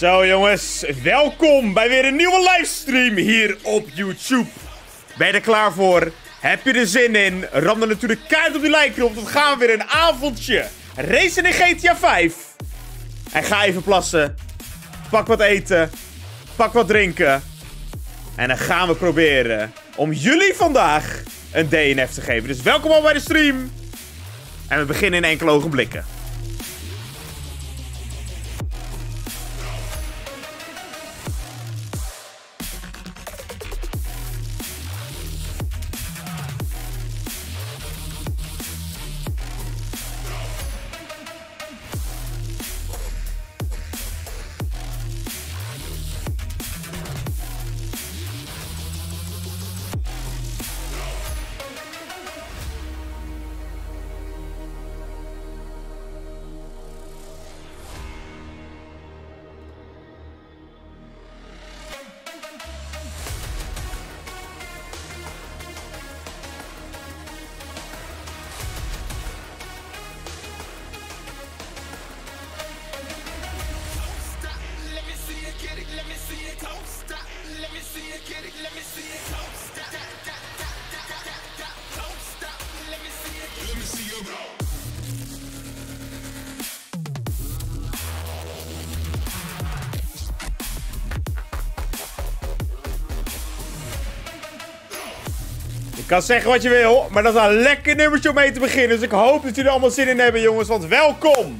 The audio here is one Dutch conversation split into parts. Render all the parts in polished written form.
Zo jongens, welkom bij weer een nieuwe livestream hier op YouTube. Ben je er klaar voor? Heb je er zin in? Ram dan natuurlijk keihard op die like-knop, want we gaan weer een avondje racen in GTA 5. En ga even plassen. Pak wat eten. Pak wat drinken. En dan gaan we proberen om jullie vandaag een DNF te geven. Dus welkom al bij de stream. En we beginnen in enkele ogenblikken. Je kan zeggen wat je wil, maar dat is een lekker nummertje om mee te beginnen. Dus ik hoop dat jullie er allemaal zin in hebben, jongens. Want welkom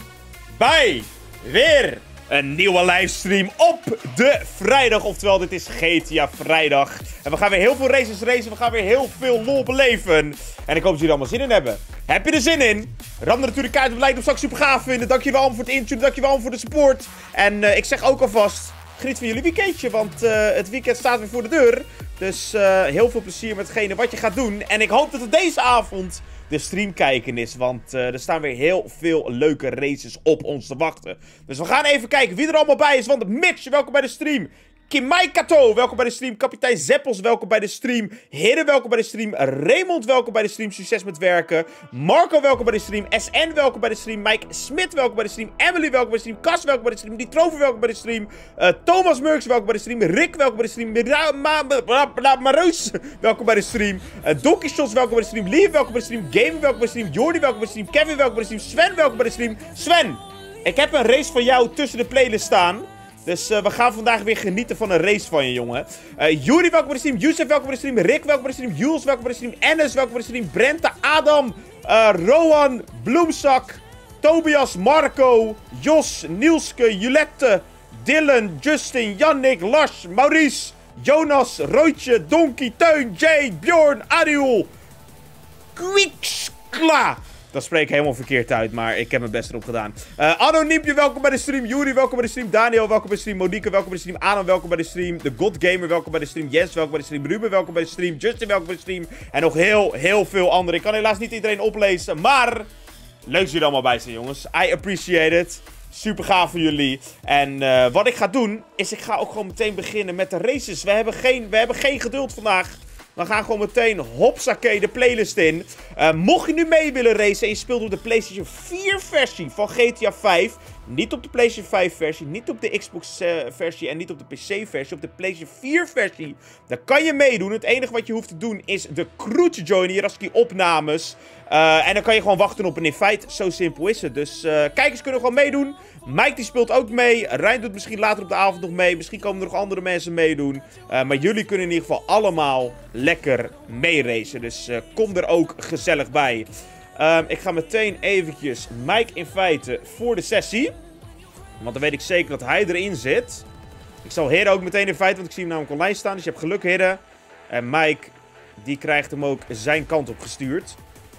bij weer een nieuwe livestream op de vrijdag. Oftewel, dit is GTA Vrijdag. En we gaan weer heel veel races racen. We gaan weer heel veel lol beleven. En ik hoop dat jullie er allemaal zin in hebben. Heb je er zin in? Ram er natuurlijk uit op lijkt op, zou ik super gaaf vinden. Dankjewel allemaal voor het intunen. Dankjewel allemaal voor de support. En ik zeg ook alvast, geniet van jullie weekendje. Want het weekend staat weer voor de deur. Dus heel veel plezier met hetgene wat je gaat doen. En ik hoop dat het deze avond de stream kijken is. Want er staan weer heel veel leuke races op ons te wachten. Dus we gaan even kijken wie er allemaal bij is. Want Mitch, welkom bij de stream. Kimai Kato, welkom bij de stream. Kapitein Zeppels, welkom bij de stream. Hidden, welkom bij de stream. Raymond, welkom bij de stream. Succes met werken. Marco, welkom bij de stream. SN, welkom bij de stream. Mike Smit, welkom bij de stream. Emily, welkom bij de stream. Kas, welkom bij de stream. Dietrover, welkom bij de stream. Thomas Murks, welkom bij de stream. Rick, welkom bij de stream. Maroos, welkom bij de stream. Donkey Shots, welkom bij de stream. Lief, welkom bij de stream. Game, welkom bij de stream. Jordi, welkom bij de stream. Kevin, welkom bij de stream. Sven, welkom bij de stream. Sven, ik heb een race van jou tussen de playlists staan. Dus we gaan vandaag weer genieten van een race van je, jongen. Juri, welkom bij de stream. Youssef, welkom bij de stream. Rick, welkom bij de stream. Jules, welkom bij de stream. Ennis, welkom bij de stream. Brenta, Adam, Rohan, Bloemzak, Tobias, Marco, Jos, Nielske, Julette, Dylan, Justin, Jannik, Lars, Maurice, Jonas, Roodje, Donkey, Teun, Jay, Bjorn, Ariel, Kwikskla. Dat spreek ik helemaal verkeerd uit, maar ik heb mijn best erop gedaan. Anoniempje, welkom bij de stream. Juri, welkom bij de stream. Daniel, welkom bij de stream. Monique, welkom bij de stream. Adam, welkom bij de stream. The God Gamer, welkom bij de stream. Jens, welkom bij de stream. Ruben, welkom bij de stream. Justin, welkom bij de stream. En nog heel veel anderen. Ik kan helaas niet iedereen oplezen, maar leuk dat jullie allemaal bij zijn, jongens. I appreciate it. Super gaaf voor jullie. En wat ik ga doen, is ik ga ook gewoon meteen beginnen met de races. We hebben geen geduld vandaag. We gaan gewoon meteen hopsakee de playlist in. Mocht je nu mee willen racen en je speelt op de PlayStation 4 versie van GTA 5. Niet op de PlayStation 5 versie, niet op de Xbox versie en niet op de PC versie. Op de PlayStation 4 versie, dan kan je meedoen. Het enige wat je hoeft te doen is de crew te joinen, hier als die opnames. En dan kan je gewoon wachten op een invite. Zo simpel is het. Dus kijkers kunnen gewoon meedoen. Mike die speelt ook mee. Rijn doet misschien later op de avond nog mee. Misschien komen er nog andere mensen meedoen. Maar jullie kunnen in ieder geval allemaal lekker meeracen. Dus kom er ook gezellig bij. Ik ga meteen eventjes Mike inviten voor de sessie. Want dan weet ik zeker dat hij erin zit. Ik zal Hidden ook meteen inviten, want ik zie hem namelijk online staan. Dus je hebt geluk, Hidden. En Mike, die krijgt hem ook zijn kant op gestuurd.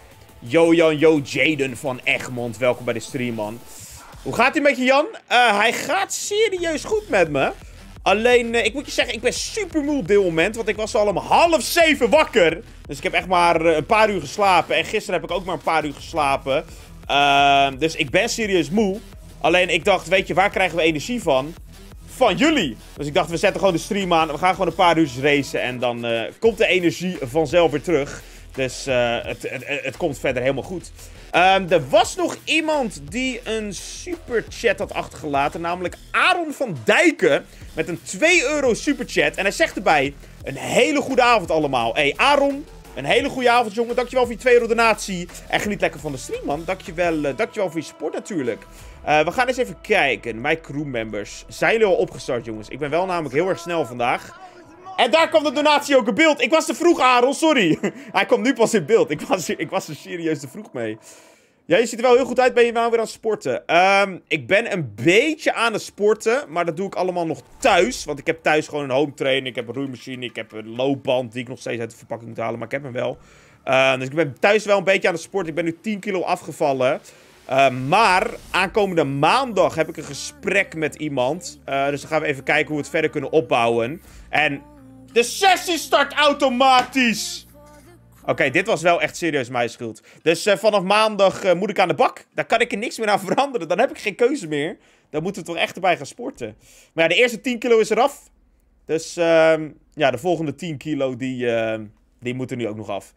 Yo Jaden van Egmond, welkom bij de stream, man. Hoe gaat hij met je, Jan? Hij gaat serieus goed met me. Alleen, ik moet je zeggen, ik ben super moe op dit moment. Want ik was al om 6:30 wakker. Dus ik heb echt maar een paar uur geslapen. En gisteren heb ik ook maar een paar uur geslapen. Dus ik ben serieus moe. Alleen, ik dacht, weet je, waar krijgen we energie van? Van jullie. Dus ik dacht, we zetten gewoon de stream aan. We gaan gewoon een paar uurtjes racen. En dan komt de energie vanzelf weer terug. Dus het komt verder helemaal goed. Er was nog iemand die een superchat had achtergelaten. Namelijk Aaron van Dijken. Met een 2 euro superchat. En hij zegt erbij: een hele goede avond allemaal. Hey Aaron, een hele goede avond jongen. Dankjewel voor je 2 euro donatie. En geniet lekker van de stream man. Dankjewel voor je support natuurlijk. We gaan eens even kijken. Mijn crewmembers. Zijn jullie al opgestart jongens? Ik ben wel namelijk heel erg snel vandaag. En daar kwam de donatie ook in beeld. Ik was te vroeg, Aaron, sorry. Hij kwam nu pas in beeld. Ik was er serieus te vroeg mee. Ja, je ziet er wel heel goed uit. Ben je nou weer aan het sporten? Ik ben een beetje aan het sporten. Maar dat doe ik allemaal nog thuis. Want ik heb thuis gewoon een home trainer. Ik heb een roeimachine. Ik heb een loopband die ik nog steeds uit de verpakking moet halen. Maar ik heb hem wel. Dus ik ben thuis wel een beetje aan het sporten. Ik ben nu 10 kilo afgevallen. Maar aankomende maandag heb ik een gesprek met iemand. Dus dan gaan we even kijken hoe we het verder kunnen opbouwen. En de sessie start automatisch! Oké, dit was wel echt serieus mijn schuld. Dus vanaf maandag moet ik aan de bak. Daar kan ik er niks meer aan veranderen. Dan heb ik geen keuze meer. Dan moeten we toch echt erbij gaan sporten. Maar ja, de eerste 10 kilo is eraf. Dus ja, de volgende 10 kilo die moeten nu ook nog af.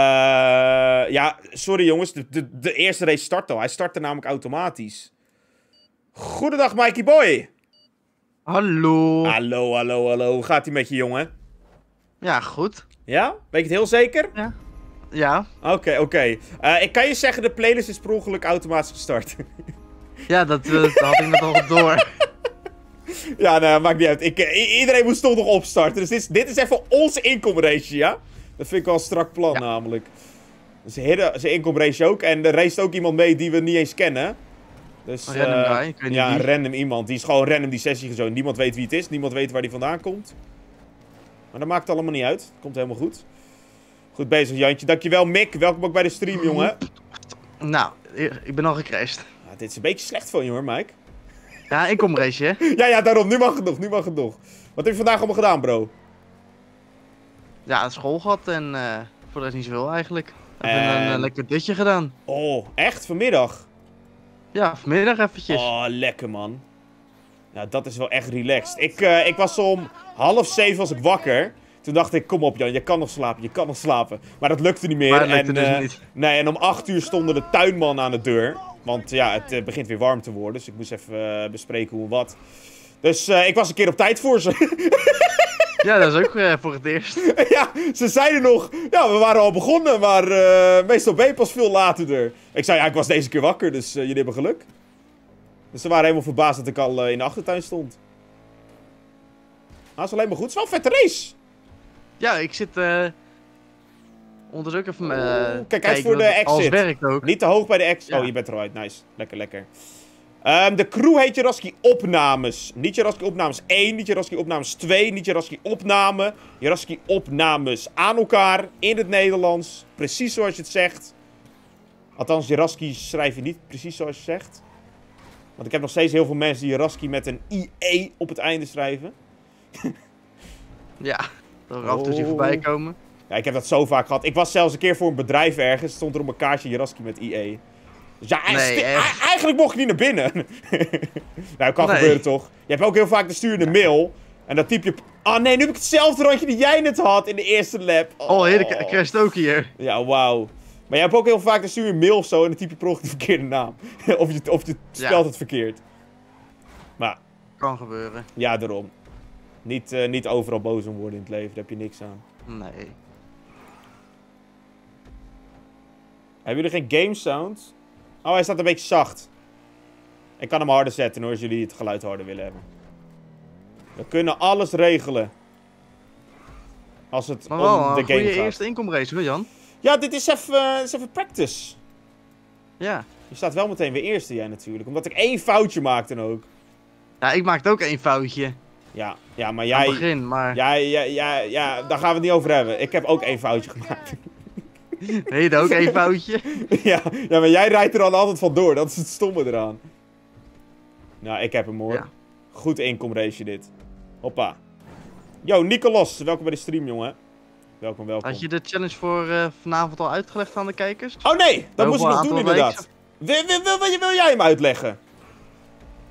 Ja, sorry jongens. De eerste race start al. Hij startte namelijk automatisch. Goedendag Mikey Boy. Hallo. Hallo. Hoe gaat ie met je jongen? Ja, goed. Ja? Weet je het heel zeker? Ja. Ja. Oké. Ik kan je zeggen, de playlist is per ongeluk automatisch gestart. Ja, dat had ik net al door. Ja, nou, maakt niet uit. Iedereen moest toch nog opstarten. Dus dit is even onze inkomrace, ja? Dat vind ik wel een strak plan, namelijk. Dus zijn inkomrace ook. En er race ook iemand mee die we niet eens kennen. Dus, een random guy, ik weet niet wie. Een random iemand. Die is gewoon random die sessie gezogen. Niemand weet wie het is. Niemand weet waar die vandaan komt. Maar dat maakt het allemaal niet uit. Komt helemaal goed. Goed bezig, Jantje. Dankjewel, Mick. Welkom ook bij de stream, jongen. Nou, ik ben al gecrashed. Ja, dit is een beetje slecht van je, hoor, Mike. Ja, inkomrace, hè? Ja, daarom. Nu mag het nog. Wat heb je vandaag allemaal gedaan, bro? Ja, school gehad en voor de rest niet zoveel eigenlijk. Ik heb een lekker ditje gedaan. Oh, echt? Vanmiddag? Ja, vanmiddag eventjes. Oh, lekker, man. Nou, dat is wel echt relaxed. Ik was om 6:30 was ik wakker. Toen dacht ik, kom op Jan, je kan nog slapen. Maar dat lukte niet meer. Maar dat lukte dus niet. Nee, en om 8:00 stonden de tuinman aan de deur. Want ja, het begint weer warm te worden. Dus ik moest even bespreken hoe en wat. Dus ik was een keer op tijd voor ze. Ja, dat is ook voor het eerst. Ja, ze zeiden nog, ja, we waren al begonnen, maar meestal ben je pas veel later er. Ik zei, ja, ik was deze keer wakker, dus jullie hebben geluk. Dus ze waren helemaal verbaasd dat ik al in de achtertuin stond. Dat is alleen maar goed. Het is wel een vette race. Ja, ik zit onderzoek even kijk uit voor de exit. Alles werkt ook. Niet te hoog bij de exit. Ja. Oh, je bent eruit. Nice. Lekker. De crew heet Jaraski Opnames. Niet Jaraski Opnames 1, niet Jaraski Opnames 2, niet Jaraski Opname. Jaraski Opnames. Aan elkaar, in het Nederlands. Precies zoals je het zegt. Althans, Jaraski schrijf je niet precies zoals je zegt. Want ik heb nog steeds heel veel mensen die Jaraski met een IE op het einde schrijven. Ja, dat er af en toe voorbij komen. Ja, ik heb dat zo vaak gehad. Ik was zelfs een keer voor een bedrijf ergens. Stond er op een kaartje Jaraski met IE. Dus ja, eigenlijk mocht je niet naar binnen. Nou, kan gebeuren toch. Je hebt ook heel vaak de stuurde mail. En dan typ je... Oh nee, nu heb ik hetzelfde randje die jij net had in de eerste lab. Oh, heerlijk. Ik crasht ook hier. Ja, wauw. Maar je hebt ook heel vaak de stuur je mail of zo. En dan typ je per ongeluk de verkeerde naam. of je spelt het verkeerd. Maar... Kan gebeuren. Ja, daarom. Niet overal boos om worden in het leven. Daar heb je niks aan. Nee. Hebben jullie geen game sound? Oh, hij staat een beetje zacht. Ik kan hem harder zetten hoor, als jullie het geluid harder willen hebben. We kunnen alles regelen. Als het maar wel, om de game gaat. Je eerste inkomrace hoor, Jan. Ja, dit is even practice. Ja. Je staat wel meteen weer eerste, jij natuurlijk. Omdat ik 1 foutje maakte dan ook. Ja, ik maakte ook 1 foutje. Ja, maar jij... Aan het begin, maar... Ja, daar gaan we het niet over hebben. Ik heb ook 1 foutje gemaakt. Nee, dat ook 1 foutje. ja, maar jij rijdt er dan altijd van door. Dat is het stomme eraan. Nou, ik heb hem hoor. Ja. Goed inkomrace dit. Hoppa. Yo, Nicolas. Welkom bij de stream, jongen. Welkom. Had je de challenge voor vanavond al uitgelegd aan de kijkers? Oh nee, dat moest ik nog doen inderdaad. Wil jij hem uitleggen?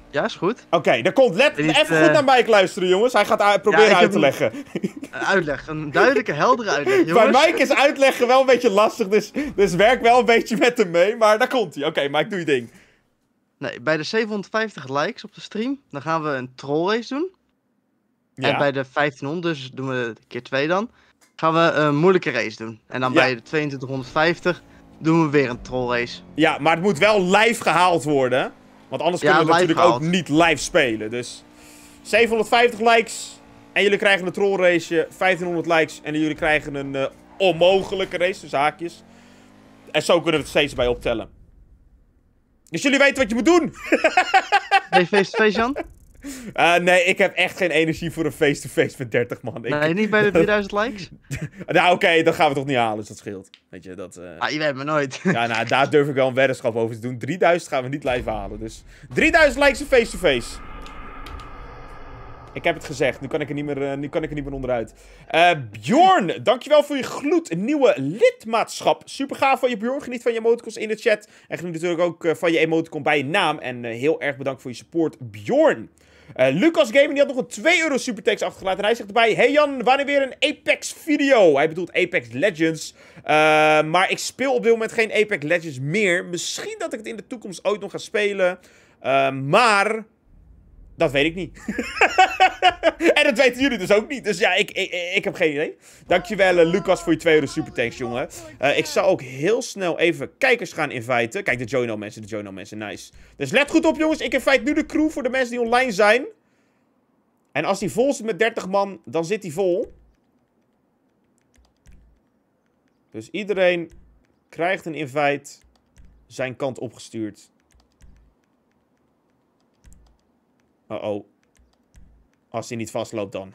Ja, is goed. Oké, dan komt even goed naar Mike luisteren, jongens. Hij gaat proberen uit te leggen. Uitleg, een duidelijke, heldere uitleg, jongens. Bij Mike is uitleggen wel een beetje lastig, dus werk wel een beetje met hem mee. Maar daar komt hij. Oké, Mike, doe je ding. Nee, bij de 750 likes op de stream, dan gaan we een troll race doen. Ja. En bij de 1500, dus doen we keer 2 dan, gaan we een moeilijke race doen. En dan bij de 2250 doen we weer een troll race. Ja, maar het moet wel live gehaald worden. Want anders kunnen we natuurlijk ook niet live spelen. Dus 750 likes en jullie krijgen een troll raceje. 1500 likes en jullie krijgen een onmogelijke race, dus haakjes. En zo kunnen we het steeds bij optellen. Dus jullie weten wat je moet doen. Ben je face-to-face, Jan? Nee, ik heb echt geen energie voor een face-to-face met 30 man. Nee, niet bij de 3000 likes? Nou, oké, dat gaan we toch niet halen, dus dat scheelt. Weet je, dat... Je weet me nooit. Ja, nou, daar durf ik wel een weddenschap over te doen. 3000 gaan we niet live halen, dus... 3000 likes en face-to-face. Ik heb het gezegd, nu kan ik er niet meer onderuit. Bjorn, dankjewel voor je gloednieuwe lidmaatschap. Super gaaf van je, Bjorn. Geniet van je emoticons in de chat. En geniet natuurlijk ook van je emoticon bij je naam. En heel erg bedankt voor je support, Bjorn. Lucas Gaming, die had nog een 2 euro supertext achtergelaten. En hij zegt erbij, hey Jan, wanneer weer een Apex video? Hij bedoelt Apex Legends. Maar ik speel op dit moment geen Apex Legends meer. Misschien dat ik het in de toekomst ooit nog ga spelen. Maar... dat weet ik niet. En dat weten jullie dus ook niet. Dus ja, ik heb geen idee. Dankjewel, Lucas, voor je 2 euro supertanks, jongen. Ik zal ook heel snel even kijkers gaan inviten. Kijk, de Jono mensen, nice. Dus let goed op, jongens. Ik invite nu de crew voor de mensen die online zijn. En als die vol zit met 30 man, dan zit die vol. Dus iedereen krijgt een invite zijn kant opgestuurd. Oh. Als hij niet vastloopt dan.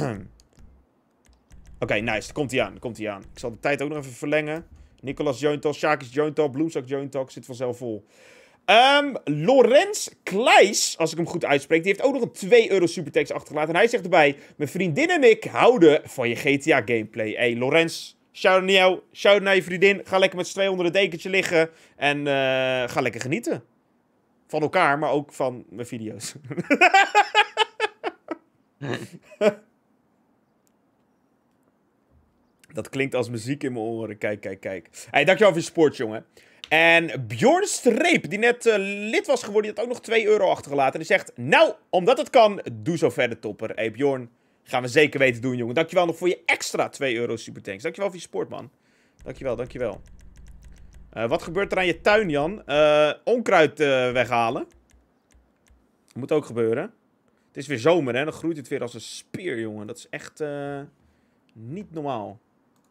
Oké, nice. Komt hij aan. Ik zal de tijd ook nog even verlengen. Nicolas Jointal, Shakis Jointal, Bloemzak Jointal. Zit vanzelf vol. Lorenz Kleijs, als ik hem goed uitspreek, die heeft ook nog een 2 euro supertext achtergelaten. En hij zegt erbij, mijn vriendin en ik houden van je GTA gameplay. Hey Lorenz, shout-out naar jou, shout-out naar je vriendin. Ga lekker met z'n tweeën onder het dekentje liggen. En ga lekker genieten. Van elkaar, maar ook van mijn video's. Dat klinkt als muziek in mijn oren. Kijk. Hey, dankjewel voor je support, jongen. En Bjorn Streep, die net lid was geworden, die had ook nog 2 euro achtergelaten. En die zegt, nou, omdat het kan, doe zo verder, topper. Hey Bjorn, gaan we zeker weten doen, jongen. Dankjewel nog voor je extra 2 euro supertanks. Dankjewel voor je support, man. Dankjewel. Wat gebeurt er aan je tuin, Jan? Onkruid weghalen. Moet ook gebeuren. Het is weer zomer, hè? Dan groeit het weer als een speer, jongen. Dat is echt niet normaal.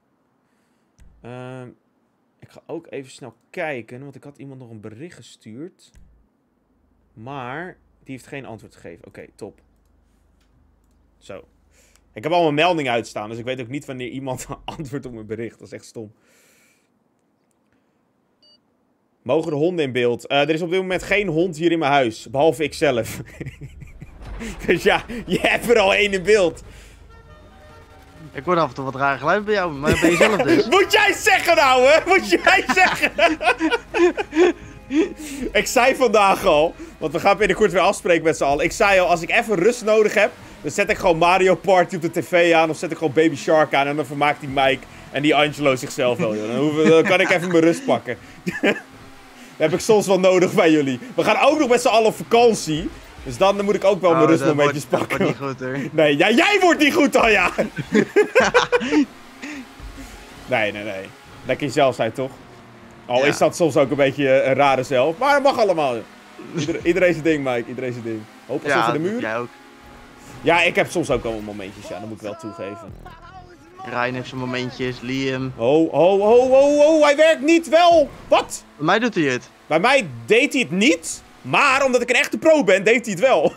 Ik ga ook even snel kijken, want ik had iemand nog een bericht gestuurd. Maar die heeft geen antwoord gegeven. Oké, top. Zo. Ik heb al mijn melding uitstaan, dus ik weet ook niet wanneer iemand antwoordt op mijn bericht. Dat is echt stom. Mogen de honden in beeld? Er is op dit moment geen hond hier in mijn huis. Behalve ikzelf. Dus ja, je hebt er al één in beeld. Ik hoor af en toe wat rare geluid bij jou, maar ben je zelf dus. Moet jij zeggen nou, hè? Moet jij zeggen? Ik zei vandaag al, want we gaan binnenkort weer afspreken met z'n allen. Ik zei al, als ik even rust nodig heb, dan zet ik gewoon Mario Party op de tv aan. Of zet ik gewoon Baby Shark aan en dan vermaakt die Mike en die Angelo zichzelf wel. Dan kan ik even mijn rust pakken. Dat heb ik soms wel nodig bij jullie. We gaan ook nog met z'n allen op vakantie. Dus dan moet ik ook wel mijn rustmomentjes pakken. Dat wordt niet goed, hoor. Nee, ja, jij wordt niet goed dan, ja. Nee. Lekker jezelf zijn, toch? Al is dat soms ook een beetje een rare zelf. Maar dat mag allemaal. Iedereen zijn ding, Mike. Iedereen zijn ding. Hoop als over de muur. Jij ook. Ja, ik heb soms ook wel momentjes. Ja, dat moet ik wel toegeven. Ryan heeft zijn momentjes. Liam. Oh. Hij werkt niet wel. Wat? Bij mij doet hij het. Bij mij deed hij het niet. Maar omdat ik een echte pro ben, deed hij het wel.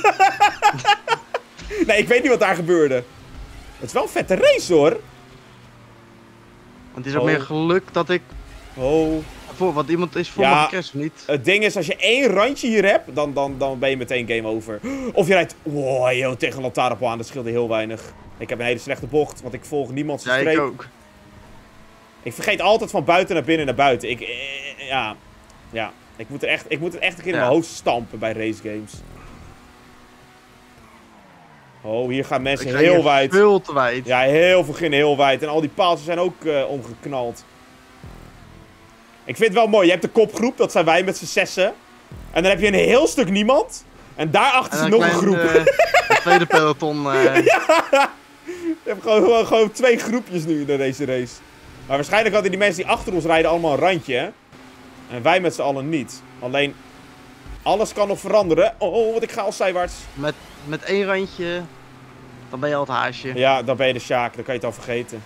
Nee, ik weet niet wat daar gebeurde. Het is wel een vette race, hoor. Want het is ook meer geluk dat ik... Want iemand is voor me gecrashed, of niet? Het ding is, als je één randje hier hebt, dan ben je meteen game over. Of je rijdt tegen een lantaarnpaal aan, dat scheelde heel weinig. Ik heb een hele slechte bocht, want ik volg niemand zijn streep. Ja, ik ook. Ik vergeet altijd van buiten naar binnen naar buiten. Ik moet het echt een keer in mijn hoofd stampen bij race games. Oh, hier gaan mensen Ik ga heel hier wijd. veel te wijd. Ja, heel wijd. En al die paaltjes zijn ook omgeknald. Ik vind het wel mooi. Je hebt de kopgroep, dat zijn wij met z'n zessen. En dan heb je een heel stuk niemand. En daarachter is nog een groep. Het tweede peloton. Ja! Je hebt gewoon 2 groepjes nu in deze race. Maar waarschijnlijk hadden die mensen die achter ons rijden allemaal een randje, hè? En wij met z'n allen niet. Alleen, alles kan nog veranderen. Oh, wat ik ga als zijwaarts. Met 1 randje, dan ben je al het haasje. Ja, dan ben je de Sjaak. Dan kan je het al vergeten.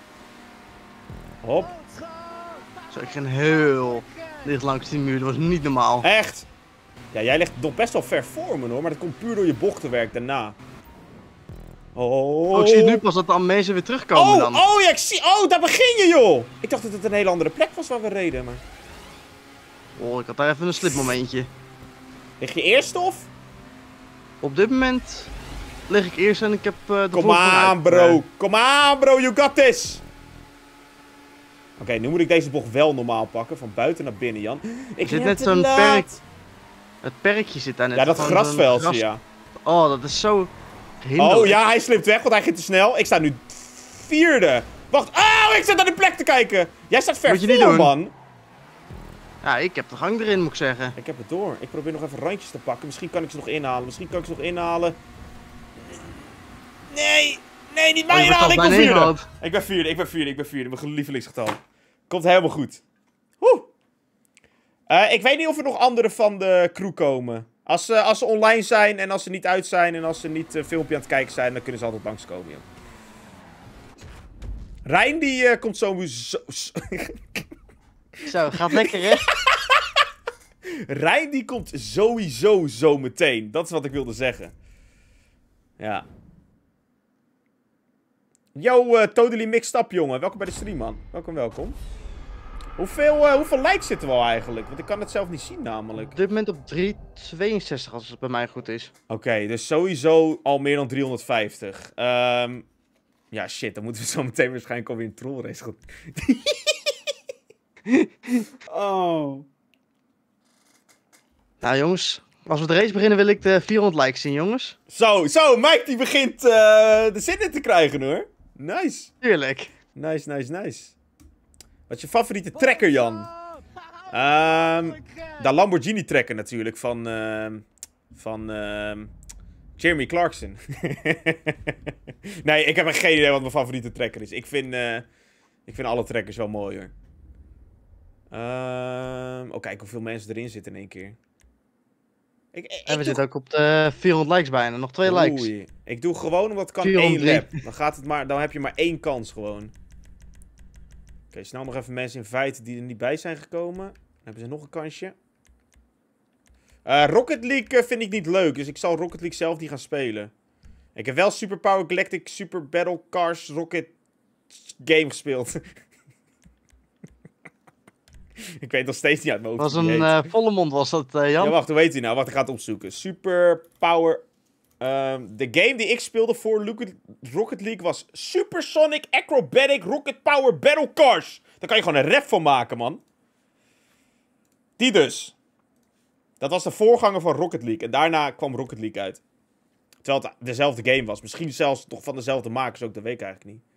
Hop. Zo, ik ging heel dicht langs die muur. Dat was niet normaal. Echt? Ja, jij ligt nog best wel ver voor me, hoor. Maar dat komt puur door je bochtenwerk daarna. Oh, Ik zie nu pas dat dan mensen weer terugkomen dan. Oh, ja, ik zie... Oh, daar begin je, joh! Ik dacht dat het een hele andere plek was waar we reden, maar... Oh, ik had daar even een slipmomentje. Lig je eerste of? Op dit moment lig ik eerst en ik heb de Kom aan, bro. Kom aan, bro. You got this. Oké, nu moet ik deze bocht wel normaal pakken. Van buiten naar binnen, Jan. Ik zit net zo'n perk. Het perkje zit daar net. Ja, dat grasveldje, ja. Oh, dat is zo hinderlijk. Oh, ja, hij slipt weg, want hij ging te snel. Ik sta nu 4e. Wacht. Oh, ik zit naar de plek te kijken. Jij staat ver voor, man. Ja, ik heb de gang erin, moet ik zeggen. Ik heb het door. Ik probeer nog even randjes te pakken. Misschien kan ik ze nog inhalen. Nee. Nee, niet mij inhalen. Ik ben 4e. Ik ben 4e. Mijn lievelingsgetal. Komt helemaal goed. Woe. Ik weet niet of er nog anderen van de crew komen. Als ze online zijn en als ze niet uit zijn en als ze niet een filmpje aan het kijken zijn, dan kunnen ze altijd langskomen, joh. Rijn, die komt sowieso... Zo, gaat lekker, hè? Rijn, die komt sowieso zo meteen. Dat is wat ik wilde zeggen. Ja. Yo, Totally Mixed Up, jongen. Welkom bij de stream, man. Welkom. Hoeveel likes zitten we al eigenlijk? Want ik kan het zelf niet zien, namelijk. Op dit moment op 362, als het bij mij goed is. Oké, dus sowieso al meer dan 350. Ja, shit. Dan moeten we zo meteen waarschijnlijk alweer een trollrace gaan. Oh. Nou, jongens. Als we de race beginnen, wil ik de 400 likes zien, jongens. Zo, Mike die begint de zin in te krijgen, hoor. Nice. Tuurlijk. Nice. Wat is je favoriete trekker, Jan? De Lamborghini trekker natuurlijk, van Jeremy Clarkson. Nee, ik heb geen idee wat mijn favoriete trekker is. Ik vind alle trekkers wel mooi, hoor. Kijk hoeveel mensen erin zitten in één keer. En we zitten ook op de 400 likes bijna. Nog 2 likes. Ik doe gewoon omdat het kan 1 lap. Dan heb je maar 1 kans gewoon. Oké, snel nog even mensen in feite die er niet bij zijn gekomen. Dan hebben ze nog een kansje. Rocket League vind ik niet leuk. Dus ik zal Rocket League zelf niet gaan spelen. Ik heb wel Super Power Galactic Super Battle Cars Rocket game gespeeld. Ik weet nog steeds niet uit mijn hoofd. Was een volle mond, was dat, Jan? Ja, wacht, hoe heet hij nou? Wacht, ik ga het opzoeken. Super Power... de game die ik speelde voor Rocket League was Supersonic Acrobatic Rocket Power Battle Cars. Daar kan je gewoon een rap van maken, man. Die dus. Dat was de voorganger van Rocket League. En daarna kwam Rocket League uit. Terwijl het dezelfde game was. Misschien zelfs toch van dezelfde makers ook, dat weet ik eigenlijk niet.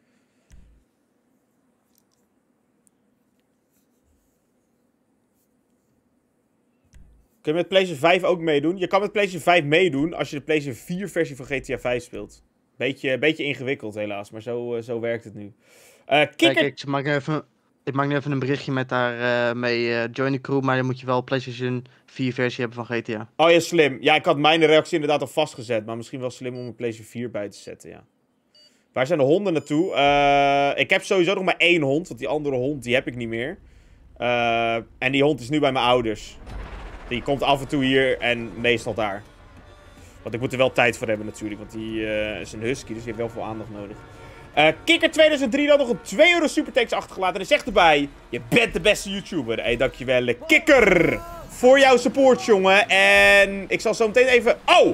Kun je met PlayStation 5 ook meedoen? Je kan met PlayStation 5 meedoen als je de PlayStation 4 versie van GTA 5 speelt. Beetje ingewikkeld helaas, maar zo werkt het nu. Kijk, ik maak nu even een berichtje met daar mee join the crew, maar dan moet je wel PlayStation 4 versie hebben van GTA. Oh ja, slim. Ja, ik had mijn reactie inderdaad al vastgezet, maar misschien wel slim om een PlayStation 4 bij te zetten, ja. Waar zijn de honden naartoe? Ik heb sowieso nog maar 1 hond, want die andere hond die heb ik niet meer. En die hond is nu bij mijn ouders. Die komt af en toe hier en meestal daar. Want ik moet er wel tijd voor hebben natuurlijk. Want die is een husky, dus die heeft wel veel aandacht nodig. Kikker 2003 dan nog een 2 euro superthanks achtergelaten. En hij zegt erbij, je bent de beste YouTuber. Hey, dankjewel Kikker. Voor jouw support, jongen. En ik zal zo meteen even... Oh!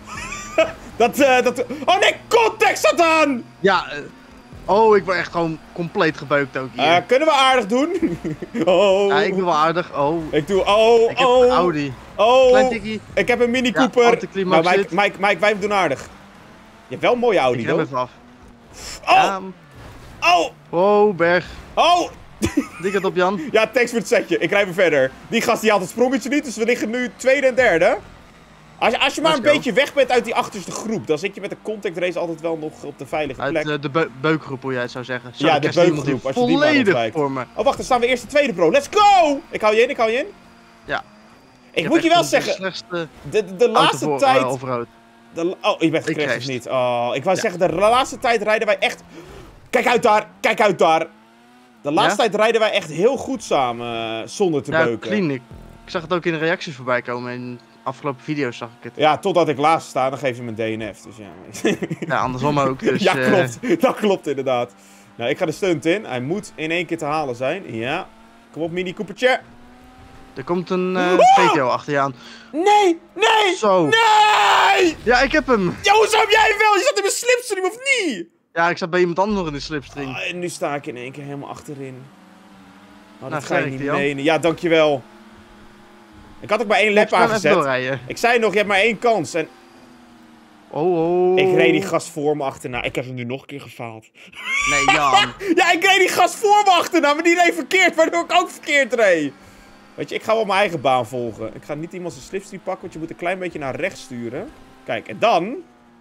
Oh nee, context staat aan! Ja, oh, ik word echt gewoon compleet gebeukt ook hier. Kunnen we aardig doen? Oh. Ja, ik doe wel aardig. Oh. Ik doe... Ik heb een Audi. Oh. Klein tikkie. Ik heb een Mini Cooper. Ja, nou, Mike, wij doen aardig. Je hebt wel een mooie Audi, Ik rem toch? even af. Oh! Ja, Oh! wow, berg. Oh! Dik het op, Jan. Ja, thanks voor het setje. Ik rij weer verder. Die gast die haalt het sprongetje niet, dus we liggen nu tweede en derde. Als je maar een beetje weg bent uit die achterste groep, dan zit je met de contact race altijd wel nog op de veilige plek. Uit de beukgroep, hoe jij het zou zeggen. Zo, Ja, de beukgroep, als je die maar volledig ontwijkt. voor me. Oh, wacht, dan staan we eerst de tweede pro. Let's go! Ik hou je in, ik hou je in. Ja. Ik moet je wel zeggen, De slechtste de laatste tijd... overrood. Oh, je bent Ik gecrashed of crashed. niet? Oh, ik wou zeggen, de laatste tijd rijden wij echt... Kijk uit daar, kijk uit daar. De laatste tijd rijden wij echt heel goed samen, zonder te Ja, beuken. clean. Ik zag het ook in de reacties voorbij komen. In de afgelopen video's zag ik het. Ja, totdat ik laatst sta, dan geef je me een DNF. Dus ja. Ja, andersom ook. Dus, Ja, klopt. Dat klopt inderdaad. Nou, ik ga de stunt in. Hij moet in één keer te halen zijn. Ja. Kom op, Mini Coopertje. Er komt een VTO achter je aan. Nee! Nee! Zo. Nee! Ja, ik heb hem. Ja, hoezo heb jij hem wel? Je zat in mijn slipstream of niet? Ja, ik zat bij iemand anders nog in de slipstream. Ah, en nu sta ik in één keer helemaal achterin. Oh, dat Nou, ga je sterkte, niet Jan. menen. Ja, dankjewel. Ik had ook maar één lap Even aangezet. doorrijden. Ik zei nog, je hebt maar één kans. En Oh. ik reed die gast voor me achterna. Ik heb hem nu nog een keer gefaald. Nee, Jan. Ja, ik reed die gast voor me achterna, maar die reed verkeerd, waardoor ik ook verkeerd reed. Weet je, ik ga wel mijn eigen baan volgen. Ik ga niet iemand zijn slipstream pakken, want je moet een klein beetje naar rechts sturen. Kijk, en dan...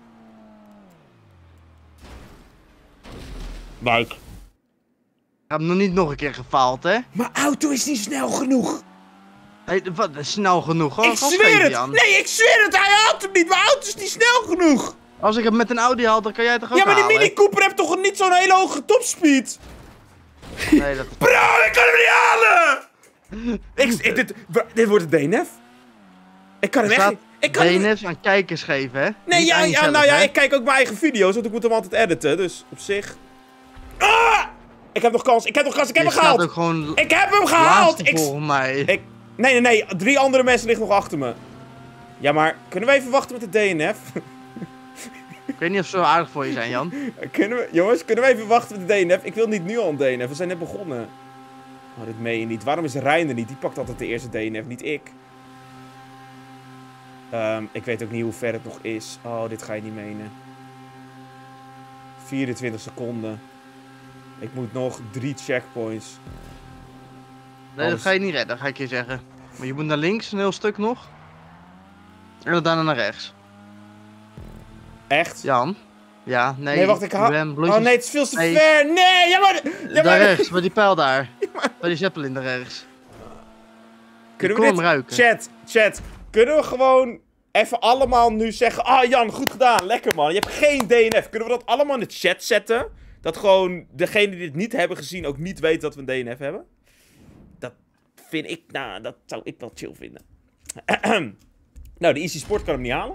Mike. Ik heb hem nog niet nog een keer gefaald, hè? Mijn auto is niet snel genoeg. Hey, wat, snel genoeg. Gewoon Ik gas zweer geven, het! Jan. Nee, ik zweer het! Hij haalt hem niet! Mijn auto is niet snel genoeg! Als ik hem met een Audi haal, dan kan jij het toch ook Ja, maar die halen? Mini Cooper heeft toch niet zo'n hele hoge topspeed? Nee, dat... Bro, ik kan hem niet halen! Dit wordt een DNF. Ik kan hem echt niet... Ik kan hem... DNF's aan kijkers geven, hè? Nee, Niet ja, aan ja, jezelf, nou ja, hè? ik kijk ook mijn eigen video's, want ik moet hem altijd editen, dus op zich... Ah! Ik heb nog kans, ik heb nog kans, ik heb Je hem staat gehaald! ook gewoon Ik heb hem gehaald! laatste volgens mij. Nee, 3 andere mensen liggen nog achter me. Ja, maar kunnen we even wachten met de DNF? Ik weet niet of ze zo aardig voor je zijn, Jan. Jongens, kunnen we even wachten met de DNF? Ik wil niet nu al een DNF, we zijn net begonnen. Oh, dit meen je niet. Waarom is Rijn er niet? Die pakt altijd de eerste DNF, niet ik. Ik weet ook niet hoe ver het nog is. Oh, dit ga je niet menen. 24 seconden. Ik moet nog 3 checkpoints. Nee, dat ga je niet redden, ga ik je zeggen. Maar je moet naar links, een heel stuk nog. En dan daarna naar rechts. Echt? Jan? Ja, nee. Nee, wacht, ik haal... blondjes. Oh nee, het is veel te Nee. ver. Nee, ja maar... Ja, Daar maar... rechts, bij die pijl daar. Bij die Zeppelin daar rechts. Kunnen Ik we kon dit... hem ruiken. Chat. Kunnen we gewoon even allemaal nu zeggen... Ah, Jan, goed gedaan. Lekker, man. Je hebt geen DNF. Kunnen we dat allemaal in de chat zetten? Dat gewoon degenen die dit niet hebben gezien ook niet weten dat we een DNF hebben? Dat vind ik... Nou, dat zou ik wel chill vinden. Nou, de Easy Sport kan hem niet halen.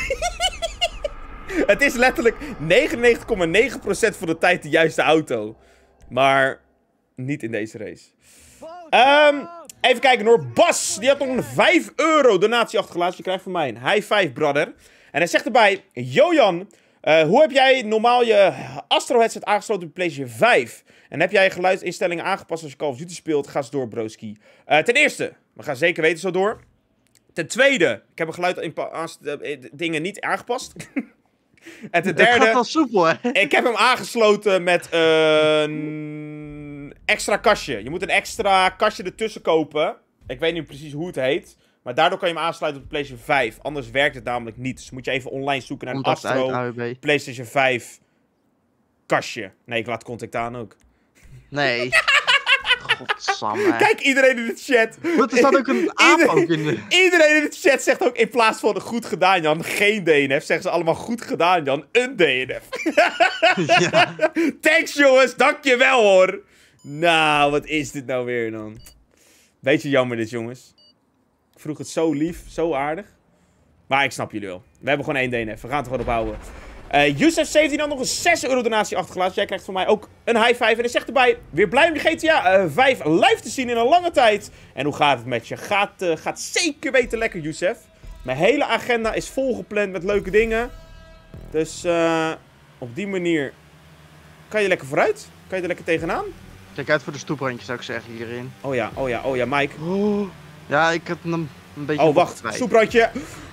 Het is letterlijk 99,9% van de tijd de juiste auto. Maar niet in deze race. Even kijken hoor. Bas, die had nog een €5 donatie achtergelaten. Je krijgt van mij een high five, brother. En hij zegt erbij... Yo Jan, hoe heb jij normaal je Astro headset aangesloten op de PlayStation 5? En heb jij je geluidsinstellingen aangepast als je Call of Duty speelt? Ga eens door, broski. Ten eerste, we gaan zeker weten zo door. Ten tweede, ik heb een dingen niet aangepast. En ten Het gaat derde, wel soepel, hè? ik heb hem aangesloten met een extra kastje. Je moet een extra kastje ertussen kopen. Ik weet niet precies hoe het heet. Maar daardoor kan je hem aansluiten op de PlayStation 5. Anders werkt het namelijk niet. Dus moet je even online zoeken naar een Contact uit, Astro AWB. PlayStation 5 kastje. Nee, ik laat contact aan ook. Nee. Godsamme. Kijk, iedereen in de chat. Goed, er staat ook een aap ook in de... Iedereen in de chat zegt ook in plaats van goed gedaan, Jan, geen DNF. Zeggen ze allemaal goed gedaan, Jan, een DNF. Ja. Thanks, jongens. Dankjewel, hoor. Nou, wat is dit nou weer dan? Beetje jammer dit, jongens. Ik vroeg het zo lief, zo aardig. Maar ik snap jullie wel. We hebben gewoon 1 DNF. We gaan het er gewoon op houden. Youssef17 had nog een €6 donatie achtergelaten. Jij krijgt van mij ook een high five. En hij zegt erbij, weer blij om je GTA 5 live te zien in een lange tijd. En hoe gaat het met je? Gaat zeker weten lekker, Youssef. Mijn hele agenda is volgepland met leuke dingen. Dus op die manier kan je lekker vooruit. Kan je er lekker tegenaan. Kijk uit voor de stoeprandjes, zou ik zeggen, hierin. Oh ja, Mike. Ja, ik heb hem een beetje... Oh, wacht. opgetraaid. Soeprandje.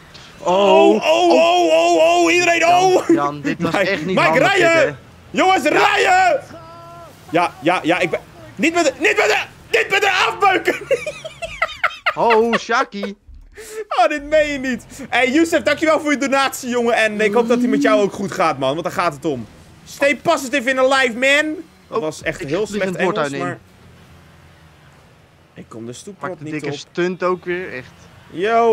Oh, iedereen, Jan, dit was echt niet Mike, handig, rijden! dit, hè. Jongens, rijden! Ja, ik ben... Niet met de afbeuken! Oh, Shaki. Oh, dit meen je niet. Hey, Youssef, dankjewel voor je donatie, jongen. En ik hoop dat hij met jou ook goed gaat, man. Want daar gaat het om. Stay positive in a life, man. Dat was echt heel slecht Engels, maar... Ik kom de stoeprot niet dikke op. stunt ook weer, echt. Yo.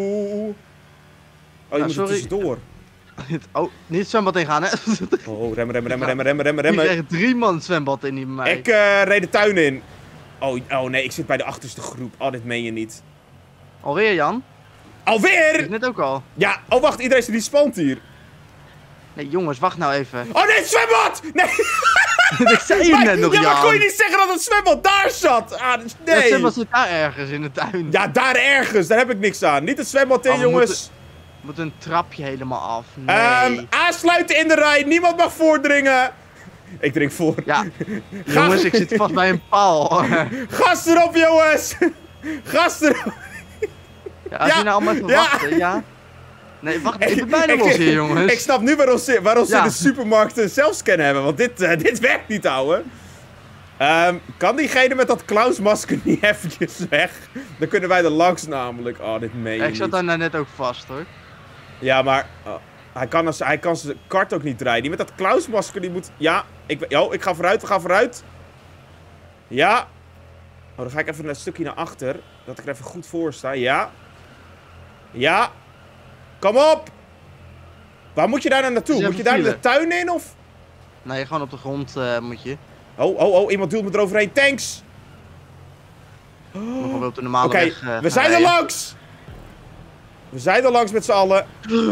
Oh, je moet er tussendoor. Oh, niet het zwembad ingaan, hè? Oh, remmen. Ik krijg 3 man het zwembad in die bij mij. Ik reed de tuin in. Oh nee, ik zit bij de achterste groep. Oh, dit meen je niet. Alweer, Jan? Alweer? Ik net ook al. Ja, oh wacht, iedereen die spant hier. Nee, jongens, wacht nou even. Oh nee, het zwembad! Nee! Ik zei je net nog, Jan. Ja, maar Jan. kon je niet zeggen dat het zwembad daar zat? Ah, nee. Het zwembad zit daar ergens in de tuin. Ja, daar ergens. Daar heb ik niks aan. Niet het zwembad in, jongens. We moeten een trapje helemaal af. Nee. Aansluiten in de rij. Niemand mag voordringen. Ik drink voor. Ja. Jongens, ik zit vast bij een paal. Gas erop, jongens. Gas erop. Ja, als je nou allemaal even wachten, ja. Nee, wacht, ik ben bijna los hier, jongens. Ik snap nu waarom ze in de supermarkt een zelfscan hebben. Want dit werkt niet, ouwe. Kan diegene met dat clownsmasker niet eventjes weg? Dan kunnen wij er langs namelijk. Oh, dit meen je Ik zat daar nou net ook vast, hoor. Ja, maar... hij kan zijn kart ook niet draaien. Die met dat clownsmasker, die moet... Ja, ik ga vooruit, we gaan vooruit. Ja. Oh, dan ga ik even een stukje naar achter. Dat ik er even goed voor sta. Ja. Ja. Kom op! Waar moet je daar nou naartoe? Moet je daar de tuin in, of? Nee, gewoon op de grond moet je. Oh, iemand duwt me eroverheen. Tanks! Nog wel op de normale weg. We zijn er langs! We zijn er langs met z'n allen.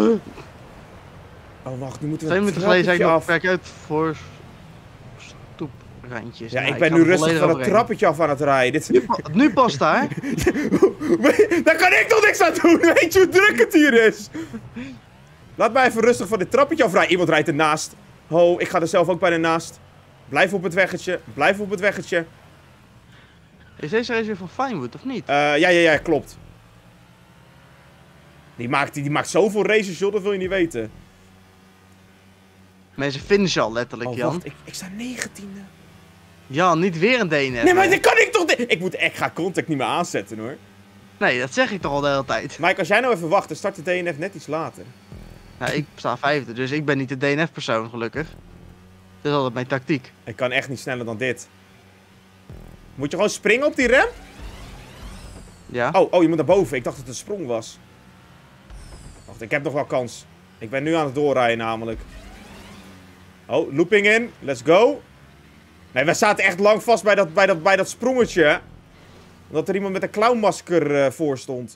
Oh, wacht, nu moeten we 2 minuten geleden zei ik nog, kijk uit voor stoeprandjes. Ja, ik ben nu rustig van het trappetje af aan het rijden. Nu pas daar. Daar kan ik toch niks aan doen. Weet je hoe druk het hier is? Laat mij even rustig van dit trappetje afrijden. Iemand rijdt ernaast. Oh, ik ga er zelf ook bijna naast. Blijf op het weggetje. Blijf op het weggetje. Is deze race weer van Finewood, of niet? Ja, klopt. Die maakt zoveel races, joh. Dat wil je niet weten. Mensen finishen al letterlijk, Jan. Wacht, ik sta 19e. Jan, niet weer een DNF. Nee, maar dat kan ik toch niet. Ik ga contact niet meer aanzetten, hoor. Nee, dat zeg ik toch al de hele tijd. Mike, als jij nou even wacht, dan start de DNF net iets later. Nou, ik sta 5e, dus ik ben niet de DNF-persoon, gelukkig. Dat is altijd mijn tactiek. Ik kan echt niet sneller dan dit. Moet je gewoon springen op die rem? Ja. Oh, je moet naar boven. Ik dacht dat het een sprong was. Wacht, ik heb nog wel kans. Ik ben nu aan het doorrijden namelijk. Oh, looping in. Let's go. Nee, wij zaten echt lang vast bij dat sprongetje. Omdat er iemand met een clownmasker voor stond.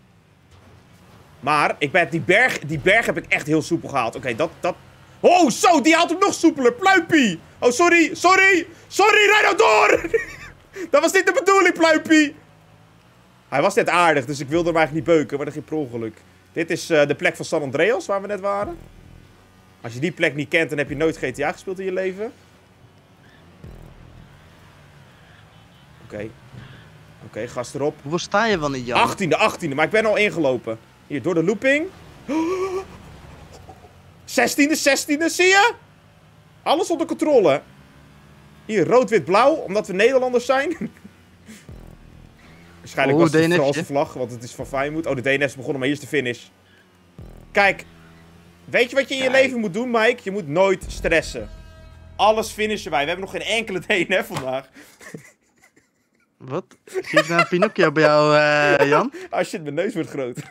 Maar, die berg heb ik echt heel soepel gehaald. Oké, dat... Oh, zo, die haalt hem nog soepeler. Pluipie. Oh, sorry, rijd nou door. Dat was niet de bedoeling, Pluipie. Hij was net aardig, dus ik wilde hem eigenlijk niet beuken, maar dat ging per ongeluk. Dit is de plek van San Andreas, waar we net waren. Als je die plek niet kent, dan heb je nooit GTA gespeeld in je leven. Oké, gas erop. Hoeveel sta je van die, Jan? 18e, maar ik ben al ingelopen. Hier, door de looping. 16e, zie je? Alles onder controle. Hier, rood, wit, blauw, omdat we Nederlanders zijn. Waarschijnlijk was het de Franse vlag, want het is van Finewood. Oh, de DNS is begonnen, maar hier is de finish. Kijk, weet je wat je in je leven moet doen, Mike? Je moet nooit stressen. Alles finishen wij. We hebben nog geen enkele DNF vandaag. Wat? Zie ik nou een Pinocchio bij jou, Jan? Ah shit, mijn neus wordt groter.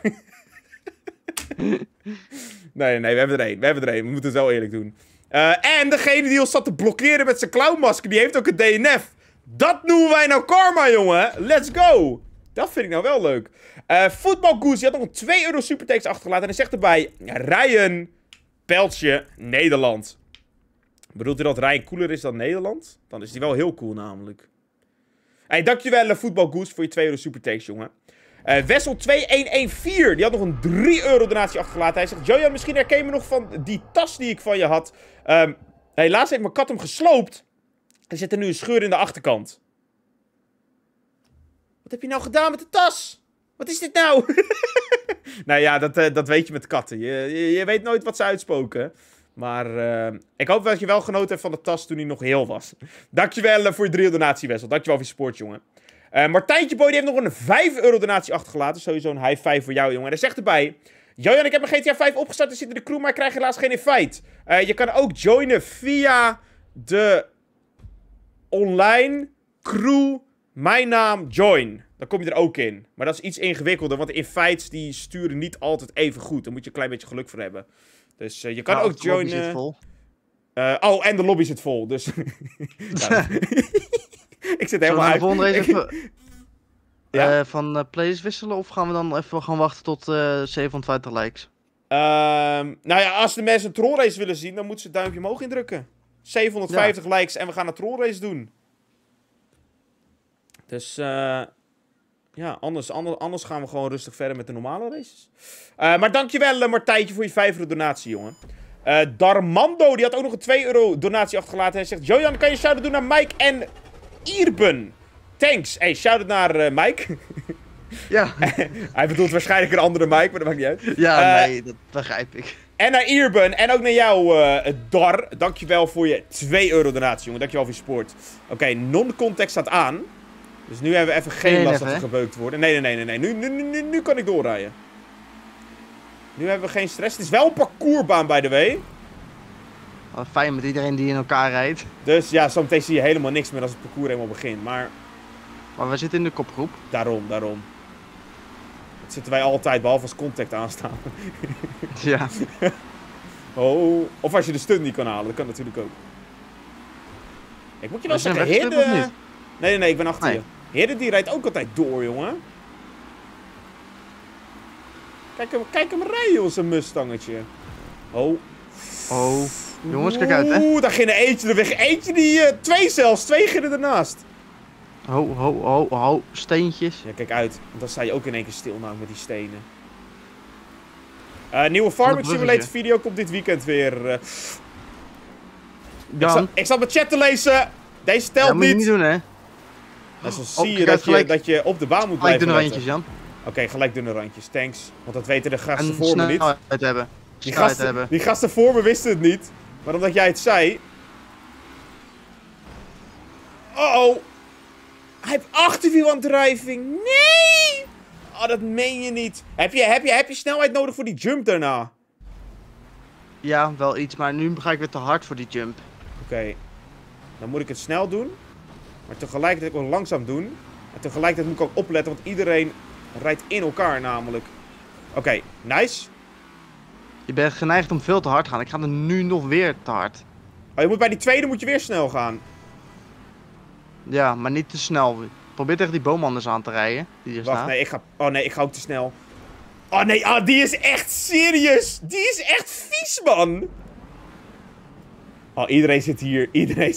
Nee, we hebben er één. We moeten het wel eerlijk doen. En degene die ons zat te blokkeren met zijn clownmasker, die heeft ook een DNF. Dat noemen wij nou karma, jongen. Let's go. Dat vind ik nou wel leuk. Voetbalgoes, die had nog een 2 euro supertakes achtergelaten. En hij zegt erbij, Ryan, pijltje, Nederland. Bedoelt u dat Ryan cooler is dan Nederland? Dan is hij wel heel cool namelijk. Hey, dankjewel Voetbalgoes voor je 2 euro supertakes, jongen. Wessel2114, die had nog een 3 euro donatie achtergelaten. Hij zegt, Jojan, misschien herken je me nog van die tas die ik van je had. Helaas heeft mijn kat hem gesloopt. Er zit er nu een scheur in de achterkant. Wat heb je nou gedaan met de tas? Wat is dit nou? Nou ja, dat weet je met katten. Je weet nooit wat ze uitspoken. Maar ik hoop dat je wel genoten hebt van de tas toen hij nog heel was. Dankjewel voor je 3 donatie, Wessel. Dankjewel voor je support, jongen. Martijntje Boy die heeft nog een 5 euro donatie achtergelaten. Sowieso een high five voor jou, jongen. En hij zegt erbij... Jojan, ik heb mijn GTA 5 opgestart en zit in de crew, maar ik krijg helaas geen invite. Je kan ook joinen via de online crew, mijn naam, join. Dan kom je er ook in. Maar dat is iets ingewikkelder, want de invites die sturen niet altijd even goed. Daar moet je een klein beetje geluk voor hebben. Dus je kan ook joinen. De lobby zit vol. Oh, en de lobby zit vol, dus... Ik zit helemaal uit. Zullen we de volgende race van players wisselen? Of gaan we dan even gaan wachten tot 57 likes? Nou ja, als de mensen een trollrace willen zien, dan moeten ze het duimpje omhoog indrukken. 750 likes en we gaan een trollrace doen. Dus ja, anders gaan we gewoon rustig verder met de normale races. Maar dankjewel Martijntje voor je 5 euro donatie, jongen. Darmando, die had ook nog een 2 euro donatie achtergelaten. Hij zegt, Jojan, kan je shout-out doen naar Mike en Irben? Thanks. Hey, shout-out naar Mike. Ja. Hij bedoelt waarschijnlijk een andere Mike, maar dat maakt niet uit. Ja, nee, dat begrijp ik. En naar Irben en ook naar jou, Dar. Dankjewel voor je 2 euro donatie, jongen. Dankjewel voor je support. Oké, non-context staat aan. Dus nu hebben we even geen last dat we gebeukt worden. Nee. Nu kan ik doorrijden. Nu hebben we geen stress. Het is wel een parcoursbaan, by the way. Wat fijn met iedereen die in elkaar rijdt. Dus ja, zometeen zie je helemaal niks meer als het parcours helemaal begint. Maar we zitten in de kopgroep. Daarom. Dat zitten wij altijd, behalve als contact aanstaan. Ja. Oh, of als je de stunt niet kan halen, dat kan natuurlijk ook. Ik moet je wel zeggen, Heerde... Nee, ik ben achter je. Heerde die rijdt ook altijd door, jongen. Kijk hem rijden, joh, zijn Mustangetje. Oh. Jongens, kijk uit, hè. Oeh, daar ging er eentje er weg. Eentje die... twee gingen ernaast. Steentjes. Ja, kijk uit. Want dan sta je ook in één keer stil nou met die stenen. Nieuwe Farming Simulator video komt dit weekend weer. Ik zat mijn chat te lezen. Deze telt niet. Dat moet je niet doen, hè. En zo zie je dat je op de baan moet blijven. Gelijk dunne randjes, Jan. Oké, gelijk dunne randjes. Thanks. Want dat weten de gasten voor me niet. Die gasten voor me wisten het niet. Maar omdat jij het zei... Oh. Hij heeft achterwielaandrijving. Nee! Oh, dat meen je niet. Heb je snelheid nodig voor die jump daarna? Ja, wel iets. Maar nu ga ik weer te hard voor die jump. Oké. Dan moet ik het snel doen. Maar tegelijkertijd ook langzaam doen. En tegelijkertijd moet ik ook opletten. Want iedereen rijdt in elkaar namelijk. Oké, nice. Je bent geneigd om veel te hard te gaan. Ik ga er nu nog weer te hard. Oh, je moet bij die tweede moet je weer snel gaan. Ja, maar niet te snel. Probeer tegen die boom anders aan te rijden. Die er Wacht, nee, ik ga ook te snel. Oh nee, die is echt serieus. Die is echt vies, man. Oh, iedereen zit hier. Er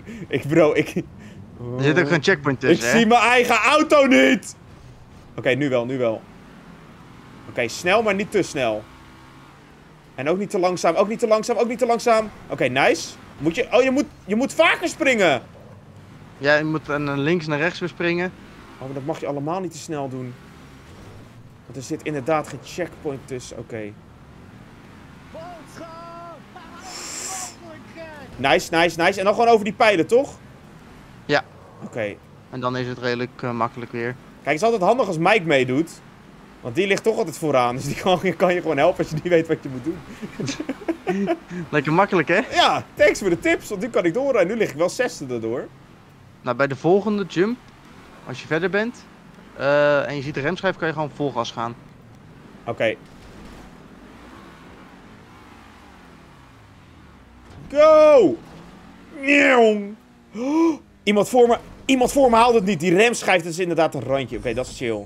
zit ook geen checkpoint tussen, Ik zie mijn eigen auto niet. Oké, nu wel. Oké, snel, maar niet te snel. En ook niet te langzaam. Oké, nice. Je moet vaker springen. Ja, je moet naar links naar rechts weer springen. Oh, maar dat mag je allemaal niet te snel doen. Want er zit inderdaad geen checkpoint tussen. Oké. Nice. En dan gewoon over die pijlen, toch? Ja. Oké. En dan is het redelijk makkelijk weer. Kijk, het is altijd handig als Mike meedoet. Want die ligt toch altijd vooraan. Dus die kan je gewoon helpen als je niet weet wat je moet doen. Lekker makkelijk, hè? Ja, thanks voor de tips. Want nu kan ik doorrijden. Nu lig ik wel 6e erdoor. Nou, bij de volgende jump, als je verder bent en je ziet de remschijf, kan je gewoon vol gas gaan. Oké. Go! Oh, iemand voor me haalt het niet. Die remschijf, dat is inderdaad een randje. Oké, dat is chill.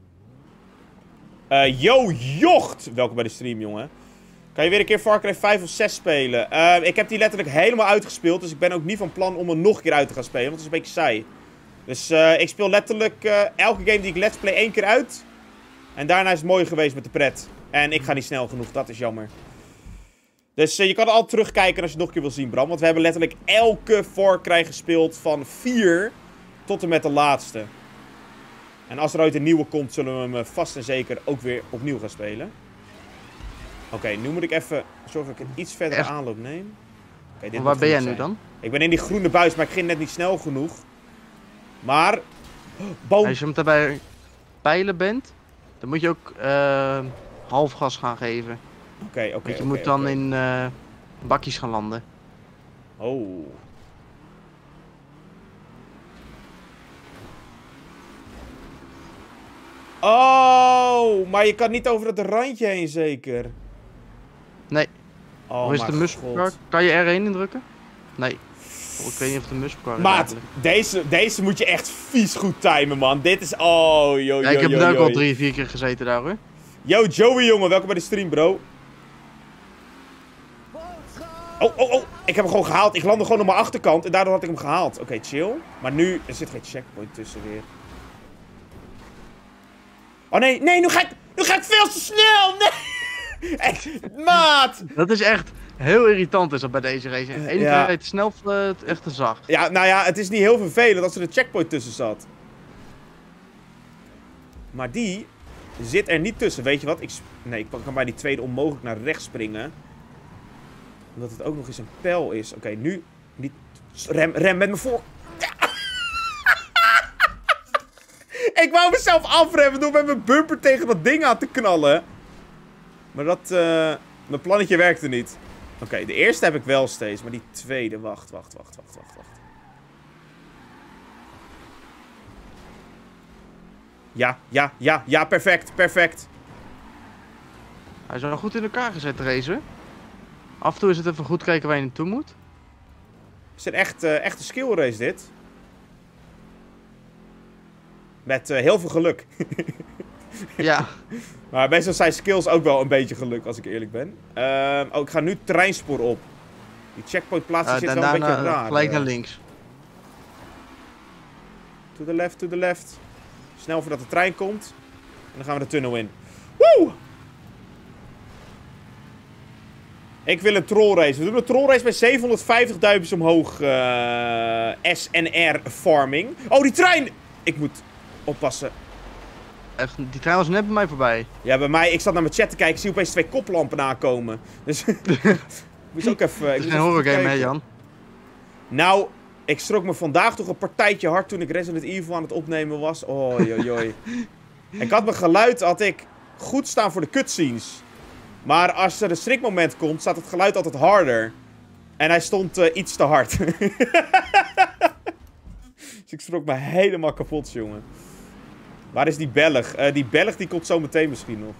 Yo, Jocht! Welkom bij de stream, jongen. Kan je weer een keer Far Cry 5 of 6 spelen? Ik heb die letterlijk helemaal uitgespeeld. Dus ik ben ook niet van plan om er nog een keer uit te gaan spelen. Want het is een beetje saai. Dus ik speel letterlijk elke game die ik let's play 1 keer uit. En daarna is het mooi geweest met de pret. En ik ga niet snel genoeg. Dat is jammer. Dus je kan er al terugkijken als je het nog een keer wil zien, Bram. Want we hebben letterlijk elke Far Cry gespeeld van 4 tot en met de laatste. En als er ooit een nieuwe komt, zullen we hem vast en zeker ook weer opnieuw gaan spelen. Oké, nu moet ik even zorgen dat ik een iets verdere aanloop neem. Dit waar ben jij nu dan? Ik ben in die groene buis, maar ik ging net niet snel genoeg. Maar... boom! Als je hem daarbij pijlen bent, dan moet je ook half gas gaan geven. Oké. Want je moet dan in bakjes gaan landen. Oh. Oh, maar je kan niet over het randje heen zeker? Nee. Oh, Hoe is de muspelcar? Kan je R1 indrukken? Nee. Oh, ik weet niet of de muspelcar is. Maat, deze moet je echt vies goed timen, man. Dit is... Oh, yo. Ja, ik heb er ook al 3-4 keer gezeten daar, hoor. Yo, Joey, jongen. Welkom bij de stream, bro. Oh. Ik heb hem gewoon gehaald. Ik landde gewoon op mijn achterkant en daardoor had ik hem gehaald. Oké, chill. Maar nu... Er zit geen checkpoint tussen weer. Oh, nee. Nu ga ik veel te snel. Nee. Echt, maat. Dat is echt heel irritant is dat bij deze race. Eén keer rijdt snel, echt te zacht. Ja, nou ja, het is niet heel vervelend als er een checkpoint tussen zat. Maar die zit er niet tussen. Weet je wat? Ik kan bij die tweede onmogelijk naar rechts springen. Omdat het ook nog eens een pijl is. Oké, nu... Niet... Rem met me voor. Ik wou mezelf afremmen door met mijn bumper tegen dat ding aan te knallen. Maar dat... Mijn plannetje werkte niet. Oké, de eerste heb ik wel steeds. Maar die tweede... Wacht. Ja, perfect. Hij is wel goed in elkaar gezet, de racer. Af en toe is het even goed kijken waar je naartoe moet. Het is echt een skill race dit. Met heel veel geluk. Ja. Maar meestal zijn skills ook wel een beetje geluk, als ik eerlijk ben. Ik ga nu treinspoor op. Die checkpoint plaatsing zit wel een beetje raar. Gelijk naar links. To the left. Snel voordat de trein komt. En dan gaan we de tunnel in. Woe! Ik wil een trollrace. We doen een trollrace met 750 duimpjes omhoog. SNR farming. Oh, die trein! Ik moet oppassen. Echt, die trein was net bij mij voorbij. Ja, bij mij. Ik zat naar mijn chat te kijken. Ik zie opeens 2 koplampen aankomen. Dus... moest ook even... Het is geen horrorgame, hè, Jan? Nou, ik schrok me vandaag toch een partijtje hard toen ik Resident Evil aan het opnemen was. Oh, joi. Ik had mijn geluid goed staan voor de cutscenes. Maar als er een schrikmoment komt, staat het geluid altijd harder. En hij stond iets te hard. Dus ik schrok me helemaal kapot, jongen. Waar is die Belg? Die Belg die komt zo meteen misschien nog.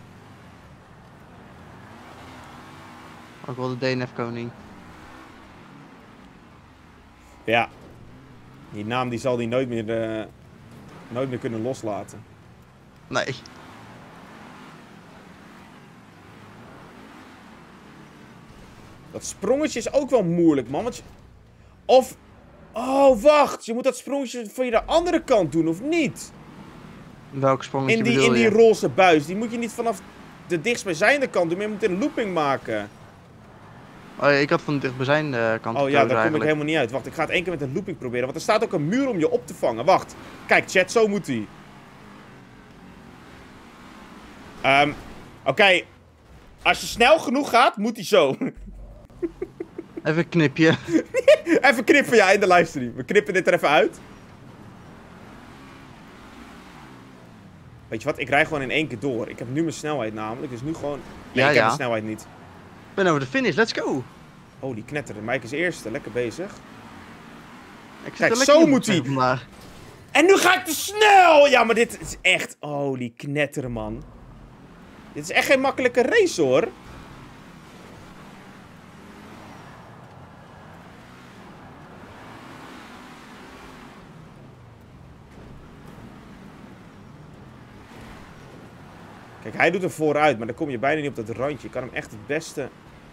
Ook wel de DNF-koning. Ja. Die naam die zal hij nooit meer kunnen loslaten. Nee. Dat sprongetje is ook wel moeilijk, man. Want Oh, wacht. Je moet dat sprongetje van de andere kant doen, of niet? Welk sprongetje bedoel In je? die roze buis. Die moet je niet vanaf de dichtstbijzijnde kant doen. Maar je moet een looping maken. Oh ja, ik had van de dichtbijzijnde kant. Oh ja, daar kom ik helemaal niet uit. Wacht, ik ga het 1 keer met een looping proberen. Want er staat ook een muur om je op te vangen. Wacht. Kijk, chat, zo moet hij. Oké. Als je snel genoeg gaat, moet hij zo. Even een knipje. Even knippen, ja, in de livestream. We knippen dit er even uit. Weet je wat, ik rij gewoon in 1 keer door. Ik heb nu mijn snelheid namelijk, dus nu gewoon... Nee, ik heb mijn snelheid niet. Ik ben over de finish, let's go. Oh, die knetterde. Mike is eerste, lekker bezig. Kijk, zo moet hij. En nu ga ik te snel! Ja, maar dit is echt... Oh, die knetteren, man. Dit is echt geen makkelijke race, hoor. Kijk, hij doet er vooruit, maar dan kom je bijna niet op dat randje. Je kan hem echt het beste...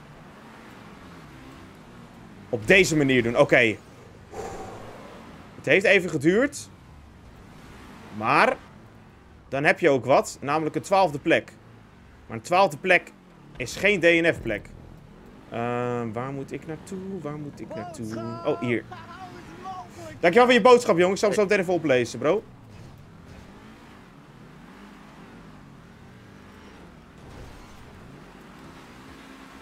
op deze manier doen. Oké. Het heeft even geduurd. Maar... dan heb je ook wat. Namelijk een 12e plek. Maar een 12e plek is geen DNF-plek. Waar moet ik naartoe? Oh, hier. Dankjewel voor je boodschap, jongens. Ik zal hem zo meteen even oplezen, bro.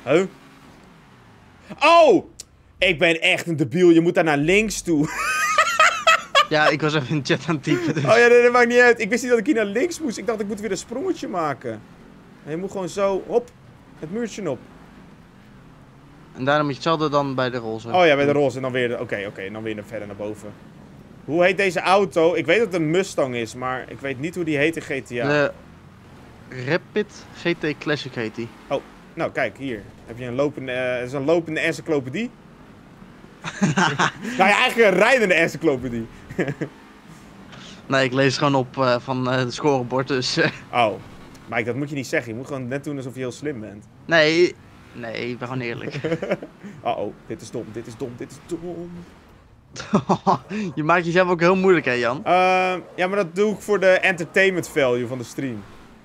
Huh? Oh! Ik ben echt een debiel. Je moet daar naar links toe. Ja, ik was even in de chat aan het typen. Dus. Oh ja, nee, dat maakt niet uit. Ik wist niet dat ik hier naar links moest. Ik dacht, ik moet weer een sprongetje maken. En je moet gewoon zo, hop, het muurtje op. En daarom moet je hetzelfde dan bij de roze. Oh ja, bij de roze en dan weer, oké, en dan weer verder naar boven. Hoe heet deze auto? Ik weet dat het een Mustang is, maar ik weet niet hoe die heet in GTA. De Rapid GT Classic heet die. Oh, nou kijk, hier. Heb je een lopende, het is een lopende encyclopedie. Nou ja, eigenlijk een rijdende encyclopedie. Nee, ik lees gewoon op van het scorebord, dus... Oh, Mike, dat moet je niet zeggen. Je moet gewoon net doen alsof je heel slim bent. Nee, ik ben gewoon eerlijk. Oh, dit is dom, dit is dom, dit is dom. Je maakt jezelf ook heel moeilijk, hè, Jan? Ja, maar dat doe ik voor de entertainment value van de stream.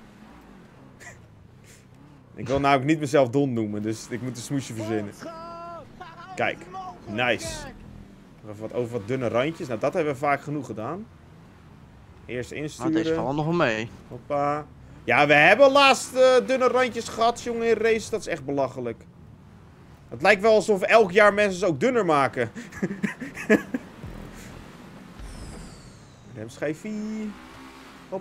Ik wil namelijk niet mezelf Don noemen, dus ik moet een smoesje verzinnen. Kijk, nice. Even over wat dunne randjes. Nou, dat hebben we vaak genoeg gedaan. Eerst insturen. Nou, deze valt nog wel mee. Hoppa. Ja, we hebben laatst dunne randjes gehad, jongen, in race. Dat is echt belachelijk. Het lijkt wel alsof elk jaar mensen ze ook dunner maken. Remschijfie. Hop.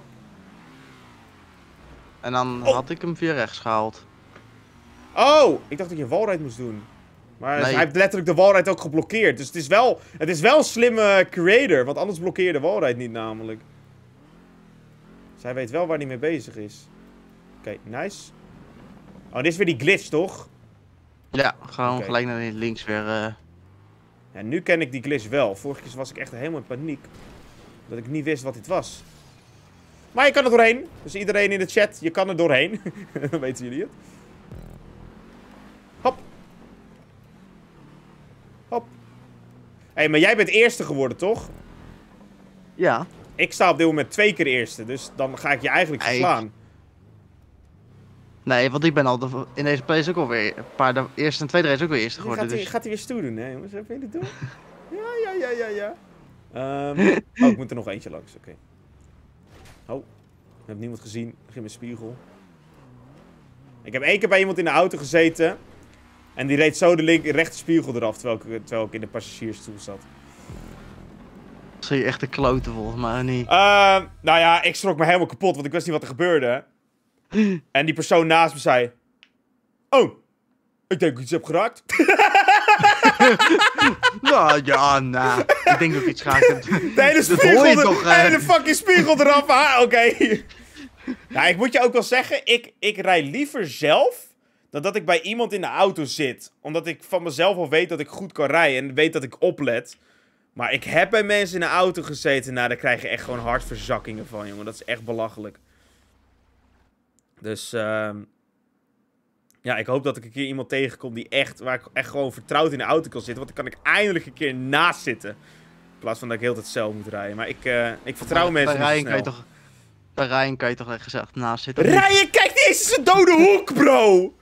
En dan had ik hem via rechts gehaald. Oh, ik dacht dat je een walrijd moest doen. Maar Nee. hij heeft letterlijk de walrijd ook geblokkeerd. Dus het is wel een slimme creator. Want anders blokkeer je de walrijd niet namelijk. Dus hij weet wel waar hij mee bezig is. Oké, nice. Oh, dit is weer die glitch, toch? Ja, gewoon Oké. gelijk naar links weer. Ja, nu ken ik die glitch wel. Vorige keer was ik echt helemaal in paniek. Dat ik niet wist wat dit was. Maar je kan er doorheen. Dus iedereen in de chat, je kan er doorheen. Dan weten jullie het. Hop. Hop. Hé, maar jij bent eerste geworden, toch? Ja. Ik sta op dit moment 2 keer eerste. Dus dan ga ik je eigenlijk verslaan. Nee, want ik ben al in deze place ook alweer de eerste en tweede race ook weer eerste geworden. Dus. Gaat hij weer stoer doen, hè jongens? Wat wil je doen? Ja. Oh, ik moet er nog eentje langs. Oké. Oh, ik heb niemand gezien. Ik begin met spiegel. Ik heb 1 keer bij iemand in de auto gezeten. En die reed zo de rechter spiegel eraf, terwijl ik in de passagiersstoel zat. Zie je echt de kloten volgens mij niet. Nou ja, ik schrok me helemaal kapot, want ik wist niet wat er gebeurde. En die persoon naast me zei... Oh, ik denk dat ik iets heb geraakt. Nou ja, ik denk dat ik iets ga. De hele spiegel, de hele fucking spiegel eraf. Oké. Nou, ik moet je ook wel zeggen, ik rij liever zelf dan dat ik bij iemand in de auto zit. Omdat ik van mezelf al weet dat ik goed kan rijden en weet dat ik oplet. Maar ik heb bij mensen in de auto gezeten, nou, daar krijg je echt gewoon hartverzakkingen van, jongen. Dat is echt belachelijk. Dus, ja, ik hoop dat ik een keer iemand tegenkom waar ik echt gewoon vertrouwd in de auto kan zitten. Want dan kan ik eindelijk een keer naast zitten. In plaats van dat ik heel tijd zelf moet rijden. Maar ik vertrouw mensen niet zo snel. Bij Ryan kan je toch echt gezegd naast zitten? Ryan, kijk, die is zijn dode hoek, bro!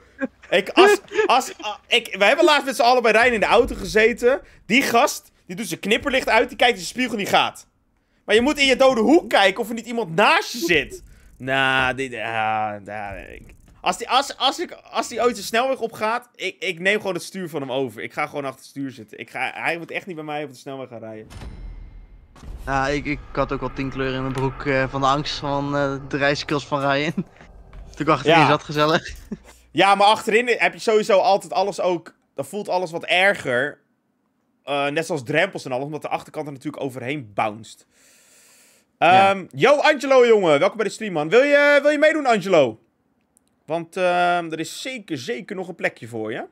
We hebben laatst met z'n allen bij Ryan in de auto gezeten. Die gast, die doet zijn knipperlicht uit, die kijkt in de spiegel en die gaat. Maar je moet in je dode hoek kijken of er niet iemand naast je zit. Nou, als die ooit de snelweg op gaat, ik neem gewoon het stuur van hem over. Ik ga gewoon achter het stuur zitten. Hij moet echt niet bij mij op de snelweg gaan rijden. Ja, ik had ook al 10 kleuren in mijn broek van de angst van de rijskills van Ryan. Toen achterin zat gezellig. Ja, maar achterin heb je sowieso altijd alles ook... Dan voelt alles wat erger. Net zoals drempels en alles, omdat de achterkant er natuurlijk overheen bounced. Yo, Angelo, jongen. Welkom bij de stream, man. Wil je meedoen, Angelo? Want er is zeker nog een plekje voor je.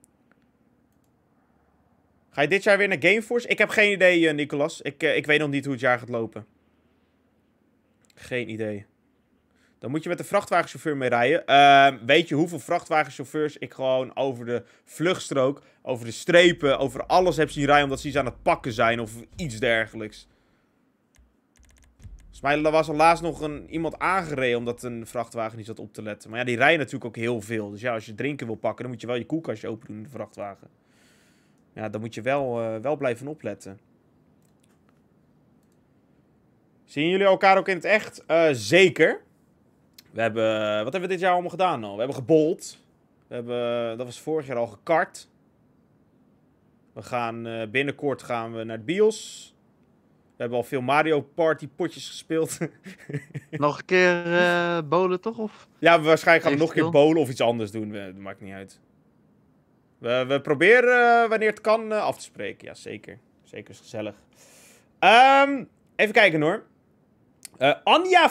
Ga je dit jaar weer naar Gameforce? Ik heb geen idee, Nicolas. Ik weet nog niet hoe het jaar gaat lopen. Geen idee. Dan moet je met de vrachtwagenchauffeur mee rijden. Weet je hoeveel vrachtwagenchauffeurs ik gewoon over de vluchtstrook, over de strepen, over alles heb zien rijden omdat ze iets aan het pakken zijn of iets dergelijks. Volgens mij was er laatst nog iemand aangereden omdat een vrachtwagen niet zat op te letten. Maar ja, die rijden natuurlijk ook heel veel. Dus ja, als je drinken wil pakken, dan moet je wel je koelkastje open doen in de vrachtwagen. Ja, dan moet je wel blijven opletten. Zien jullie elkaar ook in het echt? Zeker. Wat hebben we dit jaar allemaal gedaan al? We hebben gebold. Dat was vorig jaar al gekart. We gaan binnenkort gaan we naar het BIOS. We hebben al veel Mario Party potjes gespeeld. Nog een keer bowlen toch? Of? Ja, waarschijnlijk gaan we nog een keer bowlen of iets anders doen. Dat maakt niet uit. We proberen wanneer het kan af te spreken. Ja, zeker. Zeker is gezellig. Even kijken hoor. Anja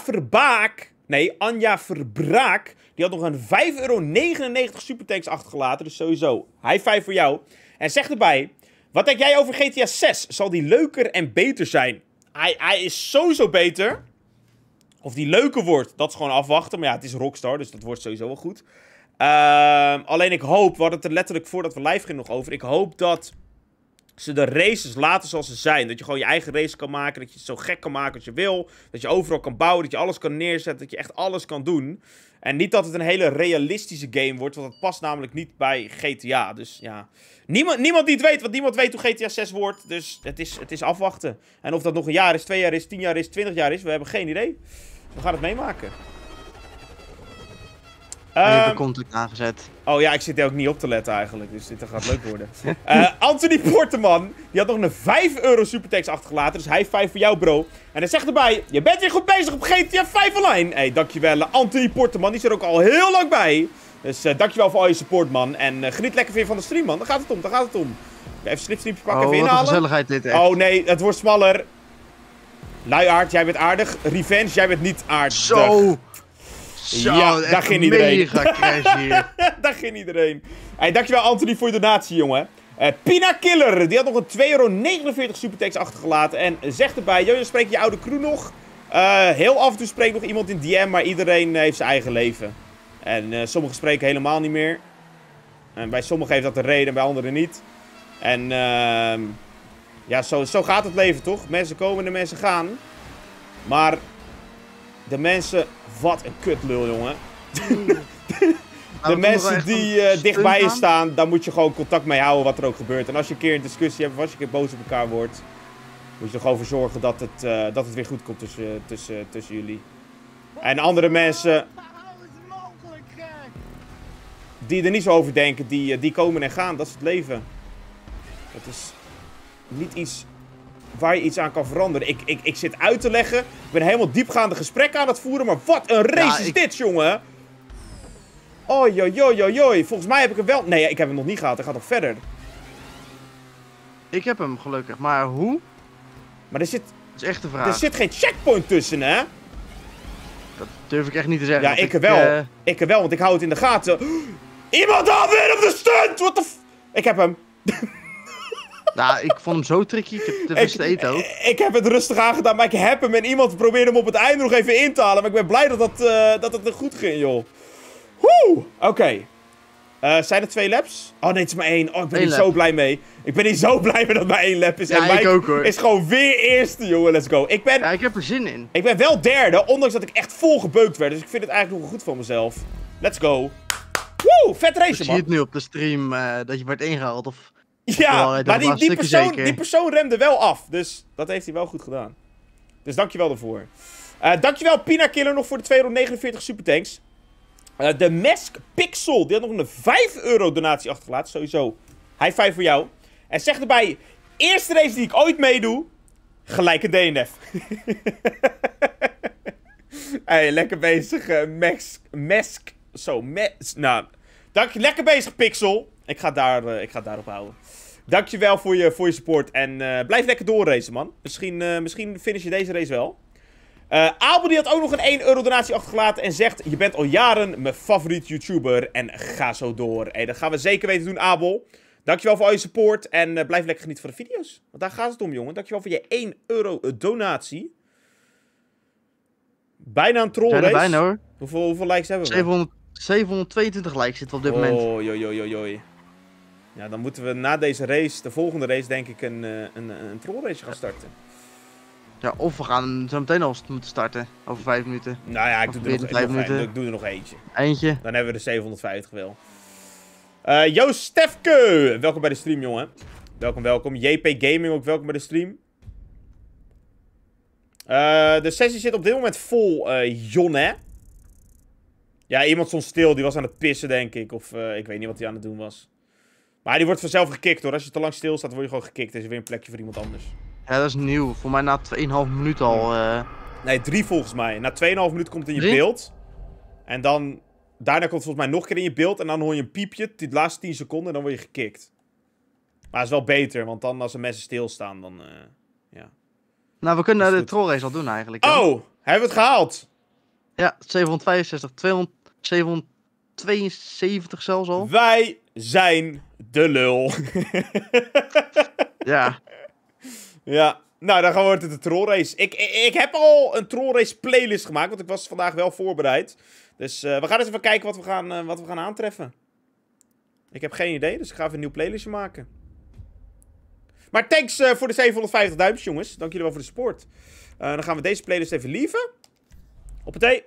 Verbraak. Die had nog een €5,99 supertanks achtergelaten. Dus sowieso. High five voor jou. En zeg erbij. Wat denk jij over GTA 6? Zal die leuker en beter zijn? Hij is sowieso beter. Of die leuker wordt, dat is gewoon afwachten. Maar ja, het is Rockstar, dus dat wordt sowieso wel goed. Alleen ik hoop, we hadden het er letterlijk voordat we live gingen nog over. Ik hoop dat ze de races laten zoals ze zijn. Dat je gewoon je eigen race kan maken. Dat je het zo gek kan maken als je wil. Dat je overal kan bouwen. Dat je alles kan neerzetten. Dat je echt alles kan doen. En niet dat het een hele realistische game wordt. Want dat past namelijk niet bij GTA. Dus ja. Niemand die het weet. Want niemand weet hoe GTA 6 wordt. Dus het is afwachten. En of dat nog een jaar is, 2 jaar is, 10 jaar is, 20 jaar is. We hebben geen idee. We gaan het meemaken. Ik heb de contact aangezet. Oh ja, ik zit er ook niet op te letten eigenlijk. Dus dit gaat leuk worden. Anthony Porteman. Die had nog een €5 supertext achtergelaten. Dus high five voor jou, bro. En hij zegt erbij. Je bent weer goed bezig op GTA 5 online. Hey, dankjewel. Anthony Porteman. Die zit er ook al heel lang bij. Dus dankjewel voor al je support, man. En geniet lekker weer van de stream, man. Daar gaat het om. Even slipstreepje pakken, even inhalen. Wat een gezelligheid dit, echt. Oh nee, het wordt smaller. Luiaard, jij bent aardig. Revenge, jij bent niet aardig. Zo, ja, daar ging iedereen. Mega crash hier. Daar ging iedereen. Hey, dankjewel Anthony voor je donatie, jongen. Pina Killer, die had nog een €2,49 supertext achtergelaten. En zegt erbij, Jojo, spreek je oude crew nog? Heel af en toe spreekt nog iemand in DM, maar iedereen heeft zijn eigen leven. En sommigen spreken helemaal niet meer. En bij sommigen heeft dat een reden, bij anderen niet. En ja, zo gaat het leven, toch? Mensen komen en de mensen gaan. Maar de mensen... Wat een kutlul, jongen. De mensen die dichtbij je staan, daar moet je gewoon contact mee houden wat er ook gebeurt. En als je een keer een discussie hebt of als je een keer boos op elkaar wordt, moet je er gewoon voor zorgen dat het weer goed komt tussen jullie. En andere mensen die er niet zo over denken, die komen en gaan. Dat is het leven. Dat is niet iets waar je iets aan kan veranderen. Ik zit uit te leggen. Ik ben helemaal diepgaande gesprekken aan het voeren. Maar wat een race is dit, jongen. Oi. Volgens mij heb ik hem wel... Nee, ik heb hem nog niet gehad. Hij gaat nog verder. Ik heb hem gelukkig. Maar hoe? Maar er zit... Dat is echt de vraag. Er zit geen checkpoint tussen, hè? Dat durf ik echt niet te zeggen. Ja, ik wel. Ik wel, want ik hou het in de gaten. Iemand had weer op de stunt! What the f... Ik heb hem. Nou, ik vond hem zo tricky. Ik heb te veel eten ook. Ik heb het rustig aangedaan, maar ik heb hem en iemand probeerde hem op het einde nog even in te halen. Maar ik ben blij dat het er goed ging, joh. Woe! Oké. Zijn er 2 laps? Oh nee, het is maar 1. Oh, ik ben hier zo blij mee. Ik ben hier zo blij mee dat het maar 1 lap is. Ja, en ik ook, hoor. Is gewoon weer eerste, jongen. Let's go. Ja, ik heb er zin in. Ik ben wel derde, ondanks dat ik echt vol gebeukt werd. Dus ik vind het eigenlijk nog goed van mezelf. Let's go. Woe! Vet race, man. Ik zie het nu op de stream dat je wordt ingehaald of... Ja, maar die persoon remde wel af. Dus dat heeft hij wel goed gedaan. Dus dankjewel daarvoor. Dankjewel Pina Killer nog voor de €2,49 supertanks. De Mesk Pixel, die had nog een €5 donatie achtergelaten. Sowieso. High five voor jou. En zeg erbij, eerste race die ik ooit meedoe, gelijke DNF. Hey, lekker bezig, Mesk. Zo, nou, lekker bezig, Pixel. Ik ga daarop houden. Dankjewel voor je support. En blijf lekker doorracen, man. Misschien finish je deze race wel. Abel die had ook nog een €1 donatie achtergelaten. En zegt, je bent al jaren mijn favoriet YouTuber. En ga zo door. Hey, dat gaan we zeker weten doen, Abel. Dankjewel voor al je support. En blijf lekker genieten van de video's. Want daar gaat het om, jongen. Dankjewel voor je €1 donatie. Bijna een troll race. Bijna, hoor. Hoeveel likes hebben we? 722 likes zitten op dit moment. Oei. Ja, dan moeten we na deze race, de volgende race, denk ik, een trollrace gaan starten. Ja, of we gaan zo meteen al moeten starten. Over 5 minuten. Nou ja, ik doe er nog eentje. Eentje. Dan hebben we de 750 wel. Joost Stefke, welkom bij de stream, jongen. Welkom. JP Gaming ook welkom bij de stream. De sessie zit op dit moment vol, Jonne. Ja, iemand stond stil. Die was aan het pissen, denk ik. Of ik weet niet wat hij aan het doen was. Maar die wordt vanzelf gekikt, hoor. Als je te lang stilstaat, word je gewoon gekikt. Er is weer een plekje voor iemand anders. Ja, dat is nieuw. Voor mij na 2,5 minuut al. Nee, 3 volgens mij. Na 2,5 minuten komt het in je 3? beeld. En dan... Daarna komt het volgens mij nog een keer in je beeld. En dan hoor je een piepje. Die laatste 10 seconden. En dan word je gekikt. Maar het is wel beter. Want dan als de mensen stilstaan, dan... ja. Nou, we kunnen Is de goed. trollrace al doen eigenlijk. Hè? Oh! Hebben we het gehaald? Ja, 765, 200, 772 zelfs al. Wij zijn de lul. Ja. Ja. Nou, dan gaan we wordt het de trollrace. Ik heb al een trollrace playlist gemaakt. Want ik was vandaag wel voorbereid. Dus we gaan eens even kijken wat we gaan aantreffen. Ik heb geen idee. Dus ik ga even een nieuw playlistje maken. Maar thanks voor de 750 duimpjes, jongens. Dank jullie wel voor de support. Dan gaan we deze playlist even lieven. Hoppatee.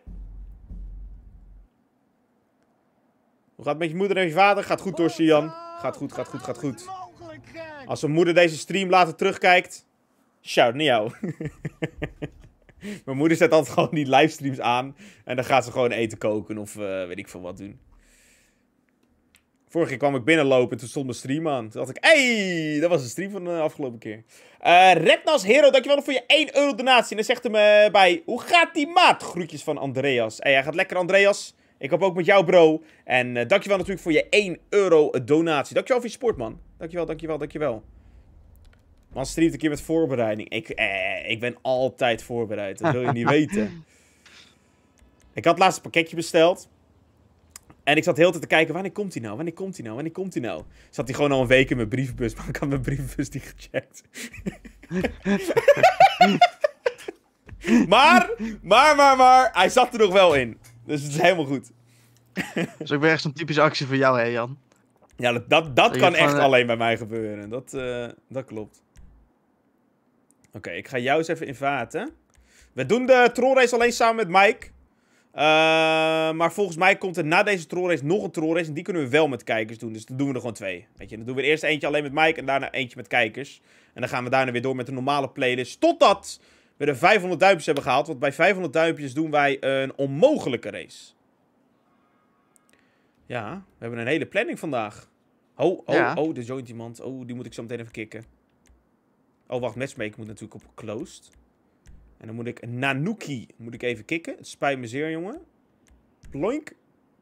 Hoe gaat het met je moeder en je vader? Gaat goed, hoor, Jan. Gaat goed, gaat goed, gaat goed. Als mijn moeder deze stream later terugkijkt... Shout naar jou. Mijn moeder zet altijd gewoon die livestreams aan. En dan gaat ze gewoon eten koken of weet ik veel wat doen. Vorige keer kwam ik binnenlopen en toen stond mijn stream aan. Toen dacht ik, hey, dat was de stream van de afgelopen keer. Rednas Hero, dankjewel voor je 1 euro donatie. En dan zegt hij bij, hoe gaat die maat? Groetjes van Andreas. Hey, hij gaat lekker, Andreas. Ik hoop ook met jou, bro. En dankjewel natuurlijk voor je 1 euro donatie. Dankjewel voor je support, man. Dankjewel, dankjewel, dankjewel. Man streamt een keer met voorbereiding. Ik ben altijd voorbereid. Dat wil je niet weten. Ik had laatst een pakketje besteld. En ik zat de hele tijd te kijken, wanneer komt hij nou? Wanneer komt hij nou? Wanneer komt hij nou? Zat hij gewoon al een week in mijn brievenbus, maar ik had mijn brievenbus niet gecheckt. maar, hij zat er nog wel in. Dus het is helemaal goed. Dus ook weer echt zo'n typische actie voor jou, hè, Jan? Ja, dat kan echt alleen bij mij gebeuren. Dat klopt. Oké, ik ga jou eens even invaten. We doen de trollrace alleen samen met Mike. Maar volgens mij komt er na deze trollrace nog een trollrace. En die kunnen we wel met kijkers doen. Dus dan doen we er gewoon 2. Weet je, dan doen we eerst eentje alleen met Mike en daarna eentje met kijkers. En dan gaan we daarna weer door met de normale playlist. Totdat we de 500 duimpjes hebben gehaald. Want bij 500 duimpjes doen wij een onmogelijke race. Ja, we hebben een hele planning vandaag. Oh, de joint iemand. Oh, die moet ik zo meteen even kicken. Oh, wacht, matchmaker moet natuurlijk op closed. En dan moet ik Nanuki even kicken. Het spijt me zeer, jongen. Ploink.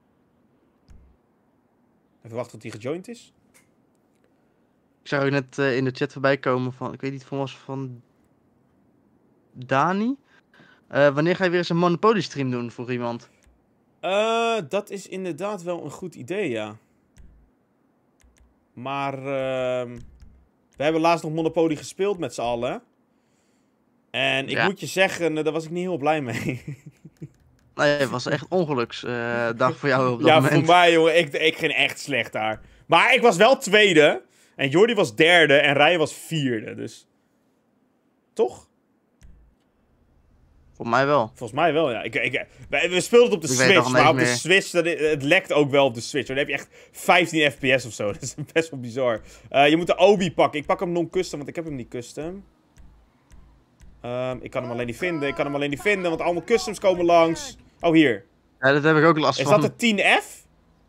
Even wachten tot hij gejoind is. Ik zag ook net in de chat voorbij komen van, ik weet niet, van Dani. Wanneer ga je weer eens een Monopoly stream doen, vroeg iemand. Dat is inderdaad wel een goed idee, ja. Maar we hebben laatst nog Monopoly gespeeld met z'n allen. En ik moet je zeggen, daar was ik niet heel blij mee. Nee, het was echt ongeluksdag voor jou op dat moment. moment. Ja, voor mij, jongen. Ik ging echt slecht daar. Maar ik was wel 2e. En Jordi was 3e. En Ryan was 4e. Dus... Toch? Volgens mij wel. Volgens mij wel, ja. We speelden het op de Switch. Maar op de Switch, het lekt ook wel op de Switch. Dan heb je echt 15 fps of zo. Dat is best wel bizar. Je moet de Obi pakken. Ik pak hem non-custom, want ik heb hem niet custom. Ik kan hem alleen niet vinden. Want allemaal customs komen langs. Oh, hier. Ja, dat heb ik ook last van. Is dat de 10F?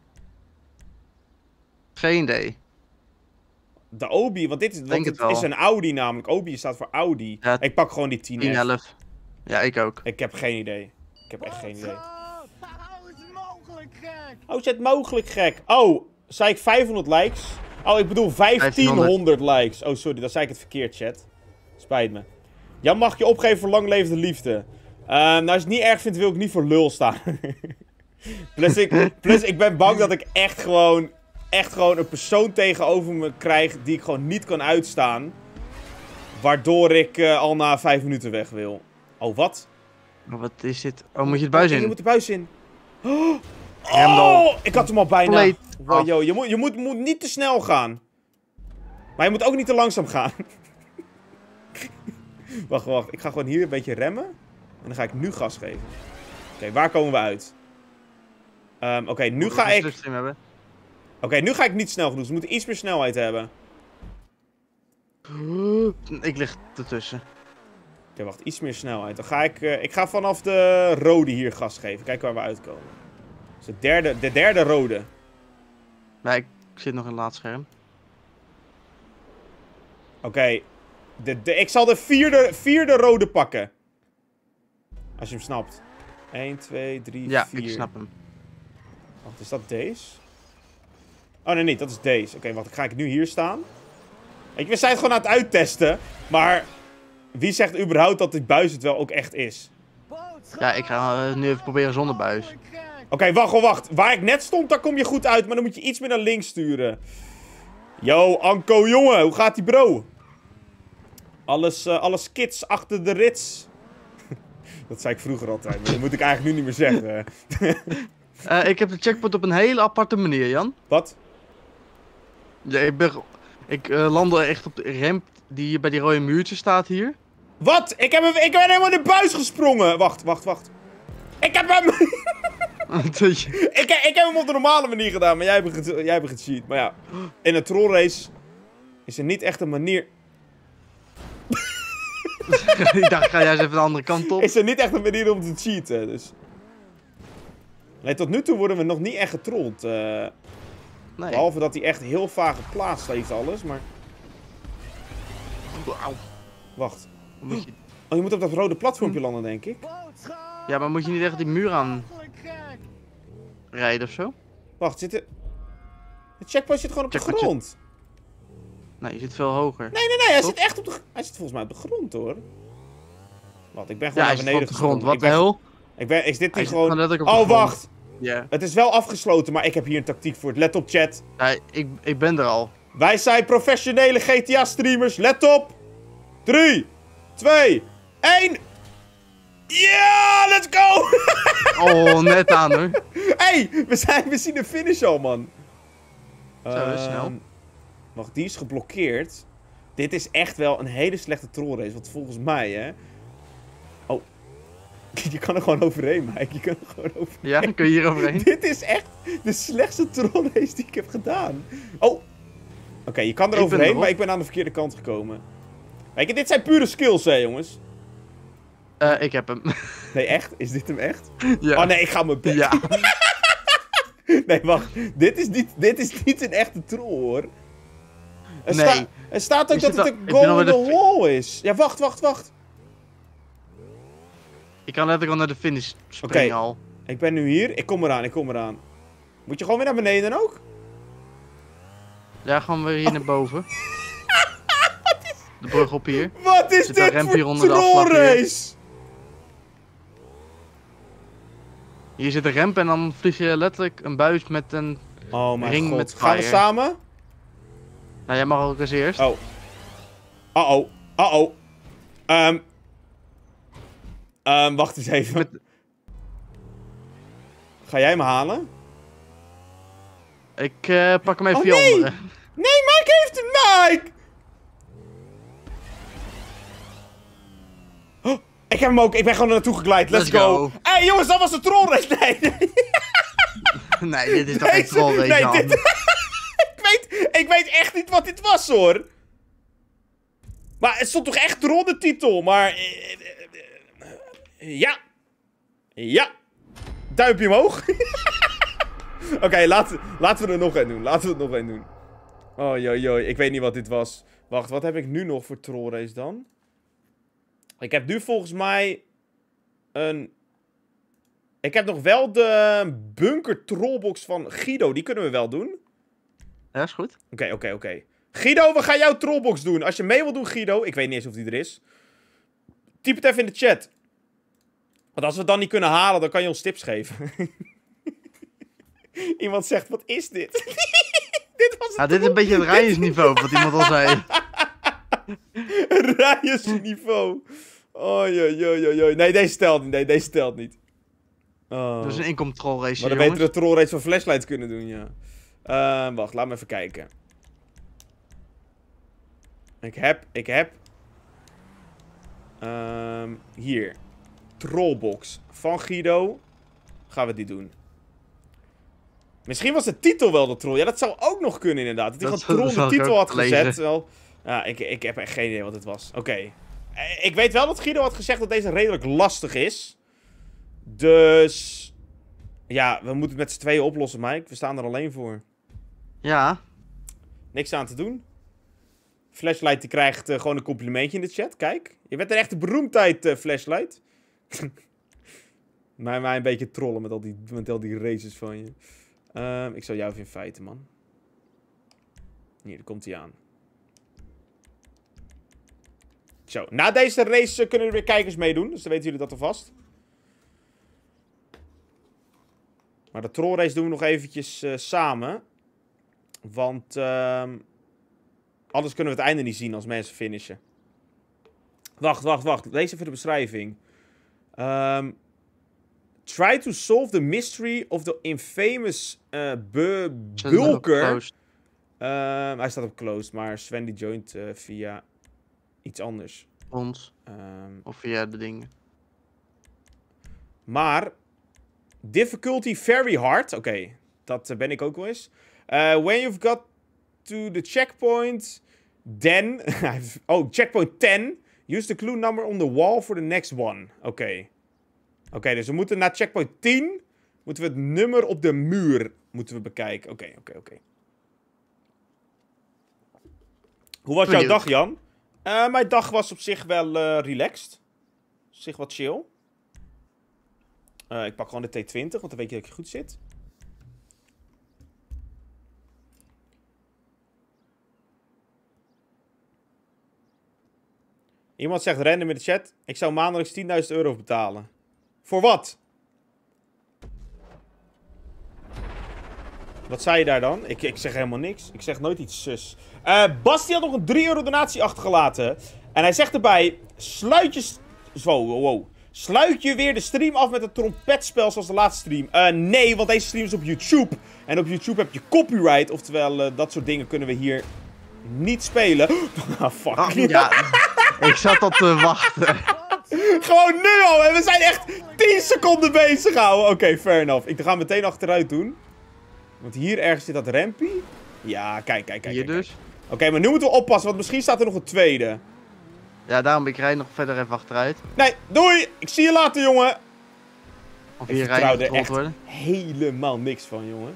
Geen idee. De Obi, want dit is een Audi namelijk. Obi staat voor Audi. Ja, ik pak gewoon die 10F. 1011. Ja, ik ook. Ik heb geen idee. Ik heb echt geen idee. Hoe is het mogelijk gek? Hoe is het mogelijk gek? Oh, zei ik 500 likes? Oh, ik bedoel 1500 likes. Oh, sorry, dan zei ik het verkeerd, chat. Spijt me. Jan mag je opgeven voor lang levende liefde. Nou, als je het niet erg vindt, wil ik niet voor lul staan. plus ik ben bang dat ik echt gewoon een persoon tegenover me krijg die ik gewoon niet kan uitstaan. Waardoor ik al na 5 minuten weg wil. Oh, wat? Wat is dit? Oh, moet je het buis in? Je moet de buis in. Oh, ik had hem al bijna. Wow, yo, je moet niet te snel gaan. Maar je moet ook niet te langzaam gaan. Wacht. Ik ga gewoon hier een beetje remmen. En dan ga ik nu gas geven. Oké, waar komen we uit? Oké, nu ga ik... Oké, nu ga ik niet snel genoeg. Dus we moeten iets meer snelheid hebben. Ik lig ertussen. Oké, wacht. Iets meer snelheid. Dan ga ik ga vanaf de rode hier gas geven. Kijken waar we uitkomen. is de derde rode. Nee, ik zit nog in het laadscherm. Oké. Ik zal de vierde rode pakken. Als je hem snapt. 1, 2, 3, Ja, 4. ik snap hem. Wacht, is dat deze? Oh nee, niet. Dat is deze. Oké, wacht. Ga ik nu hier staan? We zijn het gewoon aan het uittesten. Maar wie zegt überhaupt dat die buis het wel ook echt is? Ja, ik ga nu even proberen zonder buis. Oké, wacht. Waar ik net stond, daar kom je goed uit. Maar dan moet je iets meer naar links sturen. Yo, Anko, jongen. Hoe gaat die bro? Alles kids achter de rits. Dat zei ik vroeger altijd. Maar dat moet ik eigenlijk nu niet meer zeggen. Ik heb de checkpoint op een hele aparte manier, Jan. Wat? Ja, ik landde echt op de ramp die hier bij die rode muurtje staat hier. Wat? Ik ben helemaal in de buis gesprongen. Wacht. Ik heb hem... ik heb hem op de normale manier gedaan, maar jij hebt gecheat. Maar ja, in een trollrace is er niet echt een manier... Ik dacht, ga jij eens even de andere kant op. Is er niet echt een manier om te cheaten, dus... Nee, tot nu toe worden we nog niet echt getrold. Nee. Behalve dat hij echt heel vaag geplaatst heeft alles, maar... Auw. Wacht. Moet je... Oh, je moet op dat rode platformpje landen, denk ik. Ja, maar moet je niet echt die muur aan rijden of zo? Wacht, de checkpoint zit gewoon op de Checkpoint grond. Nee, je zit veel hoger. Nee, hij zit echt op de... Hij zit volgens mij op de grond, hoor. Wacht, ik ben gewoon Ja, naar hij zit beneden op de grond. gesprongen. Wat de hel? Is dit Hij niet zit gewoon gewoon... letterlijk op de Oh, grond. wacht. Ja. Het is wel afgesloten, maar ik heb hier een tactiek voor. Let op, chat. Ja, ik ben er al. Wij zijn professionele GTA-streamers. Let op. 3, 2, 1. Ja, let's go! Oh, net aan hoor. Hey, we zien de finish al, man. Zo, dat is snel. Wacht, die is geblokkeerd. Dit is echt wel een hele slechte trollrace. Want volgens mij, hè... Oh. Je kan er gewoon overheen, Mike. Je kan er gewoon overheen. Ja, kun je hier overheen? Dit is echt de slechtste trollrace die ik heb gedaan. Oh. Oké, je kan er overheen, maar ik ben aan de verkeerde kant gekomen. Kijk, dit zijn pure skills, hè, jongens. Ik heb hem. Nee, echt? Is dit hem echt? Ja. Oh nee, ik ga mijn bek. Ja. Nee, wacht. Dit is niet een echte troll, hoor. Nee. Er staat ook Is dat het het al- een ik ben goal in alweer the de wall is. Ja, wacht. Ik kan letterlijk al naar de finish springen al. Ik ben nu hier. Ik kom eraan. Moet je gewoon weer naar beneden dan ook? Ja, gaan we hier naar boven. De brug op hier. Wat is Zit een dit ramp voor hier onder de afslag hier? trollrace? Hier zit een ramp en dan vlieg je letterlijk een buis met een... Oh mijn Ring god. met Gaan we fire. samen? Nou, jij mag ook als eerst. Oh. Uh-oh. Wacht eens even. Met- Ga jij me halen? Ik pak hem even Oh, via nee! anderen. Nee, Mike heeft hem, Mike! Oh, ik heb hem ook. Ik ben gewoon er naartoe gegleid. Let's go. Hey, jongens, dat was de trollrace. Nee. Nee, dit is toch geen trollrace, nee, Jan? ik weet echt niet wat dit was, hoor. Maar het stond toch echt eronder de titel. Maar... ja. Ja. Duimpje omhoog. Oké, laten we er nog een doen. Oh, joi. Ik weet niet wat dit was. Wacht, wat heb ik nu nog voor trollrace dan? Ik heb nu volgens mij een... Ik heb nog wel de bunker trollbox van Guido. Die kunnen we wel doen. Ja, is goed. Oké. Guido, we gaan jouw trollbox doen. Als je mee wil doen, Guido. Ik weet niet eens of die er is. Typ het even in de chat. Want als we het dan niet kunnen halen, dan kan je ons tips geven. Iemand zegt, wat is dit? Dit was Ja, dit is een beetje het Rijensniveau, wat iemand al zei. Rijensniveau. Oh, joi. Nee, deze telt niet. Oh. Dat is een inkomtrollrace, Maar dan jongens. beter de trollrace van Flashlight kunnen doen, ja. Wacht, laat me even kijken. Ik heb... hier. Trollbox van Guido. Gaan we die doen. Misschien was de titel wel de troll. Ja, dat zou ook nog kunnen inderdaad. Dat hij Dat gewoon troll zou de ik titel ook had gezet. lezen. Terwijl... Ja, ik heb echt geen idee wat het was. Oké. Ik weet wel dat Guido had gezegd dat deze redelijk lastig is. Dus... Ja, we moeten het met z'n tweeën oplossen, Mike. We staan er alleen voor. Ja. Niks aan te doen. Flashlight die krijgt gewoon een complimentje in de chat. Kijk, je bent een echte beroemdheid, Flashlight. mij een beetje trollen met al die races van je. Ik zal jou even in feiten, man. Hier, daar komt hij aan. Zo, na deze race kunnen er weer kijkers meedoen. Dus dan weten jullie dat alvast. Maar de trollrace doen we nog eventjes samen. Want anders kunnen we het einde niet zien als mensen finishen. Wacht. Lees even de beschrijving. Try to solve the mystery of the infamous Bulker. Hij staat op closed, maar Sven die joint via iets anders. Ons. Of via de dingen. Maar difficulty very hard. Oké, dat ben ik ook wel eens. When you've got to the checkpoint, then... checkpoint 10. Use the clue number on the wall for the next one. Oké, dus we moeten naar checkpoint 10... moeten we het nummer op de muur moeten we bekijken. Oké. Hoe was jouw dag, Jan? Mijn dag was op zich wel relaxed. Op zich wat chill. Ik pak gewoon de T20, want dan weet je dat ik goed zit. Iemand zegt random in de chat. Ik zou maandelijks €10.000 betalen. Voor wat? Wat zei je daar dan? Ik zeg helemaal niks. Ik zeg nooit iets sus. Basti had nog een €3 donatie achtergelaten. En hij zegt erbij... Sluit je weer de stream af met een trompetspel zoals de laatste stream? Nee, want deze stream is op YouTube. En op YouTube heb je copyright. Oftewel, dat soort dingen kunnen we hier niet spelen. Fuck. Oh, ja, ik zat al te wachten. Gewoon nu al. En we zijn echt 10 seconden bezig houden. Oké, fair enough. Ik ga meteen achteruit doen. Want hier ergens zit dat rampie. Ja, kijk. Hier dus. Oké, maar nu moeten we oppassen, want misschien staat er nog een tweede. Ja, daarom ik rijd nog verder even achteruit. Nee, doei! Ik zie je later, jongen! Of hier rijden we echt worden. Helemaal niks van, jongen.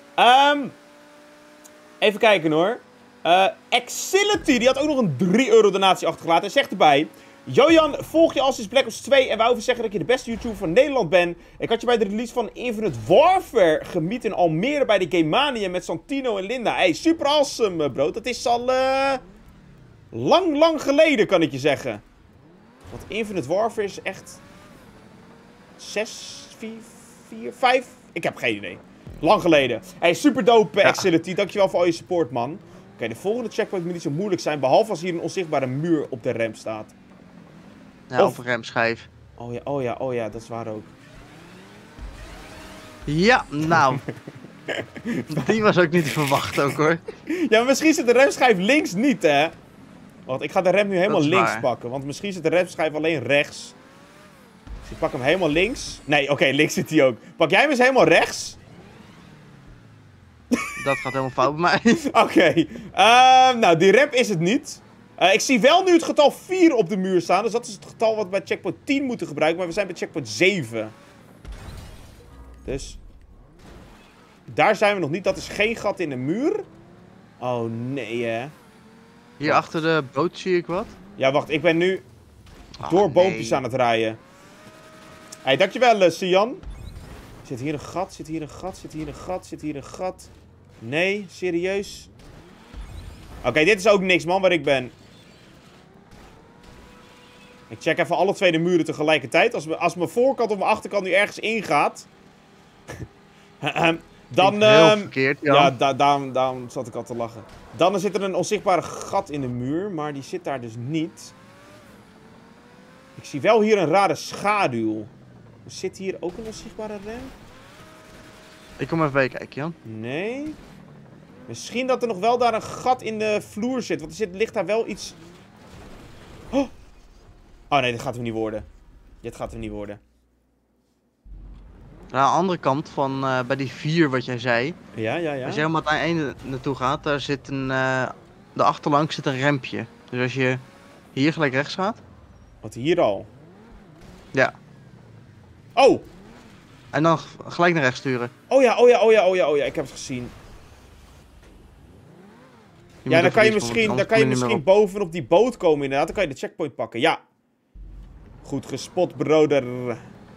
Even kijken, hoor. Exility, die had ook nog een €3 donatie achtergelaten. Hij zegt erbij... Jojan, volg je al sinds Black Ops 2 en wou even zeggen dat je de beste YouTuber van Nederland bent. Ik had je bij de release van Infinite Warfare gemiet in Almere bij de Game Mania met Santino en Linda. Hey, super awesome, bro. Dat is al lang geleden, kan ik je zeggen. Want Infinite Warfare is echt 6, 4, 5? Ik heb geen idee. Lang geleden. Hey, super dope, Exility. Dankjewel voor al je support, man. Oké, de volgende checkpoint moet niet zo moeilijk zijn, behalve als hier een onzichtbare muur op de ramp staat. Ja, of een remschijf. Oh ja, dat is waar ook. Ja, nou. Die was ook niet te verwachten ook, hoor. Ja, maar misschien zit de remschijf links niet, hè? Want ik ga de rem nu helemaal links waar. pakken. Want misschien zit de remschijf alleen rechts. Dus ik pak hem helemaal links. Nee, oké, links zit hij ook. Pak jij hem eens helemaal rechts? Dat gaat helemaal fout bij mij. Oké. Nou, die ramp is het niet. Ik zie wel nu het getal 4 op de muur staan. Dus dat is het getal wat we bij checkpoint 10 moeten gebruiken. Maar we zijn bij checkpoint 7. Dus... daar zijn we nog niet. Dat is geen gat in de muur. Oh, nee, hè. Hier achter de boot zie ik wat. Ja, wacht. Ik ben nu door boompjes aan het rijden. Hey, dankjewel, Sian. Zit hier een gat? Zit hier een gat? Zit hier een gat? Zit hier een gat? Nee, serieus? Oké, dit is ook niks, man, waar ik ben. Ik check even alle twee de muren tegelijkertijd. Als mijn voorkant of mijn achterkant nu ergens ingaat... dan... heel verkeerd, ja, daarom zat ik al te lachen. Dan zit er een onzichtbare gat in de muur, maar die zit daar dus niet. Ik zie wel hier een rare schaduw. Zit hier ook een onzichtbare rem? Ik kom even bij kijken, Jan. Nee. Misschien dat er nog wel daar een gat in de vloer zit. Want ligt daar wel iets... Oh nee, dit gaat hem niet worden. Dit gaat hem niet worden. Aan de andere kant van bij die 4 wat jij zei. Ja. Als je helemaal het einde naartoe gaat, daar zit een... de achterlangs zit een rampje. Dus als je hier gelijk rechts gaat. Wat, hier al? Ja. Oh! En dan gelijk naar rechts sturen. Oh ja, oh ja, oh ja, oh ja, oh ja. Ik heb het gezien. Ja, dan kan je misschien bovenop die boot komen inderdaad. Dan kan je de checkpoint pakken. Ja. Goed gespot, broder.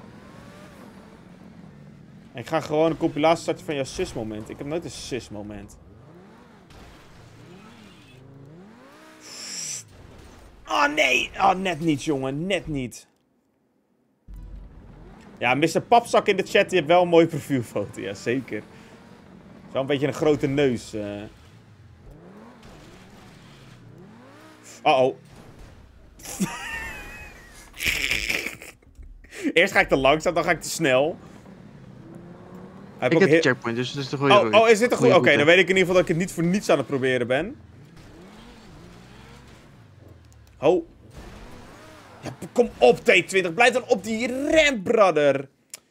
Ik ga gewoon een compilatie starten van jouw sis-moment. Ik heb nooit een sis-moment. Oh nee! Oh, net niet, jongen. Net niet. Ja, Mr. Papzak in de chat, die heeft wel een mooie profielfoto. Ja, zeker. Is wel een beetje een grote neus. Uh-oh. Eerst ga ik te langzaam, dan ga ik te snel. Ik heb de checkpoint, dus het is de goede route. Oh, is dit een goede? Oké, dan weet ik in ieder geval dat ik het niet voor niets aan het proberen ben. Oh. Ja, kom op, T20. Blijf dan op die ramp, brother.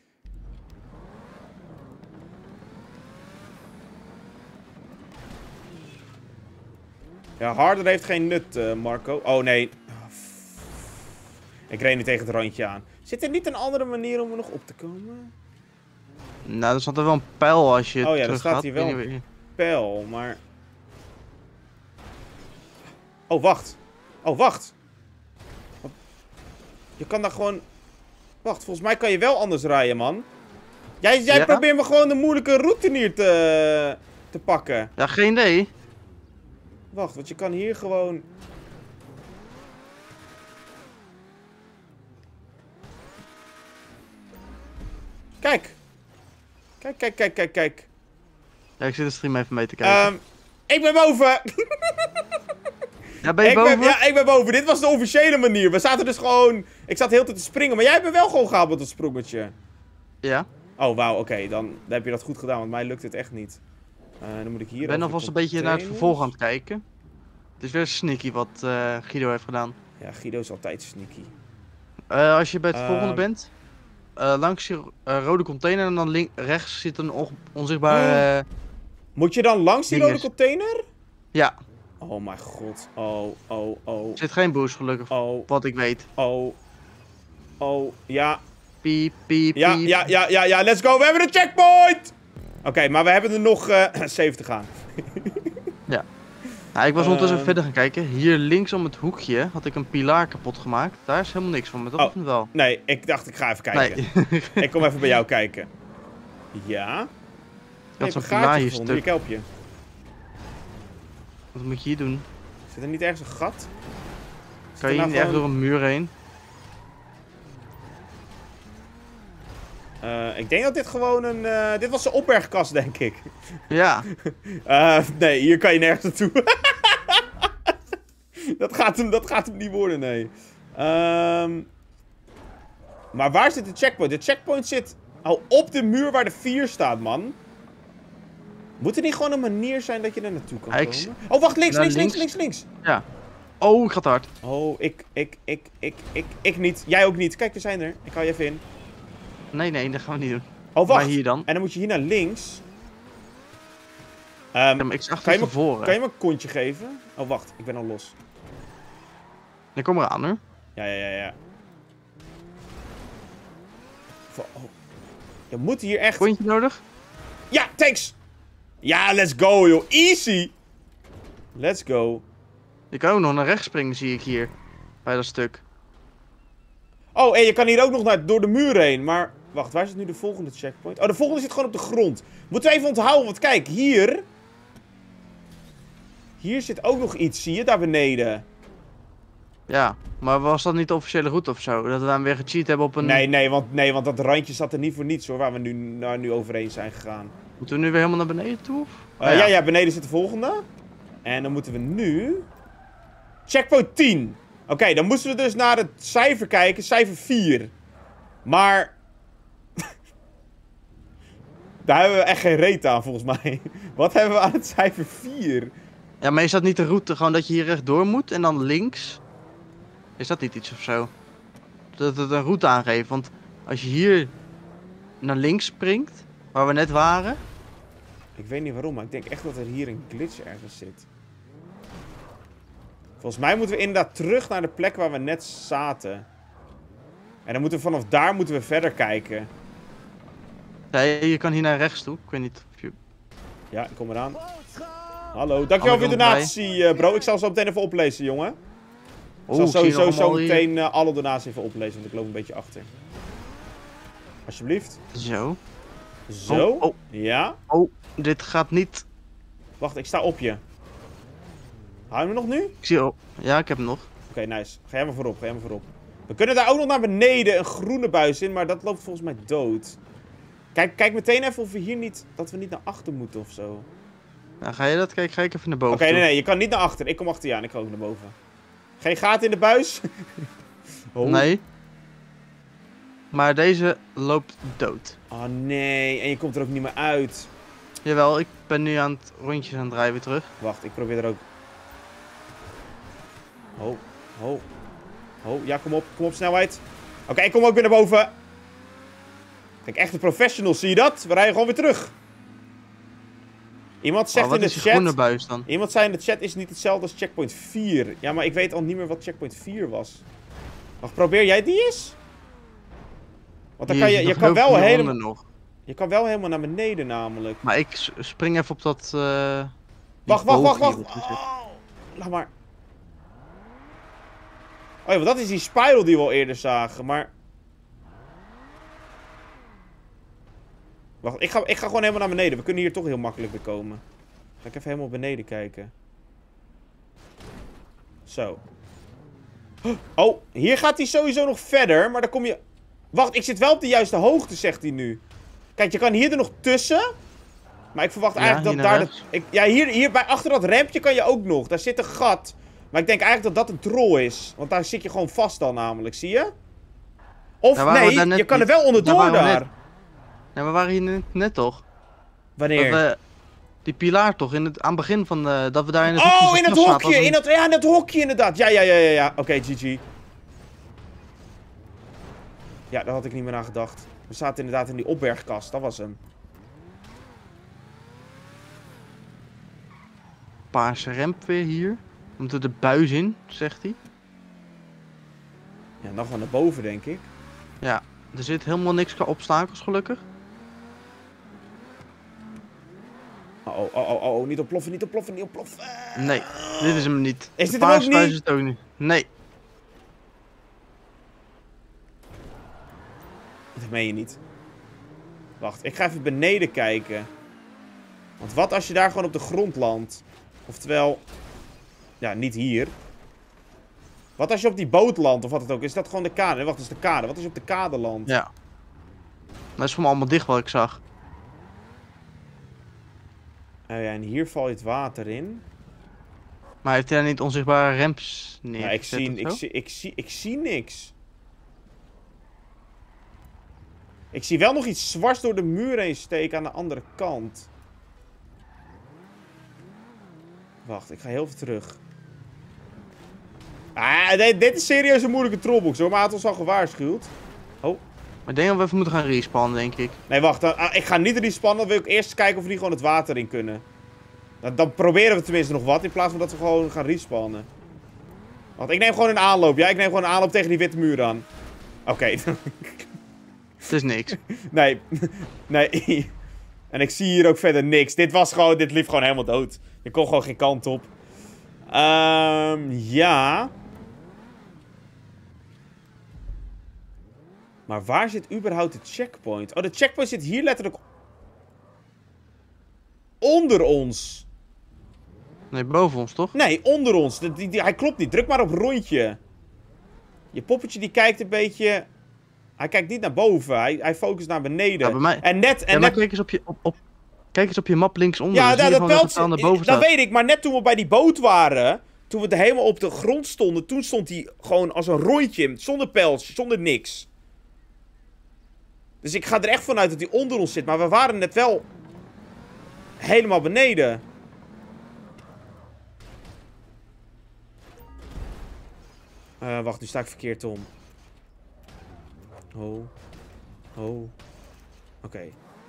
Ja, harder heeft geen nut, Marco. Oh, nee. Ik reed nu tegen het randje aan. Zit er niet een andere manier om er nog op te komen? Nou, er staat er wel een pijl als je oh ja, terug er staat gaat. hier wel een pijl, maar... Oh, wacht. Oh, wacht. Je kan daar gewoon... Wacht, volgens mij kan je wel anders rijden, man. Jij probeert me gewoon de moeilijke routinier te pakken. Ja, geen idee. Wacht, want je kan hier gewoon... Kijk. Kijk. Ja, ik zit de stream even mee te kijken. Ik ben boven. Ja, ben je boven? Ja, ik ben boven. Dit was de officiële manier. We zaten dus gewoon... Ik zat heel de tijd te springen, maar jij hebt me wel gewoon gehaald met dat sprongetje. Ja. Oh, wauw, oké. Dan heb je dat goed gedaan, want mij lukt het echt niet. Dan moet ik hier... Ik ben alvast een beetje naar het vervolg aan het kijken. Het is weer sneaky wat Guido heeft gedaan. Ja, Guido is altijd sneaky. Als je bij het volgende bent... langs je rode container en dan rechts zit een onzichtbare... Moet je dan langs die rode container? Ja. Oh mijn god. Oh. Er zit geen boost gelukkig, wat ik weet. Oh, ja. Piep. Ja, let's go. We hebben de checkpoint! Oké, maar we hebben er nog 7 te gaan. Ja. Nou, ik was ondertussen verder gaan kijken. Hier links om het hoekje had ik een pilaar kapot gemaakt. Daar is helemaal niks van, maar toch of wel? Nee, ik dacht ik ga even kijken. Nee. Ik kom even bij jou kijken. Ja? Ik had zo'n pilaar hier stuk. Ik help je. Wat moet je hier doen? Zit er niet ergens een gat? Kan je niet echt door een muur heen? Ik denk dat dit gewoon een... dit was een opbergkast, denk ik. Ja. Nee, hier kan je nergens naartoe. dat gaat hem niet worden, nee. Maar waar zit de checkpoint? De checkpoint zit al op de muur waar de 4 staat, man. Moet er niet gewoon een manier zijn dat je er naartoe kan komen? Oh, wacht, links. Ja. Oh, ik ga te hard. Oh, ik niet. Jij ook niet. Kijk, we zijn er. Ik hou je even in. Nee, dat gaan we niet doen. Oh, wacht. Maar hier dan? En dan moet je hier naar links. Ja, maar ik zag het tevoren. Kan je me een kontje geven? Oh, wacht. Ik ben al los. Ik kom eraan, hoor. Ja. Oh. Je moet hier echt... Kontje nodig? Ja, thanks! Ja, let's go, joh. Easy! Let's go. Je kan ook nog naar rechts springen, zie ik hier. Bij dat stuk. Oh, en je kan hier ook nog door de muur heen. Maar, wacht, waar zit nu de volgende checkpoint? Oh, de volgende zit gewoon op de grond. Moeten we even onthouden, want kijk, hier... Hier zit ook nog iets, zie je, daar beneden. Ja, maar was dat niet de officiële route of zo? Dat we dan weer gecheat hebben op een... Nee, want dat randje zat er niet voor niets, hoor, waar we nu overheen zijn gegaan. Moeten we nu weer helemaal naar beneden toe? Ja, beneden zit de volgende. En dan moeten we nu... Checkpoint 10. Oké, dan moesten we dus naar het cijfer kijken, cijfer 4. Maar... Daar hebben we echt geen reet aan, volgens mij. Wat hebben we aan het cijfer 4? Ja, maar is dat niet de route, gewoon dat je hier rechtdoor moet en dan links? Is dat niet iets of zo? Dat het een route aangeeft, want als je hier naar links springt, waar we net waren... Ik weet niet waarom, maar ik denk echt dat er hier een glitch ergens zit. Volgens mij moeten we inderdaad terug naar de plek waar we net zaten. En dan moeten we vanaf daar verder kijken. Ja, je kan hier naar rechts toe. Ik weet niet of je... Ja, ik kom eraan. Boodschap! Hallo, dankjewel voor je Alle donatie, bro. Ik zal zo meteen even oplezen, jongen. Ik zal ik zie je sowieso nog zo allemaal hier. meteen alle donaties even oplezen, want ik loop een beetje achter. Alsjeblieft. Zo. Zo. Oh. Ja. Oh, dit gaat niet... Wacht, ik sta op je. Hou je me nog nu? Ik zie... Oh. Ja, ik heb hem nog. Oké, nice. Ga jij maar voorop, ga jij maar voorop. We kunnen daar ook nog naar beneden een groene buis in, maar dat loopt volgens mij dood. Kijk meteen even of we hier niet... Dat we niet naar achter moeten of zo. Ja, ga je dat kijken? Ga ik even naar boven Oké, toe. nee, je kan niet naar achter. Ik kom achter je aan, ik ga ook naar boven. Geen gaten in de buis? Oh. Nee. Maar deze loopt dood. Oh nee, en je komt er ook niet meer uit. Jawel, ik ben nu aan het rondjes aan het draaien weer terug. Wacht, ik probeer er ook... Oh, oh, oh. Ja, kom op snelheid. Oké, ik kom ook weer naar boven. Kijk, echte professionals, zie je dat? We rijden gewoon weer terug. Iemand zegt Wat in de is die groene chat... buis dan? Iemand zei in de chat, is het niet hetzelfde als checkpoint 4? Ja, maar ik weet al niet meer wat checkpoint 4 was. Wacht, probeer jij die eens? Want dan Hier kan is je nog kan heel wel veel helemaal... hieronder nog. Je kan wel helemaal naar beneden namelijk. Maar ik spring even op dat... Wacht. Oh. Oh, laat maar. Oh ja, want dat is die spiral die we al eerder zagen, maar... Wacht, ik ga gewoon helemaal naar beneden. We kunnen hier toch heel makkelijk weer komen. Ga ik even helemaal beneden kijken. Zo. Oh, hier gaat hij sowieso nog verder, maar dan kom je... Wacht, ik zit wel op de juiste hoogte, zegt hij nu. Kijk, je kan hier er nog tussen. Maar ik verwacht eigenlijk dat daar... Ja, hier bij, achter dat rampje kan je ook nog. Daar zit een gat. Maar ik denk eigenlijk dat dat een troll is. Want daar zit je gewoon vast dan namelijk, zie je? Of nee, je kan er wel onderdoor daar. Nee, we waren hier net toch? Wanneer? Dat we, die pilaar toch, aan het begin van dat we daar in het Oh, hokje in dat zaten, hokje! Ja, in dat hokje inderdaad. Ja. Oké, GG. Ja, daar had ik niet meer aan gedacht. We zaten inderdaad in die opbergkast. Dat was hem. Paarse ramp weer hier. We moeten de buis in, zegt hij. Ja, dan gewoon naar boven, denk ik. Ja, er zit helemaal niks qua obstakels gelukkig. Oh, niet ontploffen. Nee, dit is hem niet. Is de dit hem ook paarse buis niet? is het ook niet. Nee. Dat meen je niet. Wacht, ik ga even beneden kijken. Want wat als je daar gewoon op de grond landt? Oftewel... Ja, niet hier. Wat als je op die boot landt, of wat het ook is? Is dat gewoon de kade? Nee, wacht, dat is de kade. Wat als je op de kade landt? Ja. Dat is voor me allemaal dicht wat ik zag. Ja, en hier valt het water in. Maar heeft hij daar niet onzichtbare ramps neergezet Ja, ik zie niks. Ik zie wel nog iets zwarts door de muur heen steken aan de andere kant. Wacht, ik ga heel even terug. Ah, dit is serieus een moeilijke trollbox hoor, maar hij had ons al gewaarschuwd. Oh. Maar ik denk dat we even moeten gaan respawnen, denk ik. Nee, wacht. Ik ga niet respannen. Dan wil ik eerst kijken of we die gewoon het water in kunnen. Dan proberen we tenminste nog wat, in plaats van dat we gewoon gaan respannen. Wacht, ik neem gewoon een aanloop. Ja, ik neem gewoon een aanloop tegen die witte muur aan. Oké. Het is niks. Nee. En ik zie hier ook verder niks. Dit liep gewoon helemaal dood. Je kon gewoon geen kant op. Ja. Maar waar zit überhaupt de checkpoint? Oh, de checkpoint zit hier letterlijk... onder ons. Nee, boven ons toch? Nee, onder ons. Hij klopt niet. Druk maar op rondje. Je poppetje die kijkt een beetje... Hij kijkt niet naar boven. Hij focust naar beneden. Ja, bij mij... En net... maar kijk eens kijk eens op je map linksonder. Ja, dat pijltje, naar boven dat staat. weet ik. Maar net toen we bij die boot waren... Toen we er helemaal op de grond stonden... Toen stond hij gewoon als een rondje. Zonder pijltje, zonder niks. Dus ik ga er echt vanuit dat hij onder ons zit. Maar we waren net wel... helemaal beneden. Wacht, nu sta ik verkeerd om. Oh. Oké.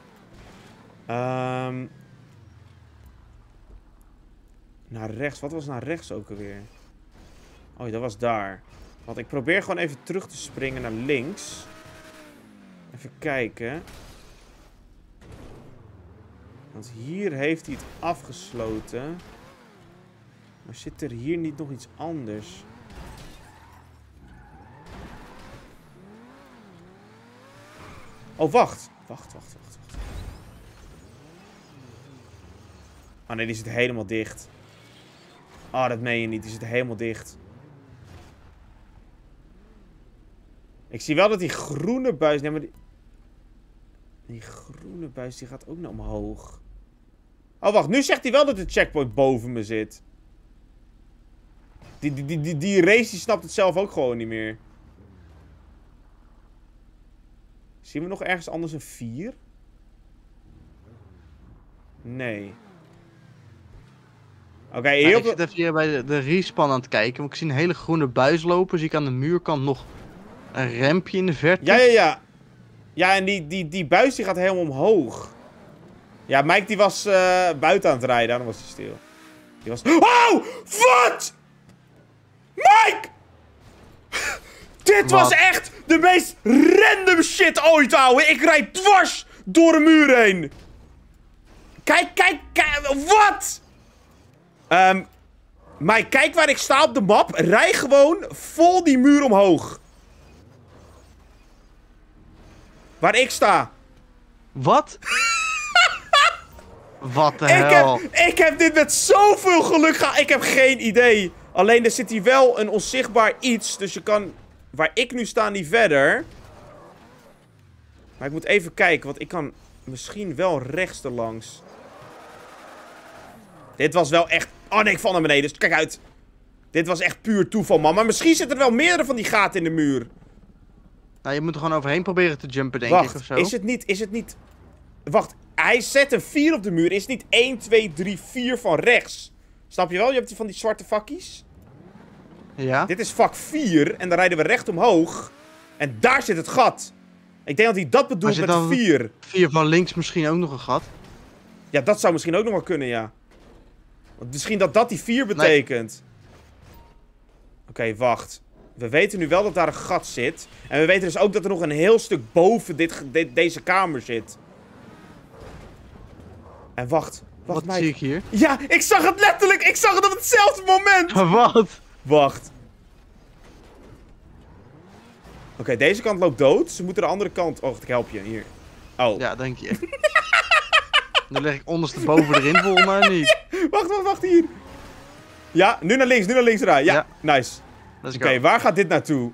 Naar rechts. Wat was naar rechts ook alweer? Oh, dat was daar. Want ik probeer gewoon even terug te springen naar links. Even kijken. Want hier heeft hij het afgesloten. Maar zit er hier niet nog iets anders? Oh, wacht. Wacht. Oh nee, die zit helemaal dicht. Oh, dat meen je niet. Die zit helemaal dicht. Ik zie wel dat die groene buis... Nee, maar die groene buis die gaat ook naar omhoog. Oh, wacht. Nu zegt hij wel dat de checkpoint boven me zit. Die race die snapt het zelf ook gewoon niet meer. Zien we nog ergens anders een 4? Nee. Oké, hier Ik zit even hier bij de respawn aan het kijken. Want ik zie een hele groene buis lopen. Zie ik aan de muurkant nog een rampje in de verte. Ja. Ja, en die buis die gaat helemaal omhoog. Ja, Mike die was buiten aan het rijden. Daarom was hij stil. Die was... Oh! Wat? Mike! Dit was echt de meest random shit ooit, ouwe. Ik rijd dwars door een muur heen. Kijk. Wat? Mike, kijk waar ik sta op de map. Rij gewoon vol die muur omhoog. Waar ik sta. Wat? Wat de hel? Ik heb dit met zoveel geluk gehad. Ik heb geen idee. Alleen er zit hier wel een onzichtbaar iets. Dus je kan... Waar ik nu sta niet verder. Maar ik moet even kijken. Want ik kan misschien wel rechts erlangs. Dit was wel echt... Oh nee, ik val naar beneden. Dus kijk uit. Dit was echt puur toeval, man. Maar misschien zitten er wel meerdere van die gaten in de muur. Nou, je moet er gewoon overheen proberen te jumpen, denk Wacht, ik, of zo. is het niet... Wacht, hij zet een 4 op de muur. Is het niet 1, 2, 3, 4 van rechts? Snap je wel? Je hebt die van die zwarte vakjes. Ja. Dit is vak 4 en dan rijden we recht omhoog. En daar zit het gat. Ik denk dat hij dat bedoelt met de 4. 4 van links misschien ook nog een gat. Ja, dat zou misschien ook nog wel kunnen, ja. Want misschien dat dat die 4 betekent. Oké, wacht. We weten nu wel dat daar een gat zit. En we weten dus ook dat er nog een heel stuk boven deze kamer zit. En wacht. Wat Mike. zie ik hier? Ja, ik zag het letterlijk. Ik zag het op hetzelfde moment. Wat? Wacht. Oké, deze kant loopt dood. Ze moeten de andere kant... Oh, ik help je. Hier. Oh. Ja, denk je. Dan leg ik ondersteboven erin, volgens mij niet. Wacht. Hier. Ja, nu naar links rijden. Ja, nice. Oké, waar gaat dit naartoe?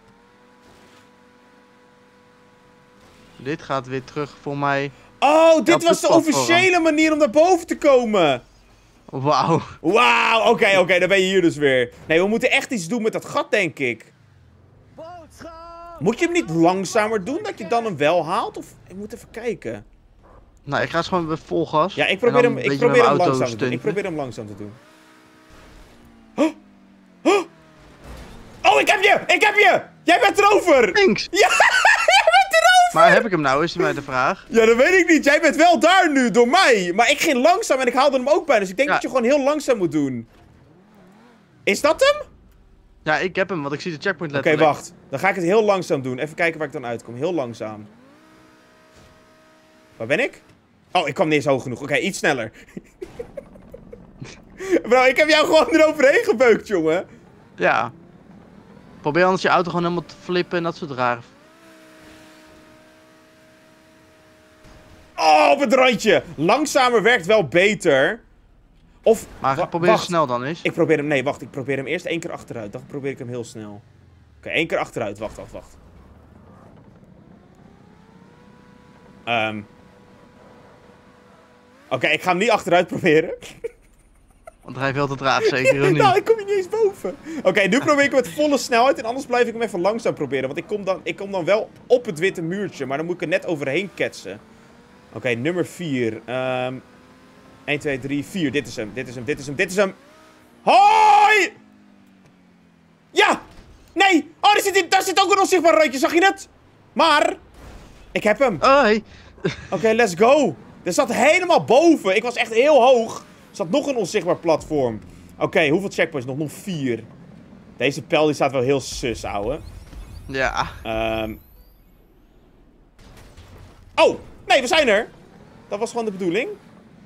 Dit gaat weer terug voor mij. Oh, dit was de officiële manier om naar boven te komen. Wauw. Wauw, oké, dan ben je hier dus weer. Nee, we moeten echt iets doen met dat gat, denk ik. Boodschap! Moet je hem niet langzamer doen, dat je dan hem wel haalt? Of, ik moet even kijken. Nou, ik ga eens gewoon vol gas. Ja, ik probeer hem langzaam te doen. Ik probeer hem langzaam te doen. Oh, ik heb je! Jij bent erover! Links! Ja, jij bent erover! Maar heb ik hem nou, is mij de vraag. Ja, dat weet ik niet. Jij bent wel daar nu, door mij. Maar ik ging langzaam en ik haalde hem ook bij. Dus ik denk dat je gewoon heel langzaam moet doen. Is dat hem? Ja, ik heb hem, want ik zie de checkpoint Oké, letterlijk. wacht. Dan ga ik het heel langzaam doen. Even kijken waar ik dan uitkom. Heel langzaam. Waar ben ik? Oh, ik kwam niet eens hoog genoeg. Oké, iets sneller. Bro, ik heb jou gewoon eroverheen gebeukt, jongen. Ja. Probeer anders je auto gewoon helemaal te flippen en dat soort raar. Oh, op het randje. Langzamer werkt wel beter. Of... Maar probeer het snel dan eens. Ik probeer hem... Nee, wacht. Ik probeer hem eerst 1 keer achteruit. Dan probeer ik hem heel snel. Oké, 1 keer achteruit. Wacht. Oké, ik ga hem niet achteruit proberen. Want hij heeft wel te traag, zeker of niet? Nou, ik kom hier niet eens boven. Oké, nu probeer ik hem met volle snelheid. En anders blijf ik hem even langzaam proberen. Want ik kom dan wel op het witte muurtje. Maar dan moet ik er net overheen ketsen. Oké, nummer 4. 1, 2, 3, 4. Dit is hem. Hoi! Ja! Nee! Oh, daar zit ook een onzichtbaar randje. Zag je het? Maar... Ik heb hem. Oh, hey. Oké, let's go. Er zat helemaal boven. Ik was echt heel hoog. Er zat nog een onzichtbaar platform. Oké, hoeveel checkpoints nog? Nog 4. Deze pijl die staat wel heel sus, ouwe. Ja. Oh, nee, we zijn er. Dat was gewoon de bedoeling.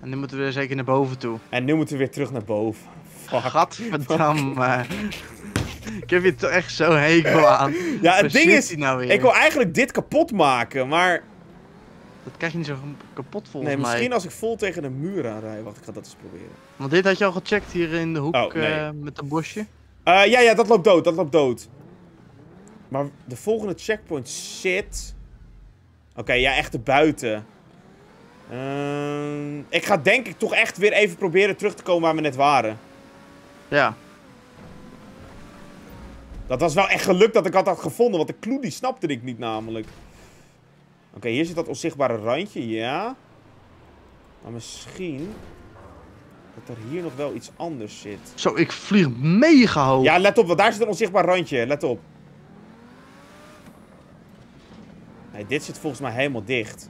En nu moeten we zeker naar boven toe. En nu moeten we weer terug naar boven. Fuck. Gadverdamme. Ik heb je toch echt zo hekel aan. Ja, het ding is, Nou weer? ik wil eigenlijk dit kapot maken, maar... Dat krijg je niet zo kapot volgens Nee, mij. misschien als ik vol tegen de muur aanrij. Wacht, ik ga dat eens proberen. Want dit had je al gecheckt hier in de hoek Oh, nee. met dat bosje. Ja, dat loopt dood, dat loopt dood. Maar de volgende checkpoint zit... Oké, ja, echt erbuiten. Ik ga denk ik toch echt weer even proberen terug te komen waar we net waren. Ja. Dat was wel echt geluk dat ik had gevonden, want de clue die snapte ik niet namelijk. Oké, hier zit dat onzichtbare randje, ja. Maar misschien... dat er hier nog wel iets anders zit. Zo, ik vlieg mega hoog. Ja, let op, want daar zit een onzichtbaar randje. Let op. Nee, dit zit volgens mij helemaal dicht.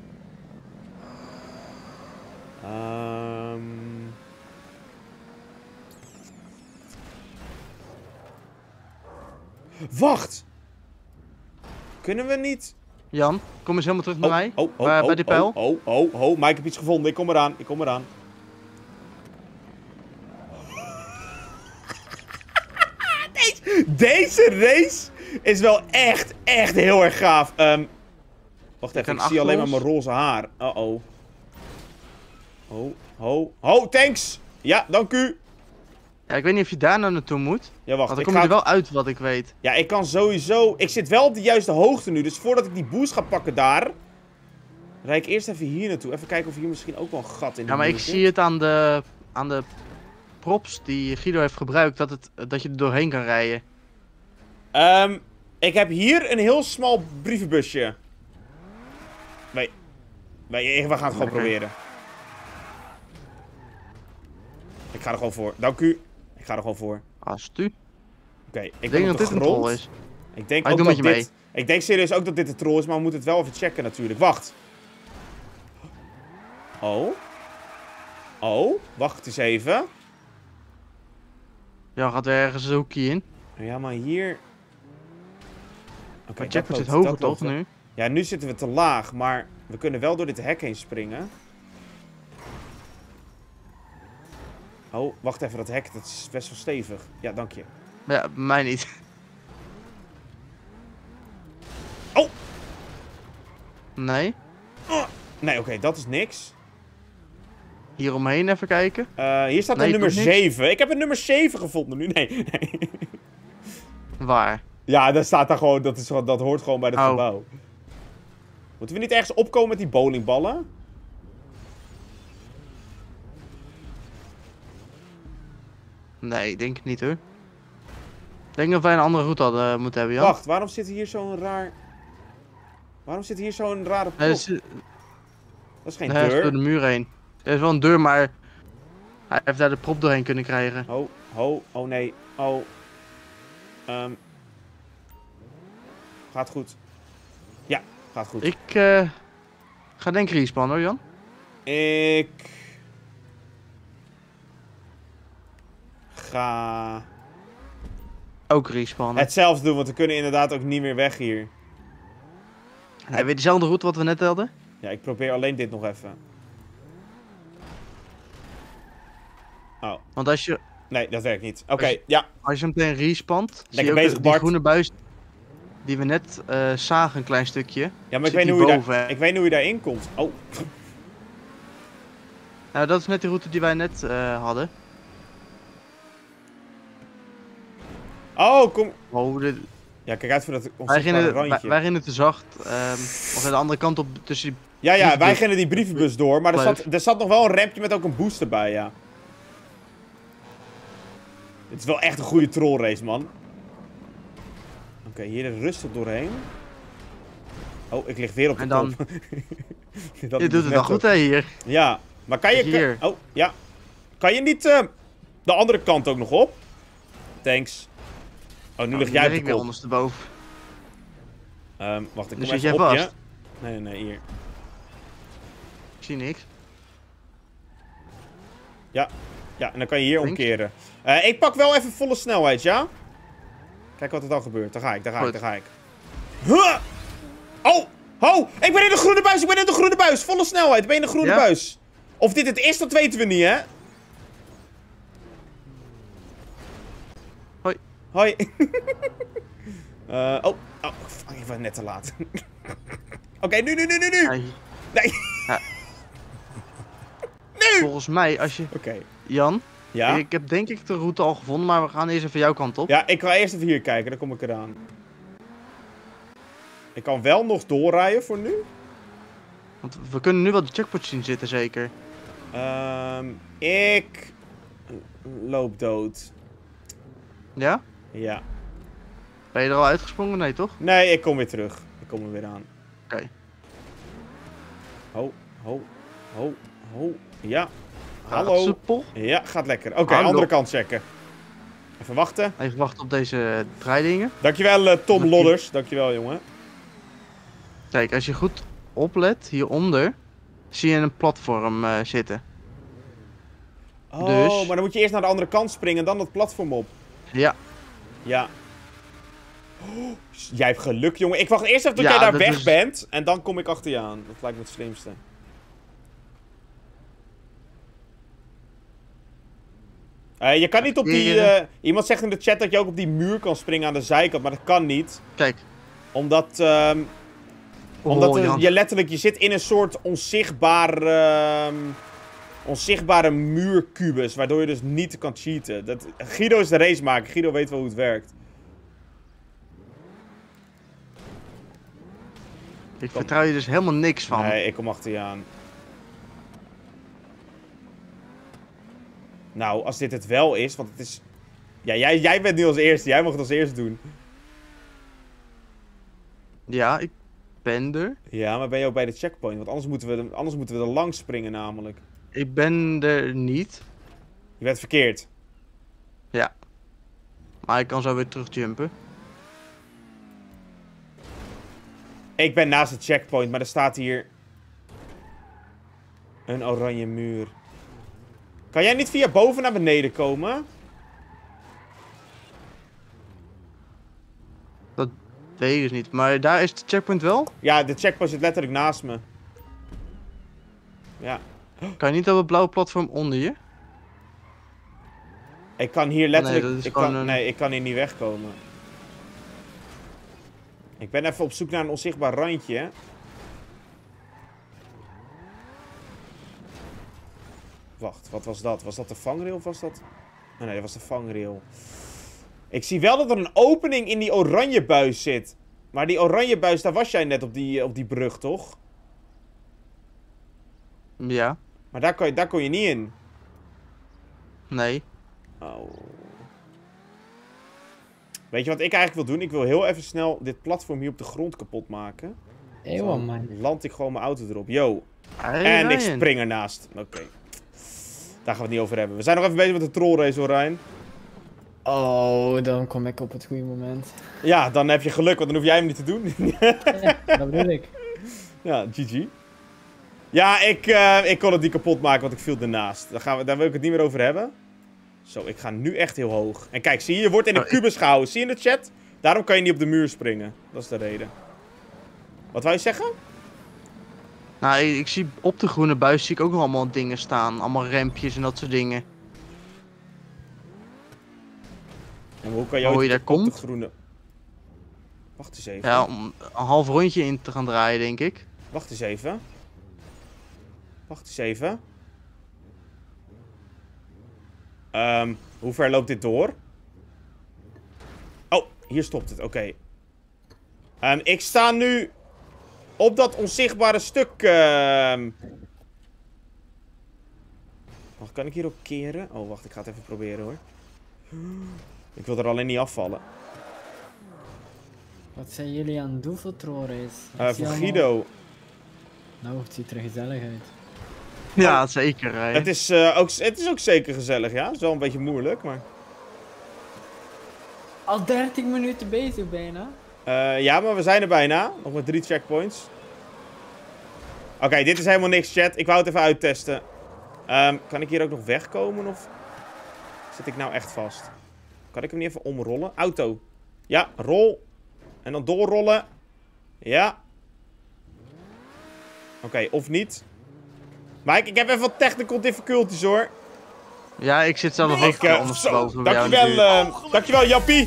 Wacht! Kunnen we niet... Jan, kom eens helemaal terug naar mij. Bij die pijl. Maar ik heb iets gevonden. Ik kom eraan. Ik kom eraan. Deze race is wel echt heel erg gaaf. Wacht even, ik zie alleen maar mijn roze haar. Uh-oh. Ho, thanks! Ja, dank u. Ja, ik weet niet of je daar nou naartoe moet. Ja, wacht. Want dan kom je er wel uit, wat ik weet. Ja, ik kan sowieso... Ik zit wel op de juiste hoogte nu, dus voordat ik die boost ga pakken daar... rijd ik eerst even hier naartoe. Even kijken of hier misschien ook wel een gat in de Ja, maar muur ik zit. zie het aan de props die Guido heeft gebruikt, dat je er doorheen kan rijden. Ik heb hier een heel smal brievenbusje. Nee, we gaan het gewoon proberen. Ik ga er gewoon voor. Dank u. Ik ga er gewoon voor. Alstu. Oké, ik Ik ben denk op dat de dit een grond. troll is. Ik denk Maar ook ik dat doe met dit... je Ik denk serieus ook dat dit een troll is, maar we moeten het wel even checken natuurlijk. Wacht. Oh, wacht eens even. Ja, gaat er ergens een hoekje in. Ja, maar hier... Oké, Maar checkpoint zit hoger toch nu? Ja, nu zitten we te laag, maar we kunnen wel door dit hek heen springen. Oh, wacht even, dat hek, dat is best wel stevig. Ja, dank je. Ja, bij mij niet. Oh! Nee. Nee, oké, dat is niks. Hier omheen even kijken. Hier staat Nee, een nummer toch niks? 7. Ik heb een nummer 7 gevonden nu. Nee. Waar? Ja, dat staat daar gewoon, dat hoort gewoon bij het Oh. gebouw. Moeten we niet ergens opkomen met die bowlingballen? Nee, ik denk het niet hoor. Ik denk dat wij een andere route hadden moeten hebben, Jan. Wacht, waarom zit hier zo'n raar... Waarom zit hier zo'n rare prop? Nee, Dat is geen nee, hij is deur. door de muur heen. Er is wel een deur, maar hij heeft daar de prop doorheen kunnen krijgen. Oh nee, Gaat goed. Ja, gaat goed. Ik ga denk ik respannen hoor, Jan. Ik... ga... Ook respannen. hetzelfde doen, want we kunnen inderdaad ook niet meer weg hier. Hebben we dezelfde route wat we net hadden? Ja, ik probeer alleen dit nog even. Oh, Want als je nee, dat werkt niet. Oké, ja. meteen respawnt, zie je ook bezig, die Bart. groene buis die we net zagen, een klein stukje. Ja, maar ik Zit weet, niet die hoe je boven, daar, hè? ik weet niet hoe je daarin komt. Oh, Nou, dat is net die route die wij net hadden. oh, kom. Oh, Ja, kijk uit voor dat wij, onzichtbare gingen, randje. wij gingen te zacht. Of aan de andere kant op tussen die... Ja, wij brievenbus. gingen die brievenbus door, maar er zat nog wel een rampje met ook een booster bij, ja. Dit is wel echt een goede trollrace, man. Oké, hier rustig doorheen. Oh, ik lig weer op de En dan- kop. Je doet het wel goed hè hier. Ja, maar kan je... Hier. Oh, ja. Kan je niet de andere kant ook nog op? Thanks. Oh, nu lig jij op de weer kop. ondersteboven. Wacht, ik Dus kom zit even jij op je. vast? Nee, hier. Ik zie niks. Ja, en dan kan je hier Thanks. omkeren. Ik pak wel even volle snelheid, ja? Kijk wat er dan gebeurt. Daar ga ik. Huh! Oh! Ik ben in de groene buis! Volle snelheid! Ik ben in de groene buis! Of dit het is, dat weten we niet, hè? Hoi. Hoi. Oh, fuck, ik was net te laat. Oké, nu. Nee. Nee. Ja. Nu! Volgens mij, als je... Oké. Jan, Ja? ik heb denk ik de route al gevonden, maar we gaan eerst even jouw kant op. Ja, ik ga eerst even hier kijken, dan kom ik eraan. Ik kan wel nog doorrijden voor nu. Want we kunnen nu wel de checkpoint zien zitten, zeker. Ik loop dood. Ja? Ja. Ben je er al uitgesprongen? Nee, toch? Nee, ik kom weer terug. Ik kom er weer aan. Oké. Ho. Ja. Gaat Hallo. soepel. Ja, gaat lekker. Oké, Hallo. andere kant checken. Even wachten. Even wachten op deze draaidingen. Dankjewel, Tom Lodders. Dankjewel, jongen. Kijk, als je goed oplet, hieronder, zie je een platform zitten. Oh, Dus- maar dan moet je eerst naar de andere kant springen en dan dat platform op. Ja. Ja. Oh, jij hebt geluk, jongen. Ik wacht eerst even tot Ja, jij daar dat weg is- bent. En dan kom ik achter je aan. Dat lijkt me het slimste. Je kan niet op die... iemand zegt in de chat dat je ook op die muur kan springen aan de zijkant. Maar dat kan niet. Kijk. Omdat... Jan. je letterlijk... Je zit in een soort onzichtbare muurkubus. Waardoor je dus niet kan cheaten. Guido is de racemaker. Guido weet wel hoe het werkt. Ik vertrouw je dus helemaal niks van. Nee, ik kom achter je aan. Nou, als dit het wel is, want het is... Ja, jij bent nu als eerste. Jij mag het als eerste doen. Ja, ik ben er. Ja, maar ben je ook bij de checkpoint? Want anders moeten we er langs springen namelijk. Ik ben er niet. Je bent verkeerd. Ja. Maar ik kan zo weer terugjumpen. Ik ben naast de checkpoint, maar er staat hier... een oranje muur. Kan jij niet via boven naar beneden komen? Dat weet ik dus niet. Maar daar is de checkpoint wel. Ja, de checkpoint zit letterlijk naast me. Ja. Kan je niet op het blauwe platform onder je? Ik kan hier letterlijk... dat is gewoon een- Nee, ik kan hier niet wegkomen. Ik ben even op zoek naar een onzichtbaar randje, hè. Wacht, wat was dat? Was dat de vangrail of was dat... Oh nee, dat was de vangrail. Ik zie wel dat er een opening in die oranje buis zit. Maar die oranje buis, daar was jij net op die brug, toch? Ja. Maar daar kon je niet in. Nee. Oh. Weet je wat ik eigenlijk wil doen? Ik wil heel even snel dit platform hier op de grond kapot maken. Eeuw, Dan man. land ik gewoon mijn auto erop. Yo. Hey, En ik Ryan. spring ernaast. Oké. Daar gaan we het niet over hebben. We zijn nog even bezig met de trollrace hoor, Ryan. Oh, dan kom ik op het goede moment. Ja, dan heb je geluk, want dan hoef jij hem niet te doen. Ja, dat bedoel ik. Ja, GG. Ja, ik kon het niet kapot maken, want ik viel ernaast. Daar wil ik het niet meer over hebben. Zo, ik ga nu echt heel hoog. En kijk, zie je wordt in de kubus gehouden. Zie je in de chat? Daarom kan je niet op de muur springen. Dat is de reden. Wat wou je zeggen? Nou, ik zie op de groene buis zie ik ook nog allemaal dingen staan. Allemaal rempjes en dat soort dingen. En hoe kan je Hoe ooit je daar op komt? de groene... Wacht eens even. Ja, om een half rondje in te gaan draaien, denk ik. Wacht eens even. Wacht eens even. Hoe ver loopt dit door? Oh, hier stopt het. Oké. Ik sta nu op dat onzichtbare stuk. Wacht, kan ik hier ook keren? Oh, wacht, ik ga het even proberen hoor. Ik wil er alleen niet afvallen. Wat zijn jullie aan het doen voor trollrace? Voor Guido. Nou, het ziet er gezellig uit. Ja, zeker. Hè. Het is ook zeker gezellig, ja. Het is wel een beetje moeilijk, maar... Al 30 minuten bezig bijna. Ja, maar we zijn er bijna. Nog maar 3 checkpoints. Oké, dit is helemaal niks, chat. Ik wou het even uittesten. Kan ik hier ook nog wegkomen, of... Zit ik nou echt vast? Kan ik hem niet even omrollen? Auto. Ja, rol. En dan doorrollen. Ja. Oké, of niet. Mike, ik heb even wat technical difficulties hoor. Ja, ik zit zelf ook ondersteboven. Dankjewel Jappie.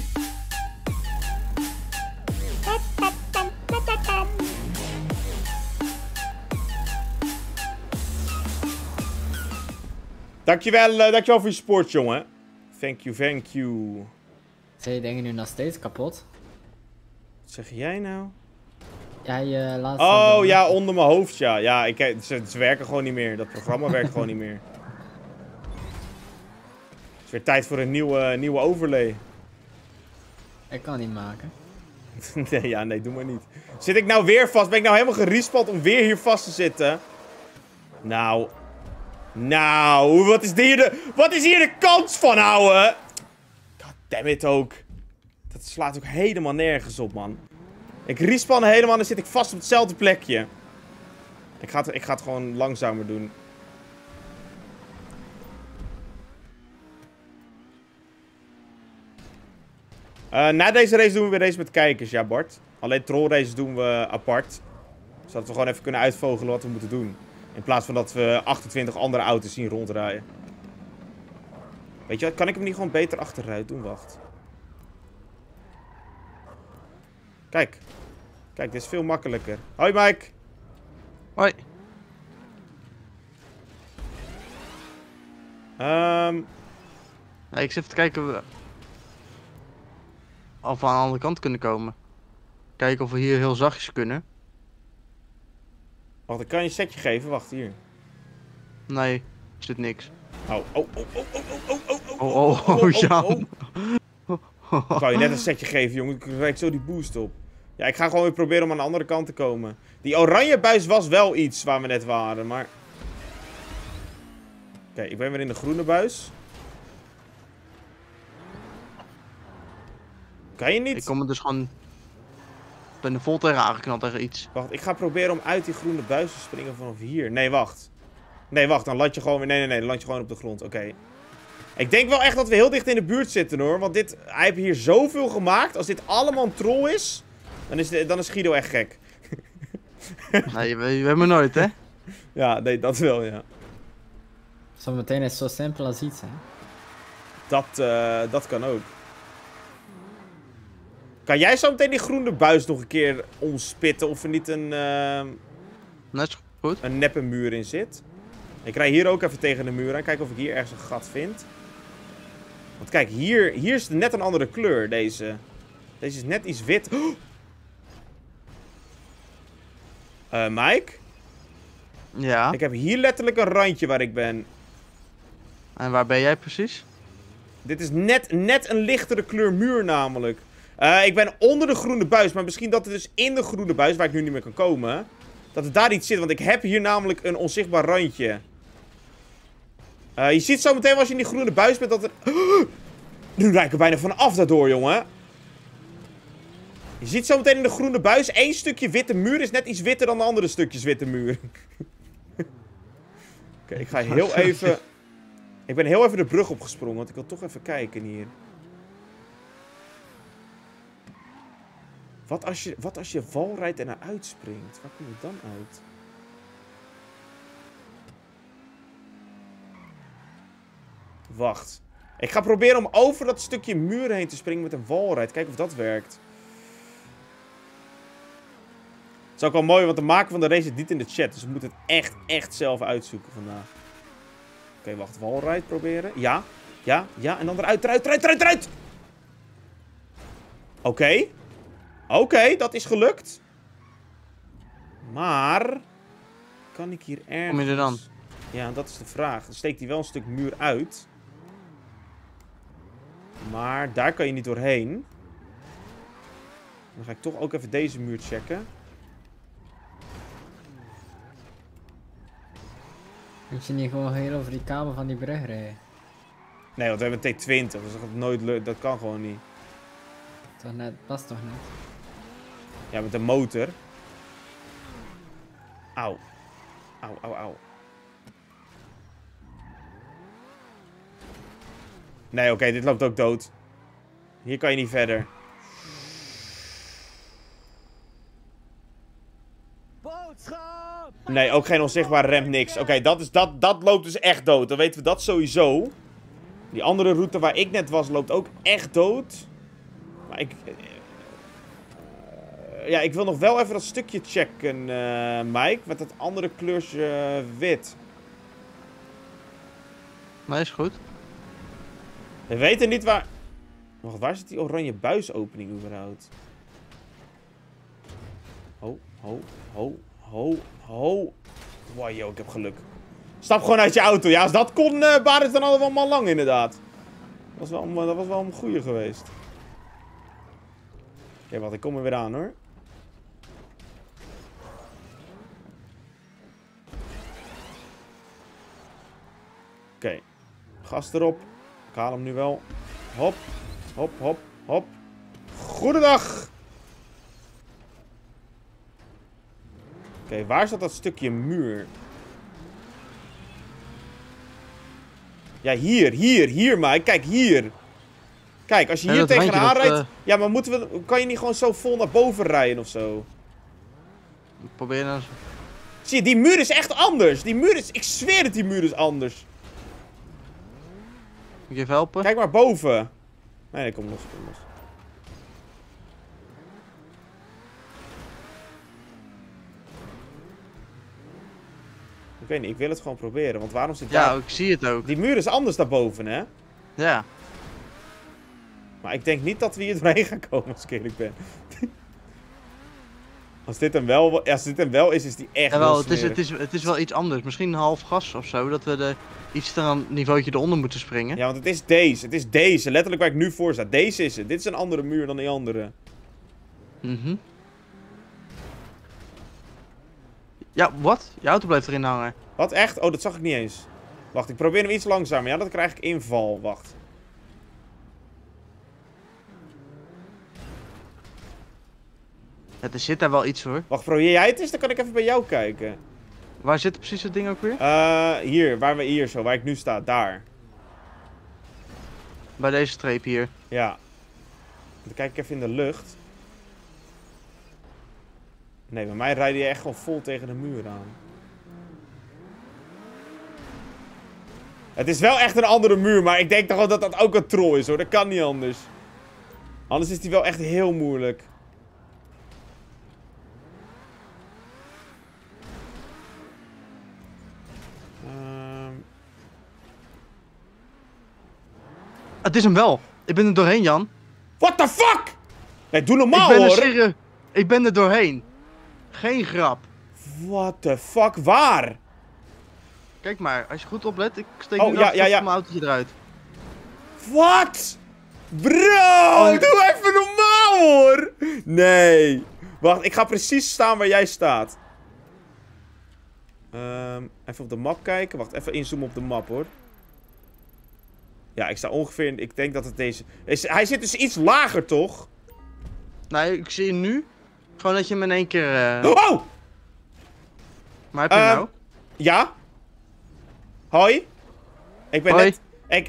Dankjewel voor je support, jongen. Thank you. Zijn je dingen nu nog steeds kapot? Wat zeg jij nou? Ja, je laatste... Oh, ja, onder mijn hoofd, ja. Ja, ze werken gewoon niet meer. Dat programma werkt gewoon niet meer. Het is weer tijd voor een nieuwe overlay. Ik kan niet maken. Nee, doe maar niet. Zit ik nou weer vast? Ben ik nou helemaal gerespawnd om weer hier vast te zitten? Nou, wat is hier de kans van, ouwe? Goddammit ook. Dat slaat ook helemaal nergens op, man. Ik respawn helemaal en dan zit ik vast op hetzelfde plekje. Ik ga het gewoon langzamer doen. Na deze race doen we weer race met kijkers, ja Bart. Alleen trollraces doen we apart. Zodat we gewoon even kunnen uitvogelen wat we moeten doen. In plaats van dat we 28 andere auto's zien rondrijden. Weet je wat, kan ik hem niet gewoon beter achteruit doen? Wacht. Kijk, dit is veel makkelijker. Hoi Mike. Hoi. Ik zit even te kijken of we aan de andere kant kunnen komen. Kijken of we hier heel zachtjes kunnen. Wacht, ik kan je een setje geven. Wacht, hier. Nee, er zit niks. Jan. Ik wou je net een setje geven, jongen. Ik krijg zo die boost op. Ja, ik ga gewoon weer proberen om aan de andere kant te komen. Die oranje buis was wel iets waar we net waren, maar... Oké, ik ben weer in de groene buis. Kan je niet? Ik kom er dus gewoon... Ik ben er vol tegen aangeknald tegen iets. Wacht, ik ga proberen om uit die groene buis te springen vanaf hier. Nee, wacht. Nee, wacht, dan land je gewoon weer... Nee, dan land je gewoon op de grond. Oké. Ik denk wel echt dat we heel dicht in de buurt zitten, hoor. Want hij heeft hier zoveel gemaakt. Als dit allemaal een troll is, dan is Guido echt gek. Nee, we hebben nooit, hè? Ja, nee, dat wel, ja. Zometeen is het zo simpel als iets, hè? Dat kan ook. Kan jij zo meteen die groene buis nog een keer omspitten of er niet Net goed. een neppe muur in zit? Ik rij hier ook even tegen de muur aan. Kijken of ik hier ergens een gat vind. Want kijk, hier is net een andere kleur, deze. Deze is net iets wit. Mike? Ja. Ik heb hier letterlijk een randje waar ik ben. En waar ben jij precies? Dit is net een lichtere kleur muur namelijk. Ik ben onder de groene buis, maar misschien dat het dus in de groene buis, waar ik nu niet meer kan komen, dat het daar iets zit, want ik heb hier namelijk een onzichtbaar randje. Je ziet zo meteen als je in die groene buis bent dat er... Nu rijd ik er bijna vanaf daardoor, jongen. Je ziet zo meteen in de groene buis, één stukje witte muur is net iets witter dan de andere stukjes witte muur. Oké, ik ga heel even... Ik ben heel even de brug opgesprongen, want ik wil toch even kijken hier. Wat als je valrijdt en eruit springt? Waar kom je dan uit? Wacht. Ik ga proberen om over dat stukje muur heen te springen met een walrijd. Kijken of dat werkt. Het is ook wel mooi, want de maker van de race zit niet in de chat. Dus we moeten het echt zelf uitzoeken vandaag. Oké, wacht. Walrijd proberen. Ja. En dan eruit. Oké, dat is gelukt. Maar... Kan ik hier ergens... Kom je er dan? Ja, dat is de vraag. Dan steekt hij wel een stuk muur uit. Maar daar kan je niet doorheen. Dan ga ik toch ook even deze muur checken. Moet je niet gewoon heel over die kabel van die brug rijden? Nee, want we hebben een T20. Dus dat gaat nooit lukken. Dat kan gewoon niet. Toch net, dat is toch net? Ja, met een motor. Auw. Nee, oké, dit loopt ook dood. Hier kan je niet verder. Boodschap! Nee, ook geen onzichtbare rem, niks. Oké, dat loopt dus echt dood. Dan weten we dat sowieso. Die andere route waar ik net was, loopt ook echt dood. Maar ja, ik wil nog wel even dat stukje checken, Mike. Met dat andere kleurtje wit. Maar is goed. We weten niet waar... Wacht, waar zit die oranje buisopening überhaupt? Ho. Wow, yo, ik heb geluk. Stap gewoon uit je auto. Ja, als dat kon, waren het dan allemaal lang inderdaad. Dat was wel een goeie geweest. Oké, wacht, ik kom er weer aan hoor. Oké. Gas erop. Ik haal hem nu wel. Hop. Hop. Goedendag. Oké, waar zat dat stukje muur? Ja, hier, Mike. Kijk, hier. Kijk, als je hier tegenaan rijdt... Ja, maar kan je niet gewoon zo vol naar boven rijden of zo? Probeer nou eens. Zie je, die muur is echt anders. Ik zweer het, die muur is anders. Moet je even helpen? Kijk maar boven. Nee, kom los. Ik weet niet, ik wil het gewoon proberen, want waarom zit daar... Ja, ik zie het ook. Die muur is anders daarboven, hè? Ja. Maar ik denk niet dat we hier doorheen gaan komen, als ik eerlijk ben. Als dit hem wel is, is die echt Jawel, het is wel iets anders. Misschien een half gas of zo, dat we iets te een niveautje eronder moeten springen. Ja, want het is deze. Letterlijk waar ik nu voor sta. Deze is het. Dit is een andere muur dan die andere. Ja, wat? Je auto blijft erin hangen. Wat, echt? Oh, dat zag ik niet eens. Wacht, ik probeer hem iets langzamer. Ja, dan krijg ik inval. Wacht. Ja, er zit daar wel iets hoor. Wacht, probeer jij het eens? Dan kan ik even bij jou kijken. Waar zit precies dat ding ook weer? Hier, waar ik nu sta. Daar. Bij deze streep hier. Ja. Dan kijk ik even in de lucht. Nee, bij mij rijdt hij echt gewoon vol tegen de muur aan. Het is wel echt een andere muur, maar ik denk toch wel dat dat ook een troll is hoor. Dat kan niet anders. Anders is die wel echt heel moeilijk. Het is hem wel. Ik ben er doorheen, Jan. What the fuck? Nee, doe normaal hoor. Ik ben er doorheen. Geen grap. What the fuck? Waar? Kijk maar, als je goed oplet, ik steek nu mijn autootje eruit. Wat? Bro, doe even normaal hoor. Nee. Wacht, ik ga precies staan waar jij staat. Even op de map kijken. Wacht, even inzoomen op de map hoor. Ja, ik sta ongeveer... Ik denk dat het deze... Hij zit dus iets lager, toch? Nee, ik zie je nu. Gewoon dat je hem in één keer... Oh! Maar heb je hem nou? Ja? Hoi? Ik ben net...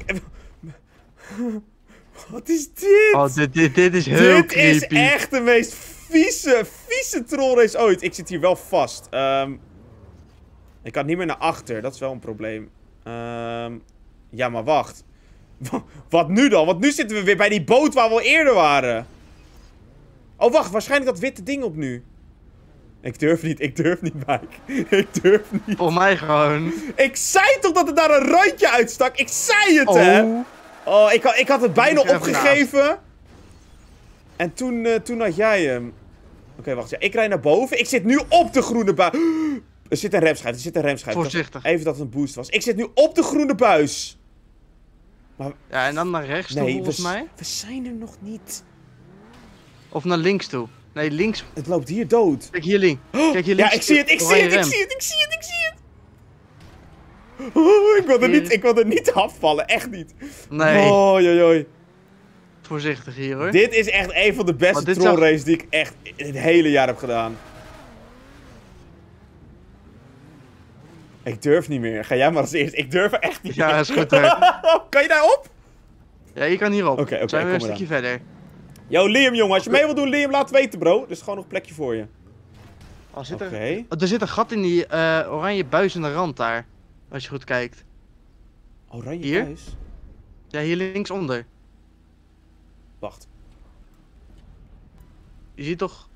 Wat is dit? Oh, dit is heel creepy. Dit is echt de meest vieze trollrace ooit. Ik zit hier wel vast. Ik kan niet meer naar achter. Dat is wel een probleem. Ja, maar wacht. Wat nu dan? Want nu zitten we weer bij die boot waar we al eerder waren. Oh, wacht. Waarschijnlijk dat witte ding op nu. Ik durf niet, Mike. Ik durf niet. Voor mij gewoon. Ik zei toch dat er daar een randje uitstak? Ik zei het, hè? Oh, ik had het bijna opgegeven. En toen had jij hem. Oké, wacht. Ja, ik rijd naar boven. Ik zit nu op de groene buis. Er zit een remschijf. Voorzichtig. Even dat het een boost was. Ik zit nu op de groene buis. Maar... Ja, en dan naar rechts toe, volgens mij. We zijn er nog niet. Of naar links toe. Nee, links. Het loopt hier dood. Kijk hier links. Kijk hier links. Ja, ik zie het. Ik zie het. Oh, ik wil er niet afvallen. Echt niet. Nee. Oh, joi. Voorzichtig hier, hoor. Dit is echt een van de beste trollraces die ik echt het hele jaar heb gedaan. Ik durf niet meer. Ga jij maar als eerst. Ik durf er echt niet meer. Ja, is goed, hoor. Kan je daar op? Ja, je kan hierop. Oké, zijn we een stukje verder. Yo, Liam, jongen. Als je mee wilt doen, Liam, laat weten, bro. Er is gewoon nog een plekje voor je. Oh, Oké. er zit een gat in die oranje buis in de rand daar. Als je goed kijkt. Oranje Hier? buis? Ja, hier linksonder. Wacht. Je ziet toch...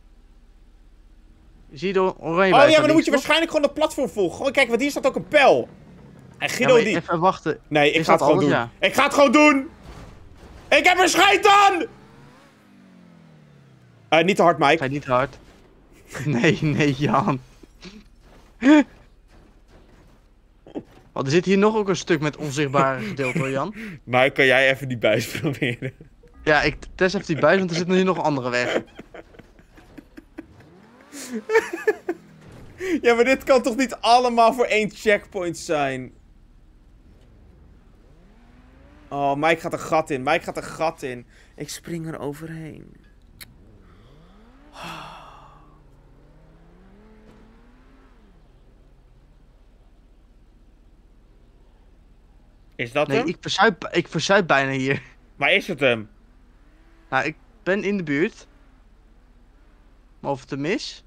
Je ziet de oranje Oh buis ja, maar daar dan moet links, je toch? waarschijnlijk gewoon de platform volgen. Gewoon kijk, want hier staat ook een pijl. En Ja, Guido maar die... even wachten. Nee, ik Is ga het dat gewoon alles? doen. Ja. Ik ga het gewoon doen! Ik heb er scheid aan! Niet te hard, Mike. Ga je niet hard. Nee, Jan. Oh, er zit hier nog ook een stuk met onzichtbare gedeelte hoor, Jan. Mike, kan jij even die buis proberen? Ja, ik test even die buis, want er zit hier nog een andere weg. Ja, maar dit kan toch niet allemaal voor 1 checkpoint zijn? Oh, Mike gaat een gat in. Mike gaat een gat in. Ik spring er overheen. Is dat Nee, hem? ik verzuip bijna hier. Maar is het hem? Nou, ik ben in de buurt. Maar of het hem is?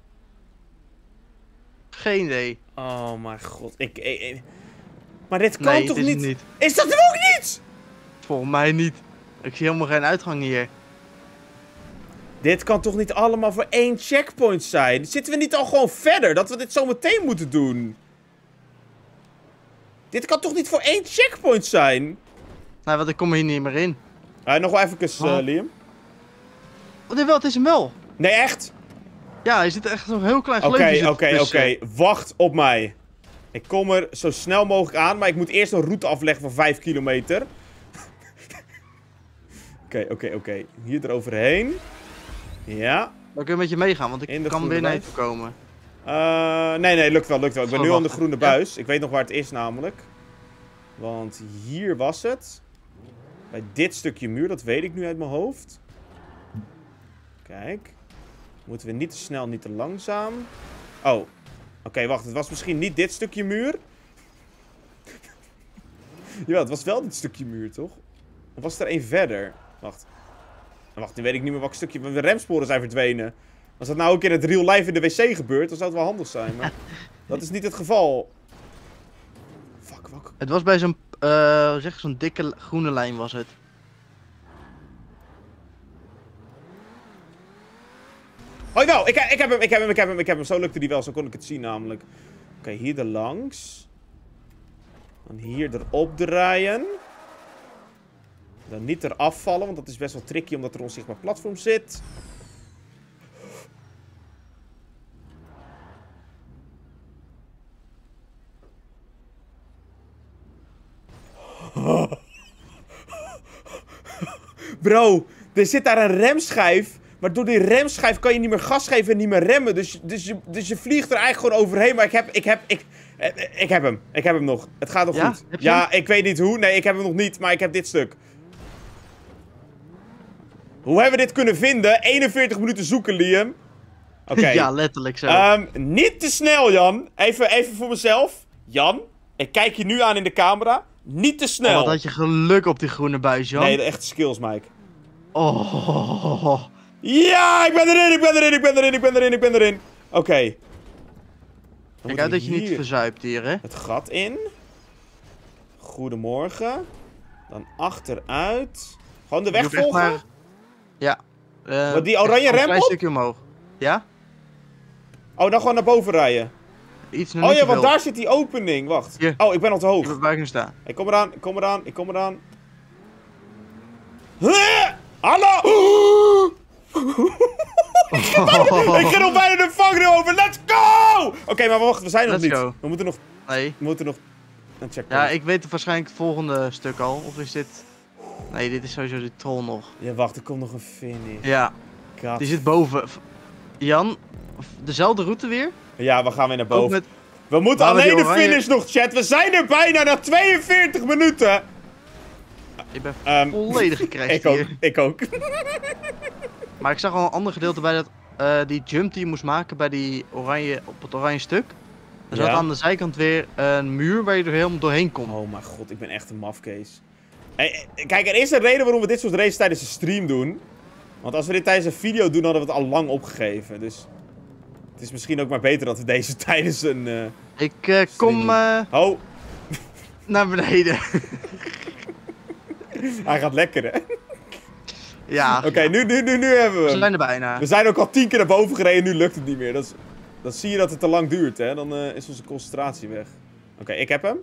Geen idee. Oh mijn god. Maar dit kan Nee, toch het is niet? het niet. Is dat hem ook niet? Volgens mij niet. Ik zie helemaal geen uitgang hier. Dit kan toch niet allemaal voor 1 checkpoint zijn? Zitten we niet al gewoon verder? Dat we dit zo meteen moeten doen? Dit kan toch niet voor 1 checkpoint zijn? Nou, want ik kom er hier niet meer in. Nog wel even, Liam. Oh, nee, wel, het is hem wel. Nee, echt? Ja, er zit echt zo'n heel klein Oké, gleufje oké. tussen. Wacht op mij. Ik kom er zo snel mogelijk aan, maar ik moet eerst een route afleggen van 5 kilometer. Oké. Hier eroverheen. Ja. Dan kun je met je meegaan, want In de ik kan groene binnen buis. even komen. Nee, lukt wel. Ik ben Gewoon nu aan de wachten. groene buis. Ik weet nog waar het is namelijk. Want hier was het. Bij dit stukje muur, dat weet ik nu uit mijn hoofd. Kijk. Moeten we niet te snel, niet te langzaam. Oh. Oké, wacht. Het was misschien niet dit stukje muur. Ja, het was wel dit stukje muur, toch? Of was er één verder? Wacht. Wacht, nu weet ik niet meer welk stukje. De remsporen zijn verdwenen. Als dat nou ook in het real life in de wc gebeurt, dan zou het wel handig zijn. Maar dat is niet het geval. Fuck, wat? Het was bij zo'n, zeg zo'n dikke groene lijn was het. Oh, wel, ik heb hem. Zo lukte die wel, zo kon ik het zien namelijk. Oké, hier erlangs. Dan hier erop draaien. Dan niet eraf vallen, want dat is best wel tricky omdat er een onzichtbaar platform zit. Bro, er zit daar een remschijf. Maar door die remschijf kan je niet meer gas geven en niet meer remmen. Dus je vliegt er eigenlijk gewoon overheen. Maar ik heb hem. Ik heb hem nog. Het gaat nog Ja? goed. Heb je Ja, ik weet niet hoe. Nee, ik heb hem nog niet. Maar ik heb dit stuk. Hoe hebben we dit kunnen vinden? 41 minuten zoeken, Liam. Oké. Ja, letterlijk zo. Niet te snel, Jan. Even voor mezelf. Jan, ik kijk je nu aan in de camera. Niet te Oh, snel. wat had je geluk op die groene buis, Jan. Nee, de echte skills, Mike. Oh. Ja, ik ben erin. Oké. Kijk uit dat je niet verzuipt hier, hè. Het gat in. Goedemorgen. Dan achteruit. Gewoon de Je weg hoeft echt volgen. maar- Ja. Wat, die oranje een rem klein op? stukje omhoog. Ja? Oh, dan gewoon naar boven rijden. Iets nog Oh niet ja, te want veel. daar zit die opening. Wacht. Hier. Oh, ik ben al te hoog. Waar ik nu sta. Ik kom eraan. Huh? Hallo! Ik ga nog bijna de vangrail over. Let's go! Oké, maar wacht, we zijn nog Let's niet. go. We moeten nog Nee. een checkpoint. Ja, ik weet waarschijnlijk het volgende stuk al. Of is dit... Nee, dit is sowieso die troll nog. Ja, wacht, er komt nog een finish. Ja, God. die zit boven. Jan, dezelfde route weer? Ja, we gaan weer naar Ook boven. met... We moeten waar we alleen die de oranje- finish nog, chat. We zijn er bijna na 42 minuten. Ik ben Ehm, volledig gecrashed Ik ook, hier. ik ook. Maar ik zag al een ander gedeelte bij dat... die jump die je moest maken bij die oranje, op het oranje stuk. Er zat Ja. aan de zijkant weer een muur waar je er helemaal doorheen kon. Oh mijn god, ik ben echt een mafkees. Kijk, er is een reden waarom we dit soort races tijdens de stream doen. Want als we dit tijdens een video doen, hadden we het al lang opgegeven. Dus Het is misschien ook maar beter dat we deze tijdens een... Ik kom Oh, naar beneden. hij gaat lekker, hè? Ja. Oké, nu hebben we We hem. zijn er bijna. We zijn ook al 10 keer naar boven gereden, nu lukt het niet meer. Dan zie je dat het te lang duurt, hè? Dan is onze concentratie weg. Oké, ik heb hem.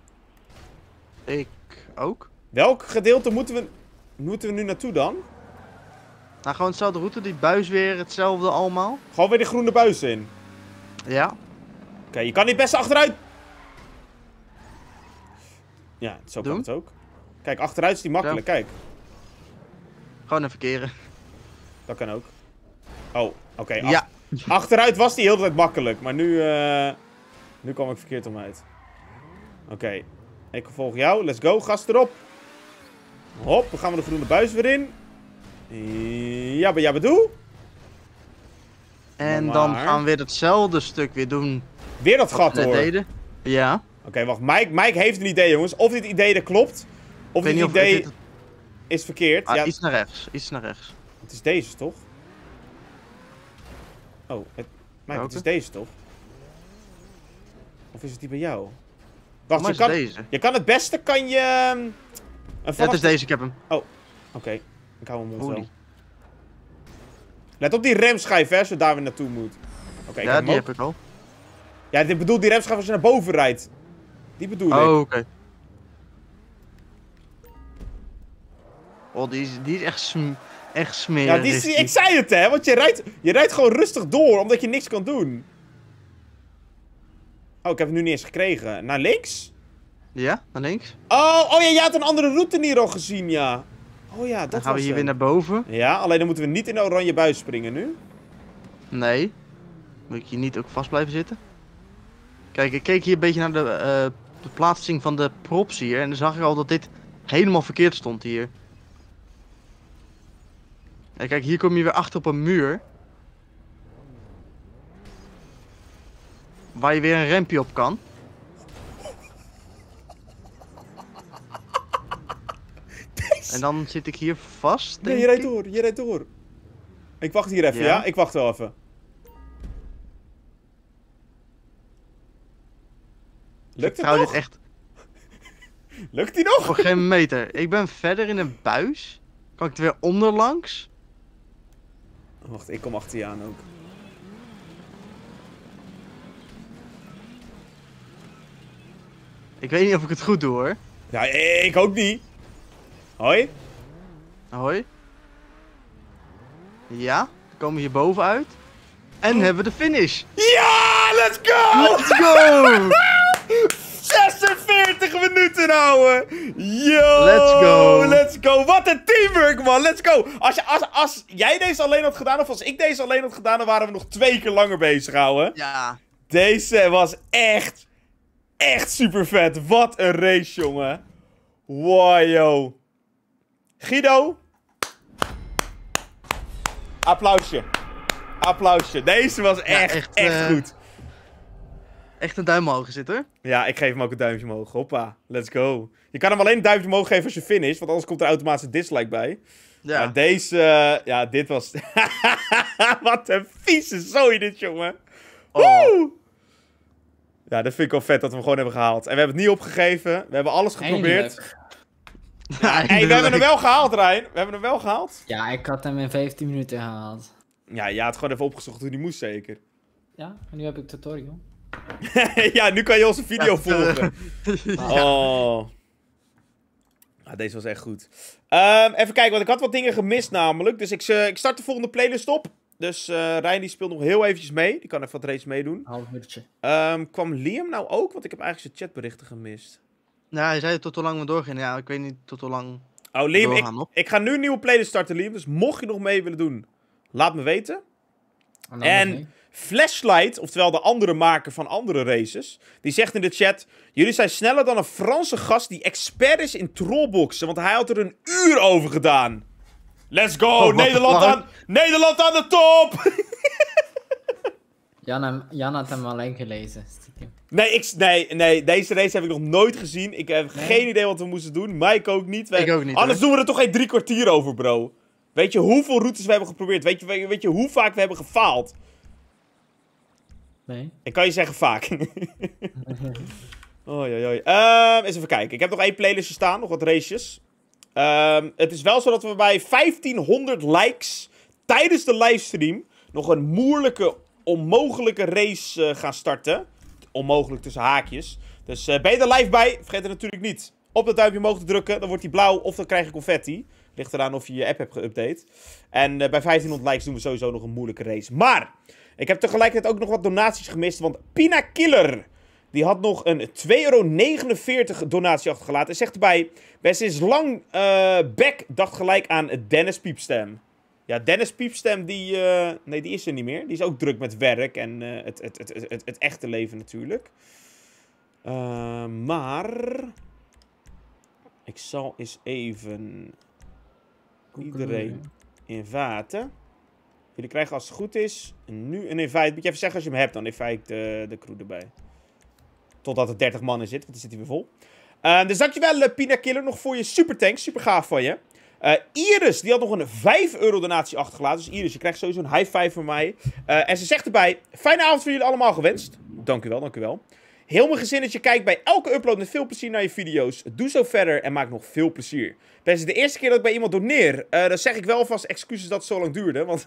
Ik ook. Welk gedeelte moeten we nu naartoe dan? Nou, gewoon hetzelfde route. Die buis weer hetzelfde allemaal. Gewoon weer de groene buis in. Ja. Oké, je kan niet best achteruit. Ja, zo kan Doen. het ook. Kijk, achteruit is die makkelijk, kijk. Gewoon even keren. Dat kan ook. Oh, oké. Ja. Achteruit was die heel de tijd makkelijk, maar nu kwam ik verkeerd om uit. Oké, ik volg jou. Let's go, gas erop. Hop, dan gaan we de groene buis weer in. Ja, bedoel. En Maar- dan gaan we weer hetzelfde stuk weer doen. Weer dat gat Net hoor. deden. Ja. Oké, wacht. Mike heeft een idee, jongens. Of dit idee er klopt, of dit Ik weet niet of idee dit- is verkeerd. Ah, Ja, iets naar rechts. Iets naar rechts. het is deze, toch? Oh, Mike, het is Welke? deze, toch? Of is het die bij jou? Maar Wacht, is het deze? je kan het beste, kan je... Ja, het is deze. Ik heb hem. Oké, ik hou mijn mond Holy. wel. Let op die remschijf, hè, zo daar weer naartoe moet. Oké, ik Ja, heb die hem ook. heb ik al. Ja, ik bedoel die remschijf als je naar boven rijdt. Die bedoel ik. Oh, oké. Oh, die is echt smerig. Ja, is die. ik zei het, hè, want je rijdt gewoon rustig door, omdat je niks kan doen. Oh, ik heb het nu niet eens gekregen. Naar links? Ja, naar links. Oh ja, je had een andere route hier al gezien, ja. Oh ja, dat Dan gaan we was hier hem. weer naar boven. Ja, alleen dan moeten we niet in de oranje buis springen nu. Nee. Moet ik hier niet ook vast blijven zitten? Kijk, ik keek hier een beetje naar de plaatsing van de props hier. En dan zag ik al dat dit helemaal verkeerd stond hier. En kijk, hier kom je weer achter op een muur. Waar je weer een rempje op kan. En dan zit ik hier vast, Nee, denk je rijdt ik. door, je rijdt door. Ik wacht hier even, Ja? ja? Ik wacht wel even. Ik Lukt het vertrouw nog? dit echt Lukt die nog? voor geen meter. Ik ben verder in een buis. Kan ik er weer onderlangs? Wacht, ik kom achter je aan ook. Ik weet niet of ik het goed doe hoor. Ja, ik ook niet. Hoi? Hoi. Ja, dan komen we hier bovenuit. En hebben we de finish. Ja, let's go! Let's go! 46 minuten, ouwe! Yo! Let's go. Let's go! Wat een teamwork, man! Let's go! Als jij deze alleen had gedaan, of als ik deze alleen had gedaan, dan waren we nog 2 keer langer bezig, ouwe. Ja. Deze was echt super vet. Wat een race, jongen. Wow, yo. Guido. Applausje. Applausje. Deze was echt goed. Echt een duim omhoog zitten hoor. Ja, ik geef hem ook een duimpje omhoog. Hoppa, let's go. Je kan hem alleen een duimpje omhoog geven als je finish, want anders komt er automatisch een dislike bij. Ja. Maar deze, ja, dit was... Wat een vieze zooi dit, jongen. Oh. Woe! Ja, dat vind ik wel vet dat we hem gewoon hebben gehaald. En we hebben het niet opgegeven. We hebben alles geprobeerd. Eindelijk. Hey, we hebben hem wel gehaald, Rijn. We hebben hem wel gehaald. Ja, ik had hem in 15 minuten gehaald. Ja, je had gewoon even opgezocht hoe die moest, zeker. Ja, en nu heb ik tutorial. Ja, nu kan je onze video Ja, volgen. Ja. Oh. Ja, deze was echt goed. Even kijken, want ik had wat dingen gemist namelijk. Dus ik start de volgende playlist op. Dus Rijn die speelt nog heel eventjes mee. Die kan even wat race meedoen. Half uurtje. Kwam Liam nou ook? Want ik heb eigenlijk zijn chatberichten gemist. Nou, hij zei tot hoe lang we doorgaan. Ja, ik weet niet tot hoe lang. Oh, Liam, Doorgaan nog. ik ga nu een nieuwe playlist starten, Liam. Dus mocht je nog mee willen doen, laat me weten. En Flashlight, oftewel de andere maker van andere races, die zegt in de chat: jullie zijn sneller dan een Franse gast die expert is in trollboxen, want hij had er een uur over gedaan. Let's go! Oh, Nederland aan de top! Jan had hem alleen gelezen. Stiekem. Nee, deze race heb ik nog nooit gezien. Ik heb Nee. geen idee wat we moesten doen. Mike ook niet. Ik ook niet, Anders hoor. doen we er toch geen 3 kwartier over, bro. Weet je hoeveel routes we hebben geprobeerd? Weet je hoe vaak we hebben gefaald? Nee. Ik kan je zeggen vaak. Oei, oei, oei. Eens even kijken. Ik heb nog 1 playlistje staan, nog wat races. Het is wel zo dat we bij 1500 likes tijdens de livestream nog een moeilijke, onmogelijke race gaan starten. Onmogelijk tussen haakjes. Dus ben je er live bij? Vergeet het natuurlijk niet op dat duimpje omhoog te drukken. Dan wordt die blauw of dan krijg je confetti. Ligt eraan of je je app hebt geüpdate. En bij 1500 likes doen we sowieso nog een moeilijke race. Maar ik heb tegelijkertijd ook nog wat donaties gemist. Want Pina Killer, die had nog een €2,49 donatie achtergelaten. En zegt erbij, best is lang back, dacht gelijk aan Dennis Piepstem. Ja, Dennis Piepstem, nee, die is er niet meer. Die is ook druk met werk en het echte leven natuurlijk. Maar ik zal eens even iedereen invaten. Jullie krijgen als het goed is nu een invite. Moet je even zeggen als je hem hebt, dan invite ik de crew erbij. Totdat er 30 man in zit, want dan zit hij weer vol. Dus dankjewel Pina Killer nog voor je supertanks. Super gaaf van je. Iris, die had nog een €5 donatie achtergelaten. Dus Iris, je krijgt sowieso een high five van mij. En ze zegt erbij, fijne avond voor jullie allemaal gewenst. Dank u wel, dank u wel. Heel mijn gezin dat je kijkt bij elke upload met veel plezier naar je video's. Doe zo verder en maak nog veel plezier. Deze is de eerste keer dat ik bij iemand doneer. Dan zeg ik wel vast excuses dat het zo lang duurde. Want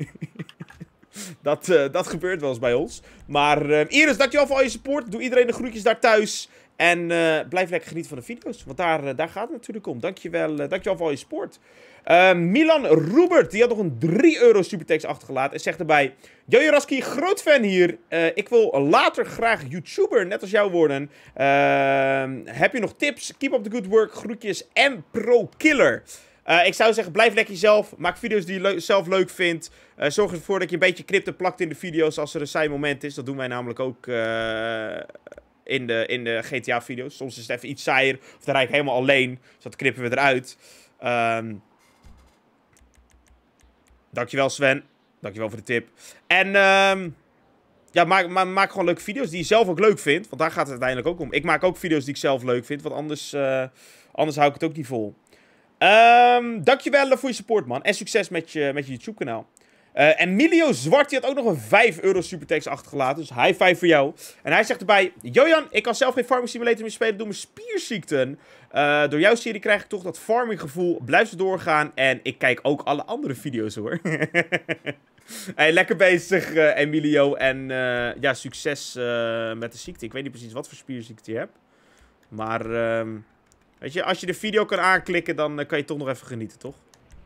dat gebeurt wel eens bij ons. Maar Iris, dankjewel voor al je support. Doe iedereen de groetjes daar thuis. En blijf lekker genieten van de video's. Want daar gaat het natuurlijk om. Dankjewel voor al je support. Milan Robert, die had nog een €3 supertext achtergelaten. En zegt erbij, Jojo Raski, groot fan hier. Ik wil later graag YouTuber, net als jou worden. Heb je nog tips? Keep up the good work. Groetjes en Pro Killer. Ik zou zeggen, blijf lekker jezelf. Maak video's die je zelf leuk vindt. Zorg ervoor dat je een beetje knipt en plakt in de video's als er een saai moment is. Dat doen wij namelijk ook in de GTA-video's. Soms is het even iets saaier. Of dan rijd ik helemaal alleen. Dus dat knippen we eruit. Dankjewel Sven. Dankjewel voor de tip. En ja, maak gewoon leuke video's die je zelf ook leuk vindt. Want daar gaat het uiteindelijk ook om. Ik maak ook video's die ik zelf leuk vind. Want anders hou ik het ook niet vol. Dankjewel voor je support, man. En succes met je YouTube kanaal. Emilio Zwart, die had ook nog een €5 supertext achtergelaten. Dus high five voor jou. En hij zegt erbij, Jojan, ik kan zelf geen Farming Simulator meer spelen door mijn spierziekten. Door jouw serie krijg ik toch dat farming gevoel. Blijf zo doorgaan. En ik kijk ook alle andere video's hoor. Hey, lekker bezig Emilio. En ja, succes met de ziekte. Ik weet niet precies wat voor spierziekte je hebt. Maar weet je, als je de video kan aanklikken, dan kan je toch nog even genieten, toch?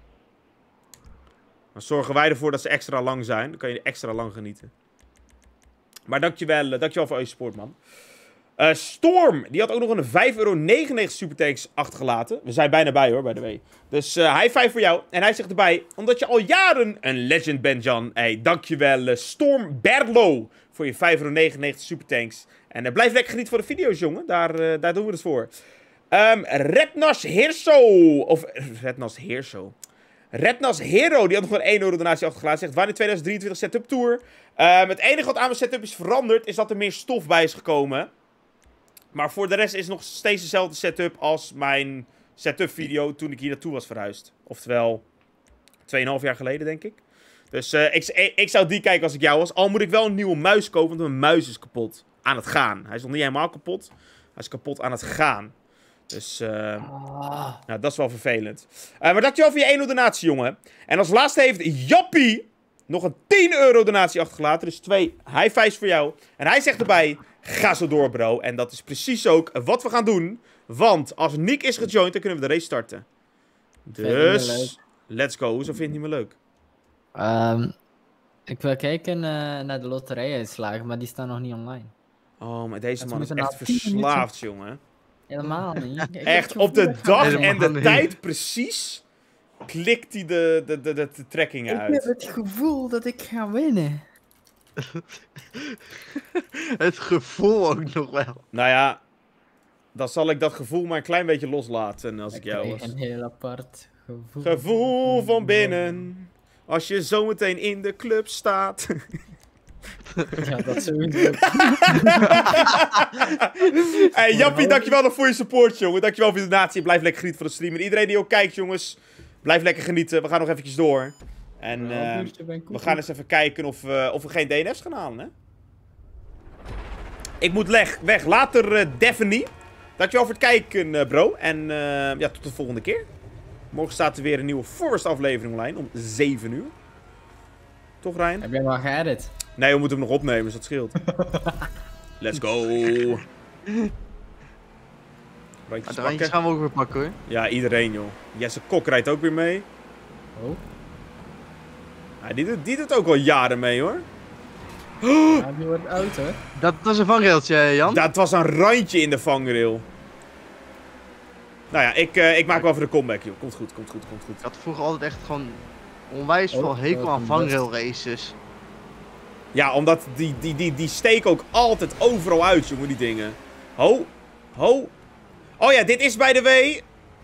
Dan zorgen wij ervoor dat ze extra lang zijn. Dan kan je extra lang genieten. Maar dankjewel voor al je support, man. Storm, die had ook nog een €5,99 supertanks achtergelaten. We zijn bijna bij hoor, by the way. Dus high five voor jou. En hij zegt erbij, omdat je al jaren een legend bent, Jan. Hey, dankjewel Storm Berlo voor je €5,99 supertanks. En blijf lekker genieten voor de video's, jongen. Daar doen we het voor. Rednas Hirso. Of Rednas Hirso. Rednas Hero, die had nog een €1 donatie achtergelaten. Zegt, wanneer 2023 setup tour? Het enige wat aan mijn setup is veranderd, is dat er meer stof bij is gekomen. Maar voor de rest is het nog steeds dezelfde setup als mijn setup video toen ik hier naartoe was verhuisd. Oftewel, 2,5 jaar geleden, denk ik. Dus ik zou die kijken als ik jou was. Al moet ik wel een nieuwe muis kopen, want mijn muis is kapot aan het gaan. Hij is nog niet helemaal kapot. Hij is kapot aan het gaan. Dus, nou, dat is wel vervelend. Maar dankjewel voor je 1 donatie, jongen. En als laatste heeft Jappie nog een €10 donatie achtergelaten. Dus 2 high fives voor jou. En hij zegt erbij, ga zo door, bro. En dat is precies ook wat we gaan doen. Want als Nick is gejoind, dan kunnen we de race starten. Dus, let's go. Hoezo vind je het niet meer leuk? Ik wil kijken naar de loterijuitslagen, maar die staan nog niet online. Oh, maar deze Dat man is moeten echt na 10 verslaafd, jongen. Helemaal niet. Echt, op de dag Helemaal en de niet. tijd precies klikt hij de trekkingen Ik uit. heb het gevoel dat ik ga winnen. Het gevoel ook nog wel. Nou ja, dan zal ik dat gevoel maar een klein beetje loslaten als ik jou krijg was. een heel apart gevoel. Gevoel van binnen, als je zometeen in de club staat. Ja, dat sowieso. Hey Jappie, dankjewel nog voor je support, jongen. Dankjewel voor je donatie. Blijf lekker genieten van de stream. En iedereen die ook kijkt, jongens, blijf lekker genieten. We gaan nog eventjes door. En we gaan eens even kijken of we geen DNF's gaan halen, hè? Ik moet weg. Later, Daphne. Dankjewel voor het kijken, bro. En ja, tot de volgende keer. Morgen staat er weer een nieuwe Forest aflevering online om 7 uur. Toch, Ryan? Heb jij wel geëdit? Nee, we moeten hem nog opnemen, dus dat scheelt. Let's go. Randjes De randjes pakken. gaan we ook weer pakken hoor. Ja, iedereen, joh. Jesse Kok rijdt ook weer mee. Oh. Ja, die doet ook al jaren mee, hoor. Ja, die wordt oud hoor. Dat was een vangrailtje, Jan. Dat was een randje in de vangrail. Nou ja, ik maak wel even de comeback, joh. Komt goed. Ik had vroeger altijd echt gewoon onwijs veel hekel aan vangrail races. Ja, omdat die steken ook altijd overal uit, jongen, die dingen. Ho. Oh ja, dit is bij de W.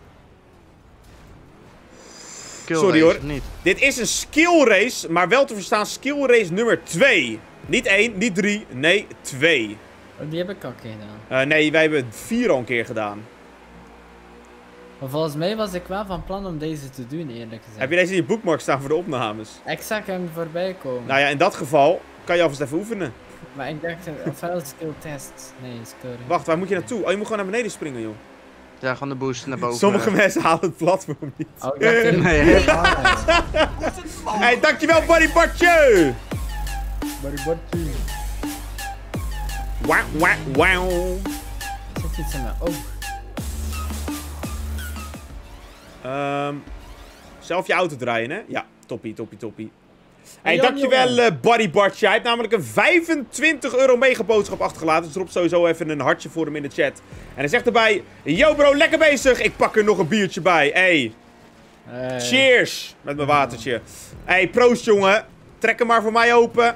Kill Sorry, race, hoor. Niet. Dit is een skill race, maar wel te verstaan skill race nummer 2. Niet 1, niet 3, nee 2. Oh, die heb ik al een keer gedaan. Nee, wij hebben 4 al een keer gedaan. Maar volgens mij was ik wel van plan om deze te doen, eerlijk gezegd. Heb je deze in je bookmark staan voor de opnames? Ik zag hem voorbij komen. Nou ja, in dat geval kan je alvast even oefenen. Maar ik dacht, ofwel skill test. Nee, skill. Wacht, waar moet je naartoe? Oh, je moet gewoon naar beneden springen, joh. Ja, gewoon de boost naar boven. Sommige mensen halen het platform niet. Oh, ik dacht dat Nee, Hey, dankjewel, Buddy Bartje! Wauw. Er zit iets in mijn oog. Zelf je auto draaien, hè? Ja, toppie. Hey, Jan, dankjewel, Buddy Bartje. Hij heeft namelijk een 25 euro megaboodschap achtergelaten. Dus drop sowieso even een hartje voor hem in de chat. En hij zegt erbij: yo bro, lekker bezig. Ik pak er nog een biertje bij. Hey, cheers. Met mijn watertje. Hey, proost jongen. Trek hem maar voor mij open.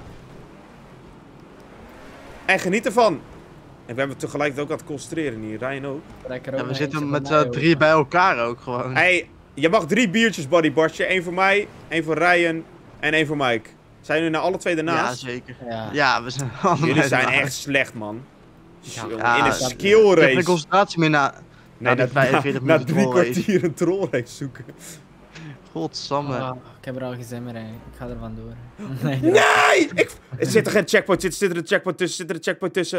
En geniet ervan. En we hebben tegelijkertijd ook aan het concentreren hier. Ryan ook. Ja, we zitten met 3 bij elkaar ook gewoon. Hey, je mag 3 biertjes, Buddy Bartje. 1 voor mij, 1 voor Ryan en 1 voor Mike. Zijn jullie nou alle twee Ja, ernaast? zeker. Ja. Ja, we zijn allemaal Jullie zijn ernaast. echt slecht, man. Jongen, Ja, in een ik skill Ik heb geen race. concentratie meer na Nee, die 45 na minuten 3 trollrace. kwartier een trollrace zoeken. Godsamme. Oh, ik heb er al geen zin meer in. Ik ga er vandoor. Nee. Nee! Er zit er geen checkpoint, zit er een checkpoint tussen,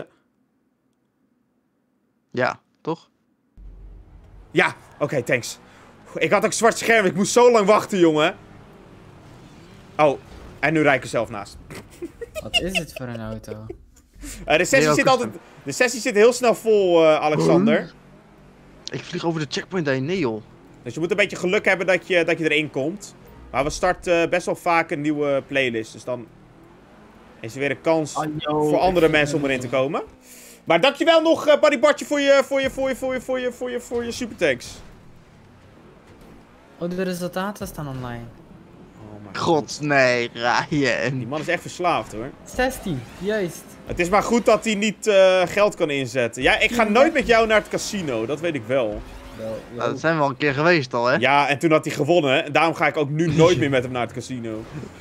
Ja, toch? Ja, oké, thanks. Ik had ook een zwart scherm, ik moest zo lang wachten, jongen. Oh, en nu rijd ik er zelf naast. Wat is dit voor een auto? De sessie Nee, zit ook altijd... De sessie zit heel snel vol, Alexander. Ik vlieg over de checkpoint heen. Nee joh. Dus je moet een beetje geluk hebben dat je erin komt. Maar we starten best wel vaak een nieuwe playlist. Dus dan is er weer een kans voor andere mensen om erin te komen. Maar dankjewel nog, Buddy Bartje, voor je supertanks. Oh, de resultaten staan online. Oh mijn God, nee, Ryan. Die man is echt verslaafd, hoor. 16, juist. Het is maar goed dat hij niet geld kan inzetten. Ja, ik ga nooit met jou naar het casino, dat weet ik wel. Nou, dat zijn we al een keer geweest al, hè? Ja, en toen had hij gewonnen. En daarom ga ik ook nu nooit meer met hem naar het casino.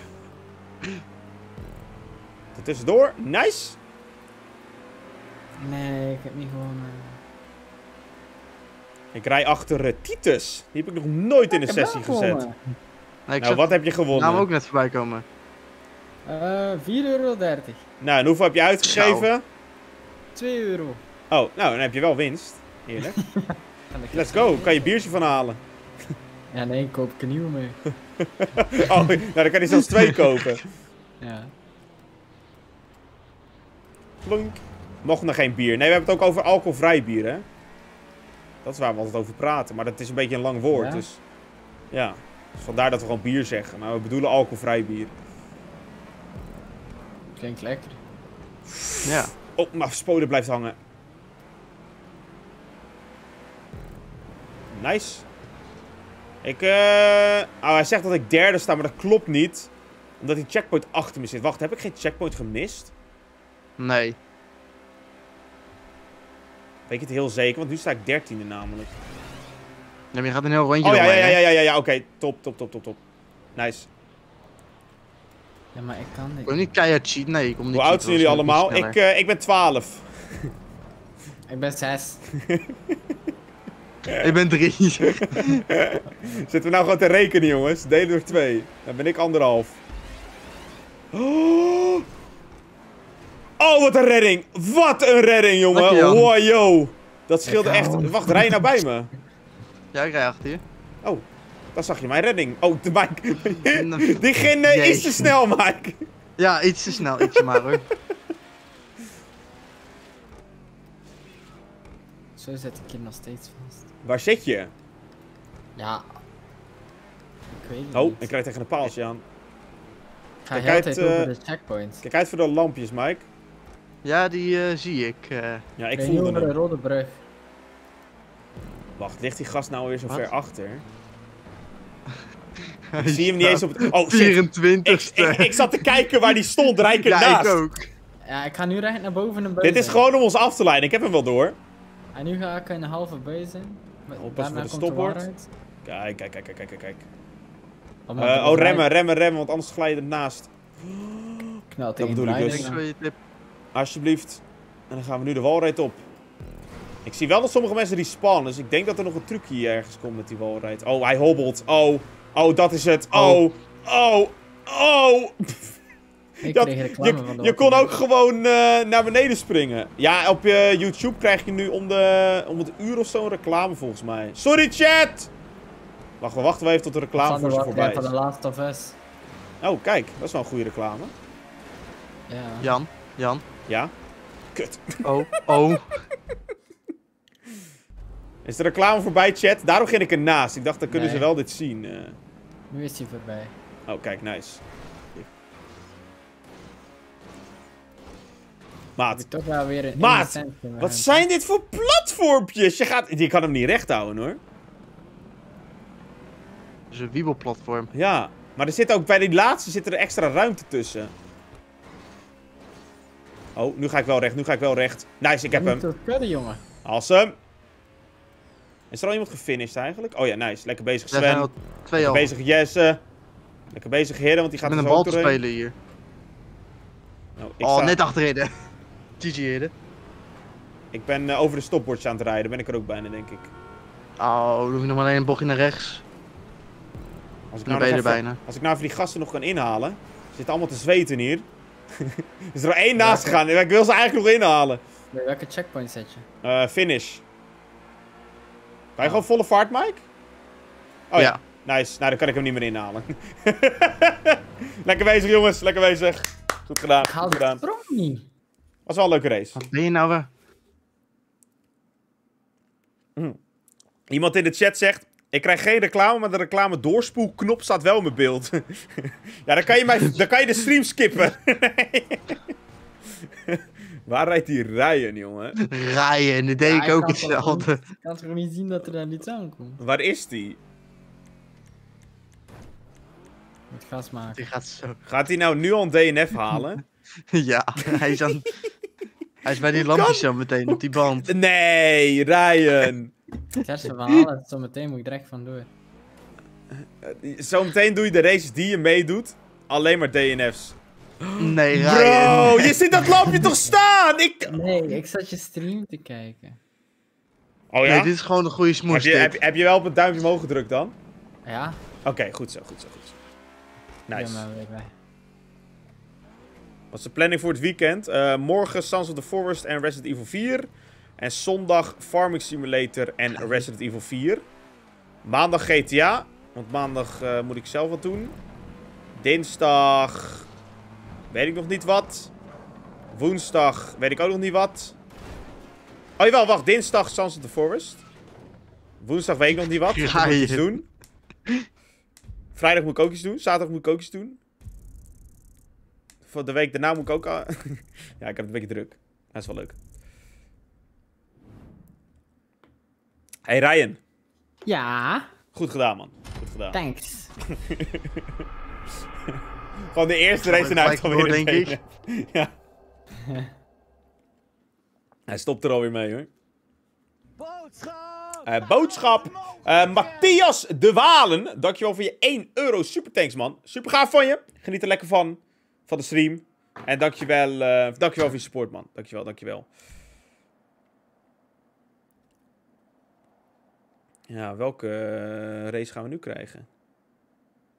Er tussendoor, nice. Nee, ik heb niet gewonnen. Ik rij achter Titus. Die heb ik nog nooit in een sessie gezet. Nee, ik Nou, zag wat heb je de gewonnen? naam ook net voorbij komen. €4,30. Nou, en hoeveel heb je uitgegeven? €2. Oh, nou, dan heb je wel winst. Heerlijk. Let's go, kan je biertje van halen. Ja, nee, ik koop ik een nieuwe mee. Oh, nou dan kan je zelfs 2 kopen. Ja. Plonk. Nog nog geen bier. Nee, we hebben het ook over alcoholvrij bier, hè. Dat is waar we altijd over praten. Maar dat is een beetje een lang woord, Ja? dus... Ja. Dus vandaar dat we gewoon bier zeggen. Maar we bedoelen alcoholvrij bier. Klinkt lekker. Ja. Oh, maar spoiler blijft hangen. Nice. hij zegt dat ik derde sta, maar dat klopt niet. Omdat die checkpoint achter me zit. Wacht, heb ik geen checkpoint gemist? Nee. Weet ik het heel zeker, want nu sta ik 13e namelijk. Nee, maar je gaat een heel rondje Oh ja, doorheen, hè? ja, oké. Top. Nice. Ja, maar ik kan Ik dit. wil niet keihard cheat, nee. Ik kom niet Hoe oud zijn jullie allemaal? Ik ben 12. Ik ben 6. Ik ben 3. Zitten we nou gewoon te rekenen, jongens? Delen door 2. Dan ben ik 1,5. Oh. Oh, wat een redding. Wat een redding, jongen. Dankjewel. Wow, yo. Dat scheelde echt. Wacht, rij je nou bij me? Ja, ik rij achter je. Oh, daar zag je mijn redding. Oh, de Mike. Nou, Die ging iets te snel, Mike. Ja, iets te snel, ietsje maar hoor. Zo zit ik hier nog steeds vast. Waar zit je? Ja. Ik weet het Oh, niet. ik krijg tegen een paaltje aan. Ik ga kijk heel uit, tijd over de checkpoint. Kijk uit voor de lampjes, Mike. Ja, die zie ik. Ja, ik ben voelde over de hem. rode brug. Wacht, ligt die gast nou weer zo Wat? ver achter? Hij Ik zie hem niet eens op het... Oh, shit. 24 Ik zat te kijken waar die stond, rijk Ja, ernaast. ik ook. Ja, ik ga nu recht naar boven en buiten. Dit is gewoon om ons af te leiden. Ik heb hem wel door. En nu ga ik een halve bui zijn. Oppassen voor de komt de stopbord. waarheid. Kijk. Want de Oh, waarheid remmen, want anders glij je ernaast. knalt dat tegen bedoel ik de dus. Niks voor je tip. Alsjeblieft. En dan gaan we nu de walrijd op. Ik zie wel dat sommige mensen respawnen, dus ik denk dat er nog een trucje hier ergens komt met die walrijd. Oh, hij hobbelt. Oh, dat is het. Oh. Ik Dat- kreeg reclame van de Je kon wacht. ook gewoon naar beneden springen. Ja, op YouTube krijg je nu om het uur of zo een reclame volgens mij. Sorry chat! We wachten wel even tot de reclame Van voor de ze wacht, voorbij van is. de Last of Us. Oh, kijk. Dat is wel een goede reclame. Ja. Jan. Ja? Kut. Oh. Is de reclame voorbij, chat? Daarom ging ik ernaast. Ik dacht, dan kunnen ze Nee. wel dit zien. Nu is hij voorbij. Oh, kijk, nice. Maat, Heb ik toch wel weer een Maat, innocent in mijn wat hand. zijn dit voor platformpjes? Je kan hem niet recht houden, hoor. Dat is een wiebelplatform. Ja, maar er zit ook bij die laatste zit er extra ruimte tussen. Oh, nu ga ik wel recht. Nice, ik heb Je hem. moet toch kudden, jongen. Awesome. Is er al iemand gefinished eigenlijk? Oh ja, nice. Lekker bezig Daar zijn Sven. al 2 Lekker al. bezig Jesse. Lekker bezig Heren, want die gaat Met er een zo bal ook te doorheen. spelen hier. Nou, ik Oh, sta- net achterin. GG Hidden. Ik ben over de stopbordje aan het rijden. Ben ik er ook bijna, denk ik. Oh, dan hoef je nog maar alleen een bochtje naar rechts. Als ik Dan nou, ben je nog er even, bijna. als ik nou even die gasten nog kan inhalen. Ze zitten allemaal te zweten hier. Er is er één naast gegaan. Ik wil ze eigenlijk nog inhalen. Bij welke checkpoint zet je? Finish. Kan je gewoon volle vaart, Mike? Oh ja. Nice. Nou, dan kan ik hem niet meer inhalen. Lekker bezig, jongens. Lekker bezig. Goed gedaan. Ik haal Goed de gedaan. sprong niet. Was wel een leuke race. Wat ben je nou weer? Iemand in de chat zegt... Ik krijg geen reclame, maar de reclame doorspoelknop staat wel in mijn beeld. Ja, dan kan je de stream skippen. Waar rijdt die Ryan, jongen? Ryan, dat deed Ja, ik ook kan toch hetzelfde. niet- Ik kan toch niet zien dat er daar iets aankomt. Waar is die? Met gas maken. Die gaat zo. Gaat hij nou nu al een DNF halen? Ja, hij is aan... Hij is bij die lampjes zo meteen op die band. Nee, Ryan. Het eerste van alles, zometeen moet ik direct vandoor. Zometeen doe je de races die je meedoet. Alleen maar DNF's. Nee, Bro, Ryan. je ziet dat lampje toch staan? Nee, ik zat je stream te kijken. Oh ja? Nee, dit is gewoon een goede heb, smoes. je, heb je wel op het duimpje omhoog gedrukt dan? Ja, Oké, goed zo. ik Nice. ben maar weer bij. Wat is de planning voor het weekend? Morgen Sons of the Forest en Resident Evil 4. En zondag Farming Simulator en Resident Evil 4. Maandag GTA. Want maandag moet ik zelf wat doen. Dinsdag... Weet ik nog niet wat. Woensdag weet ik ook nog niet wat. Oh jawel, wacht. Dinsdag Sons of the Forest. Woensdag weet ik nog niet wat. Dus ik moet iets doen. Vrijdag moet ik ook iets doen. Zaterdag moet ik ook iets doen. Voor de week daarna moet ik ook... ja, ik heb het een beetje druk. Dat is wel leuk. Hey Ryan. Ja, Goed gedaan, man. Goed gedaan. thanks. Gewoon de eerste Gaan race we eruit gelijk alweer door, denk ik. Ja. Hij stopt er alweer mee, hoor. Boodschap. Matthias de Walen. Dankjewel voor je 1 euro. Super thanks, man. Super gaaf van je. Geniet er lekker van. Van de stream. En dankjewel voor je support, man. Dankjewel. Ja, welke race gaan we nu krijgen?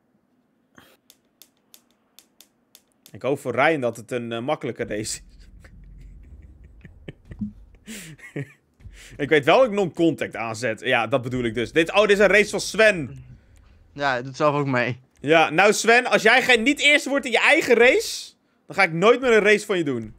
Ik hoop voor Ryan dat het een makkelijke race is. Ik weet wel dat ik non-contact aanzet. Ja, dat bedoel ik dus. Dit is een race van Sven. Ja, hij doet zelf ook mee. Ja, nou Sven, als jij niet eerste wordt in je eigen race, dan ga ik nooit meer een race van je doen.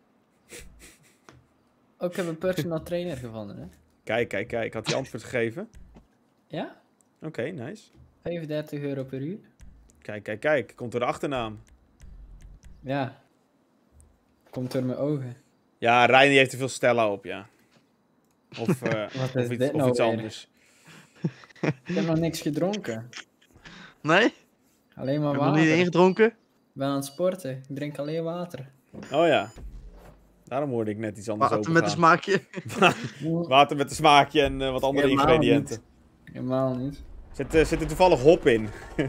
Ook ik heb een personal trainer gevonden, hè? Kijk. Had hij antwoord gegeven? Ja? Oké, nice. €35 per uur. Kijk. Komt door de achternaam. Ja. Komt door mijn ogen. Ja, Reinier heeft te veel Stella op, ja. Of, Wat is of dit nou iets weer? anders. Ik heb nog niks gedronken. Nee? Alleen maar Heb je nog water. niet ingedronken? Ik ben aan het sporten. Ik drink alleen water. Oh ja. Daarom hoorde ik net iets anders Water met een overgaan. smaakje. Water met een smaakje en wat andere Helemaal ingrediënten. Helemaal niet. Zit er toevallig hop in?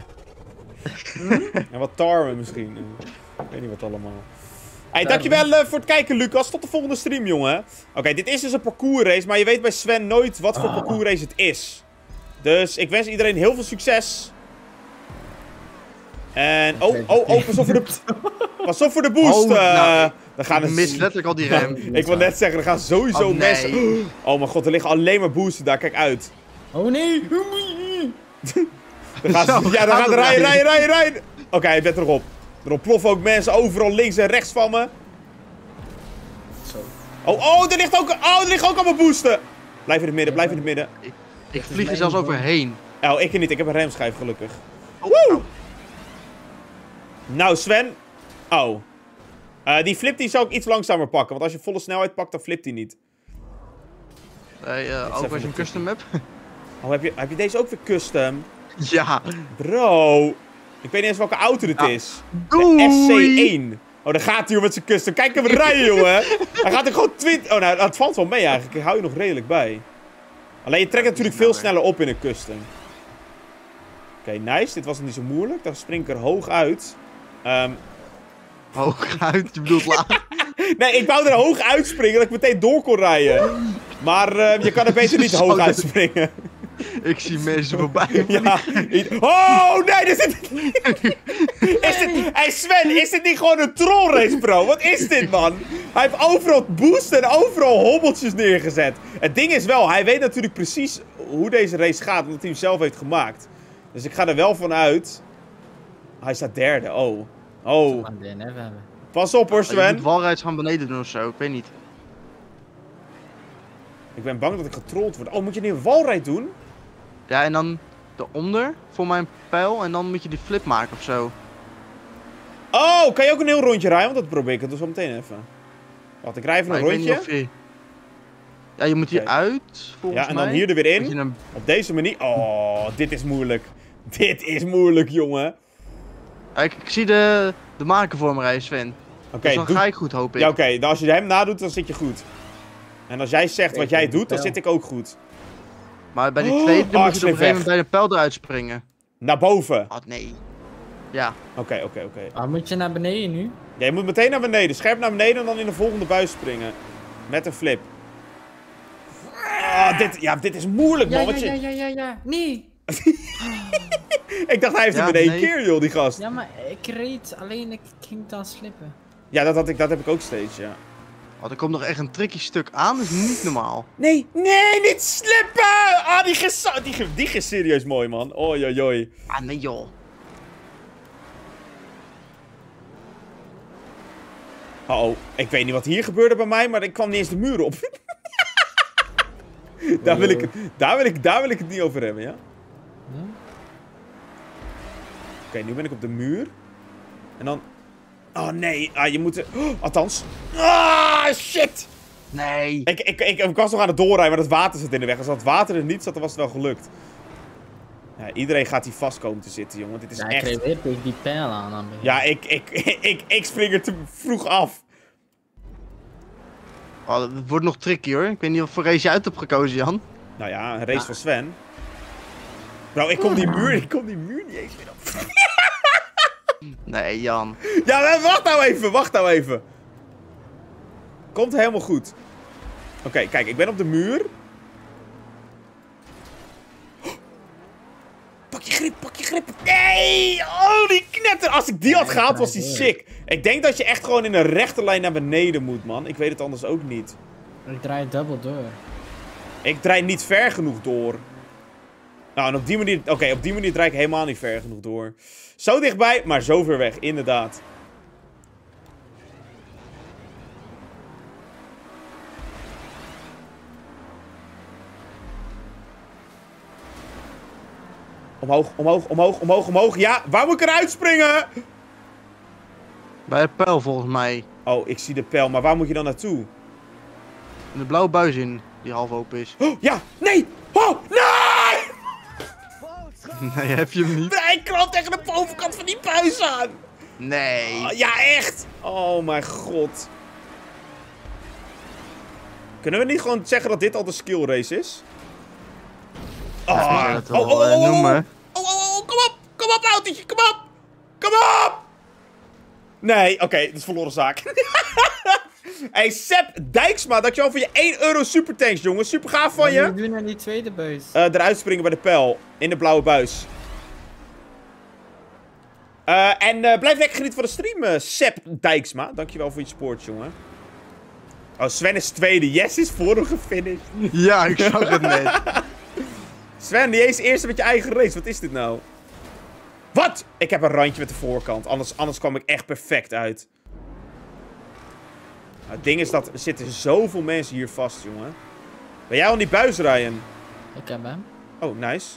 En wat tarwe misschien. Ik weet niet wat allemaal. Hey, dankjewel voor het kijken, Lucas. Tot de volgende stream, jongen. Oké, dit is dus een parcoursrace, maar je weet bij Sven nooit wat voor parcoursrace het is. Dus ik wens iedereen heel veel succes. En, pas op voor de boost. Oh, nou, dan gaan Ik mis letterlijk al die rem. ik wil net zeggen, er gaan sowieso Oh, nee. mensen... Oh mijn god, er liggen alleen maar boosten daar. Kijk uit. Oh nee! Dan gaan Zo, ze, ja, dan gaat gaan het er rijden. Oké, hij bent erop. Er ontploffen ook mensen overal links en rechts van me. Zo. Er ligt ook allemaal boosten. Blijf in het midden. Ik vlieg er zelfs overheen. Oh, ik niet. Ik heb een remschijf, gelukkig. Oh. Nou, Sven. Die flip die zou ik iets langzamer pakken. Want als je volle snelheid pakt, dan flipt hij niet. Ook als je een custom hebt. Oh, heb je deze ook weer custom? Ja. Bro. Ik weet niet eens welke auto dit is. Doei. De SC1. Oh, daar gaat hij joh, met zijn custom. Kijk hem rijden, jongen. Hij gaat er gewoon 20... Oh, nou, het valt wel mee eigenlijk. Ik hou je nog redelijk bij. Alleen je trekt natuurlijk veel sneller op in een custom. Oké, nice. Dit was niet zo moeilijk. Dan spring ik er hoog uit. Hoog uit, je bedoelt laag. Nee, ik wou er hoog uitspringen dat ik meteen door kon rijden. Maar je kan er beter niet hoog uitspringen. Ik zie mensen voorbij. Ja. Oh, nee, dit is... Hey Sven, is dit niet gewoon een trollrace, bro? Wat is dit, man? Hij heeft overal boost en overal hobbeltjes neergezet. Het ding is wel, hij weet natuurlijk precies hoe deze race gaat, omdat hij hem zelf heeft gemaakt. Dus ik ga er wel van uit. Hij staat derde, oh. Een DNF hebben. Pas op hoor, Je Sven. moet walrijds van beneden doen of zo, ik weet niet. Ik ben bang dat ik getrold word. Oh, moet je nu een walrijd doen? Ja, en dan eronder voor mijn pijl en dan moet je die flip maken of zo. Oh, kan je ook een heel rondje rijden? Want dat probeer ik het dus zo meteen even. Wacht, ik rij even Maar een ik weet niet rondje. of je... Ja, je moet hieruit, volgens Ja, en mij. dan hier er weer Moet je in. hem... Op deze manier. Oh, dit is moeilijk. Dit is moeilijk, jongen. Ja, ik zie de maker voor me rijden, Sven. Oké, Dus dan ga ik goed, hoop ik. Ja, oké. Dan als je hem nadoet, dan zit je goed. En als jij zegt wat jij doet, dan zit ik ook goed. Maar bij die tweede dan moet je ik op een slim gegeven moment bij de pijl eruit springen. Naar boven. Oh, nee. Ja. Oké. Waar moet je naar beneden nu? Ja, je moet meteen naar beneden. Scherp naar beneden en dan in de volgende buis springen. Met een flip. Dit is moeilijk, man. Ja. Nee. Ik dacht, hij heeft hem in één keer, joh, die gast. Ja, maar ik reed, alleen ik ging dan slippen. Ja, dat heb ik ook steeds, ja. Oh, er komt nog echt een tricky stuk aan, dat is niet normaal. Nee, niet slippen! Ah, die is serieus mooi, man. Oi. Ah, nee joh. Oh, ik weet niet wat hier gebeurde bij mij, maar ik kwam niet eens de muur op. Daar wil ik het niet over hebben, ja? Ja? Oké, nu ben ik op de muur. En dan... Oh, nee. Je moet... althans... Shit! Nee. Ik was nog aan het doorrijden, maar het water zit in de weg. Als dat water er niet zat, dan was het wel gelukt. Ja, iedereen gaat hier vast komen te zitten, jongen. Dit is Ja, echt... ik reed weer tegen die pijl aan het begin. Ja, ik spring er te vroeg af. Oh, dat wordt nog tricky hoor. Ik weet niet of voor race je uit hebt gekozen, Jan. Nou ja, een race van Sven. Bro, ik kom die muur niet eens meer op. Nee, Jan. Ja, wacht nou even. Komt helemaal goed. Oké, kijk, ik ben op de muur. Pak je grip. Nee! Oh, die knetter. Als ik die had gehaald, was die sick. Ik denk dat je echt gewoon in een rechte lijn naar beneden moet, man. Ik weet het anders ook niet. Ik draai dubbel door. Ik draai niet ver genoeg door. Nou, en op die manier... Oké, op die manier draai ik helemaal niet ver genoeg door. Zo dichtbij, maar zo ver weg. Inderdaad. Omhoog, omhoog, omhoog, omhoog, omhoog. Ja, waar moet ik eruit springen? Bij de pijl volgens mij. Oh, ik zie de pijl. Maar waar moet je dan naartoe? En de blauwe buis in, die half open is. Oh, ja, nee! Oh, nee! Nee, heb je hem niet? Nee, ik knal tegen de bovenkant van die buis aan. Nee. Oh, ja, echt. Oh, mijn god. Kunnen we niet gewoon zeggen dat dit al de skill race is? Ja, dat wel noemen. Kom op, autootje, kom op! Kom op! Nee, oké, dat is verloren zaak. Hey, Sepp Dijksma, dankjewel voor je 1 euro supertanks, jongen. Super gaaf van je. Wat moet je doen aan die tweede buis? Eruit springen bij de pijl. In de blauwe buis. En blijf lekker genieten van de stream, Sepp Dijksma. Dankjewel voor je support, jongen. Oh, Sven is tweede. Yes is voor hem gefinished. Ja, ik zag het net. Sven, die is eerste met je eigen race. Wat is dit nou? Wat? Ik heb een randje met de voorkant. Anders kwam ik echt perfect uit. Nou, het ding is dat er zitten zoveel mensen hier vast, jongen. Ben jij al in die buis rijden? Ik heb hem. Oh, nice.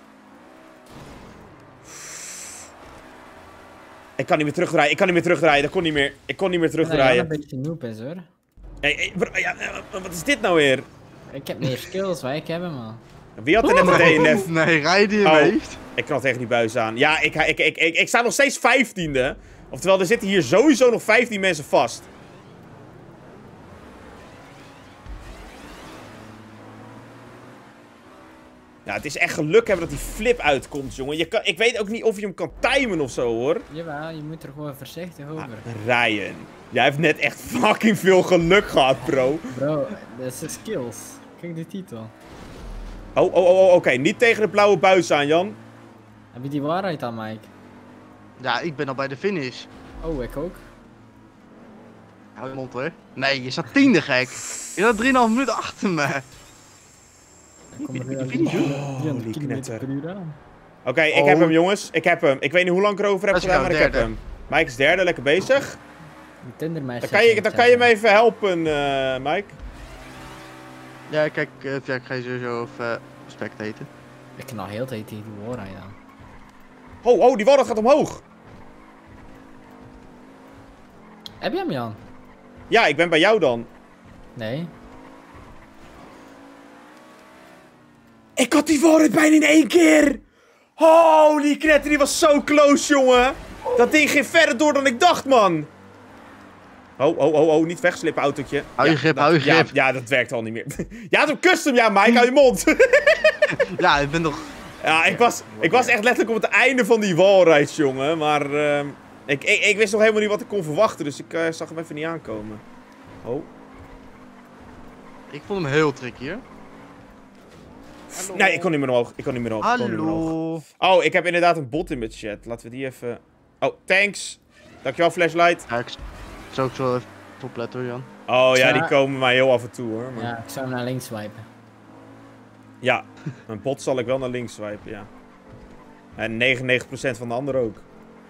Ik kan niet meer terugdraaien. Dat kon niet meer. Ik kon niet meer terugdraaien. Ja, een beetje noob is hoor. Hey, bro, ja, wat is dit nou weer? Ik heb meer skills, maar ik heb hem al. Wie had er net een DNF? Nee, rijden je heeft. Ik knal tegen die buis aan. Ja, ik sta nog steeds 15e. Oftewel, er zitten hier sowieso nog 15 mensen vast. Ja, het is echt geluk hebben dat die flip uitkomt, jongen. Ik weet ook niet of je hem kan timen of zo, hoor. Jawel, je moet er gewoon voorzichtig over. Ryan, jij hebt net echt fucking veel geluk gehad, bro. Bro, dat is de skills. Kijk de titel. Oké. Niet tegen de blauwe buis aan, Jan. Heb je die waarheid aan, Mike? Ja, ik ben al bij de finish. Oh, ik ook. Hou je mond hoor. Nee, je staat 10e gek. Je staat 3,5 minuten achter me. Ik kom er Die weer finish, aan hoor. 300 km per uur aan. Oké, ik heb hem, jongens. Ik heb hem. Ik weet niet hoe lang ik erover heb Dat is gedaan, maar ik heb derde. hem. Mike is derde, lekker bezig. Die Tindermeisje. Dan kan je me even helpen, Mike. Ja, kijk, ik ga je sowieso even spectaten. Ik knal heel de tijd tegen die waarheid aan. Oh, die walrus gaat omhoog. Heb je hem, Jan? Ja, ik ben bij jou dan. Nee. Ik had die walrus bijna in 1 keer. Holy knetter, die was zo close, jongen. Dat ding ging verder door dan ik dacht, man. Oh, niet wegslippen, autootje. Hou je grip, hou je grip. Ja, dat werkt al niet meer. Je had hem custom, ja, Mike, hou je mond. Ja, ik ben toch... Ja, ik was echt letterlijk op het einde van die walreis, jongen. Maar ik wist nog helemaal niet wat ik kon verwachten, dus ik zag hem even niet aankomen. Oh. Ik vond hem heel tricky, hoor. Nee, ik kon niet meer omhoog. Hallo. Oh, ik heb inderdaad een bot in mijn chat. Laten we die even... Oh, thanks. Dankjewel, flashlight. Ja, ik zou ook zo even opletten, hoor, Jan. Oh ja, die Ja. komen mij heel af en toe, hoor. Maar... Ja, ik zou hem naar links swipen. Ja, mijn bot zal ik wel naar links swipen, ja. En 99% van de anderen ook.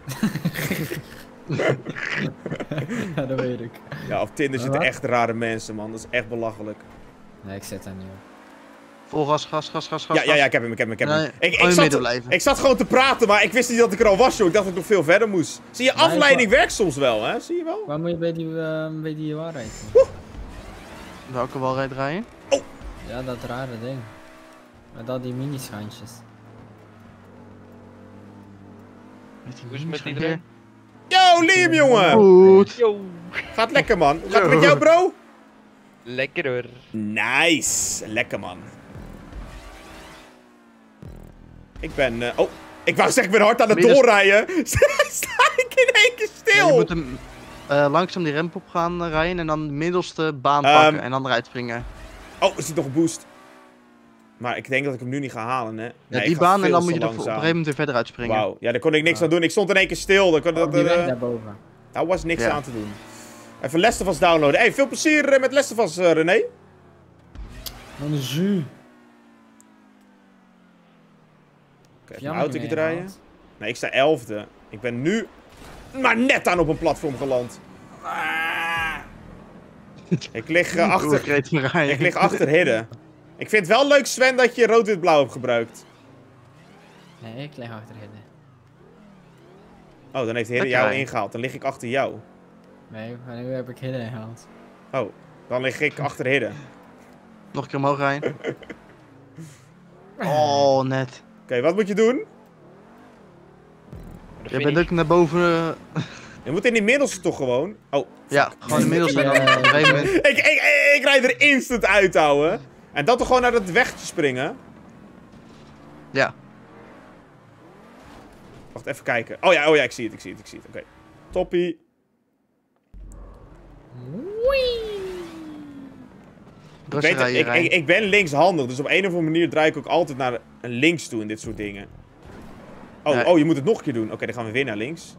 Ja, dat weet ik. Ja, op Tinder zitten echt rare mensen, man. Dat is echt belachelijk. Nee, ik zit daar niet op. Vol gas. Ja, ik heb hem. Nee, oh, je midden blijven. Ik zat gewoon te praten, maar ik wist niet dat ik er al was, joh. Ik dacht dat ik nog veel verder moest. Zie je, Maar ik afleiding werkt soms wel, hè? Zie je wel? Waar moet je bij die waarheid? Welke walrijd draaien? Ja, dat rare ding. Met al die mini-schaantjes. Hoe is het met iedereen? Yo, Liam, jongen! Goed. Yo, Gaat lekker, man. Hoe gaat het met jou, bro? lekker hoor. Nice. Lekker, man. Ik ben... Oh, ik wou zeggen, ik ben hard aan het Midden- doorrijden. Sta ik in één keer Ja, stil? je moet hem langzaam die ramp op gaan rijden en dan de middelste baan Ehm, pakken en dan eruit springen. Oh, er zit nog een boost. Maar ik denk dat ik hem nu niet ga halen, hè. Ja, Nee, die ik ga baan en veel dan te moet je er op een langzaam. gegeven moment weer verder uitspringen. Wauw, ja, daar kon ik niks aan doen. Ik stond in één keer stil. Op die weg daarboven. Daar was niks Ja. aan te doen. Even Last of Us downloaden. Hey, veel plezier met Last of Us, René. Wat een jus. Even mijn autootje draaien. Nee, ik sta 11e. Ik ben nu maar net aan op een platform geland. Ik lig achter Hidden. Ik vind het wel leuk, Sven, dat je rood-wit-blauw hebt gebruikt. Nee, ik lig achter Hidden. Oh, dan heeft Hidden jou ingehaald. Dan lig ik achter jou. Nee, nu heb ik Hidden ingehaald. Oh, dan lig ik achter Hidden. Nog een keer omhoog rijden. Oh, net. Oké, wat moet je doen? Je bent ook naar boven... Je moet in die middelste toch gewoon? Oh. Ja, gewoon in de middelste. Ik rijd er instant uit, ouwe. En dan toch gewoon naar dat wegje springen? Ja. Wacht, even kijken. Oh ja, ik zie het. Oké. Toppie. Ik ben linkshandig, dus op een of andere manier draai ik ook altijd naar links toe in dit soort dingen. Oh, nee. Oh, je moet het nog een keer doen. Oké, dan gaan we weer naar links.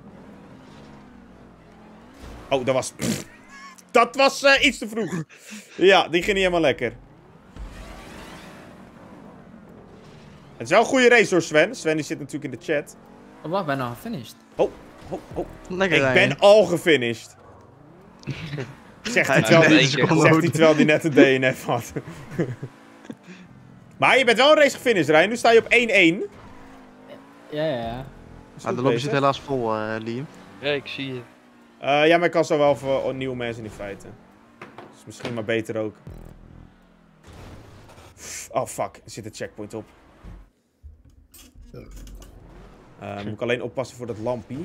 Oh, dat was... Dat was iets te vroeg. Ja, die ging niet helemaal lekker. Het is wel een goede race hoor, Sven. Sven die zit natuurlijk in de chat. Oh, wacht, ben je al gefinished? Oh. Lekker ik ben al gefinished. Zegt hij terwijl hij net een DNF had. Maar je bent wel een race gefinished, Ryan. Nu sta je op 1-1. Ja. De lobby zit helaas vol, Liam. Ja, ik zie het. Ja, maar ik kan zo wel voor nieuwe mensen in feite. Dus misschien maar beter ook. Oh, fuck. Er zit een checkpoint op. Moet ik alleen oppassen voor dat lampie.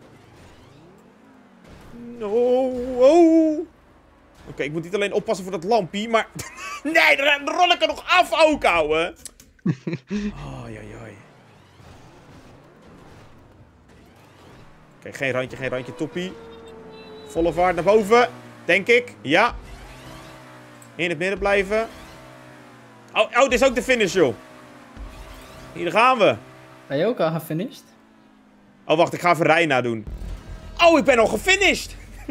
No. Oh. Oké, ik moet niet alleen oppassen voor dat lampie, maar... Nee, dan rol ik er nog af ook, ouwe. Oh, joi. Oké, geen randje, toppie. Volle vaart naar boven, denk ik. Ja. In het midden blijven. Oh, dit is ook de finish, joh. Hier gaan we. Ben je ook al gefinished? Oh, wacht, ik ga even Rijn nadoen. Oh, ik ben al gefinished!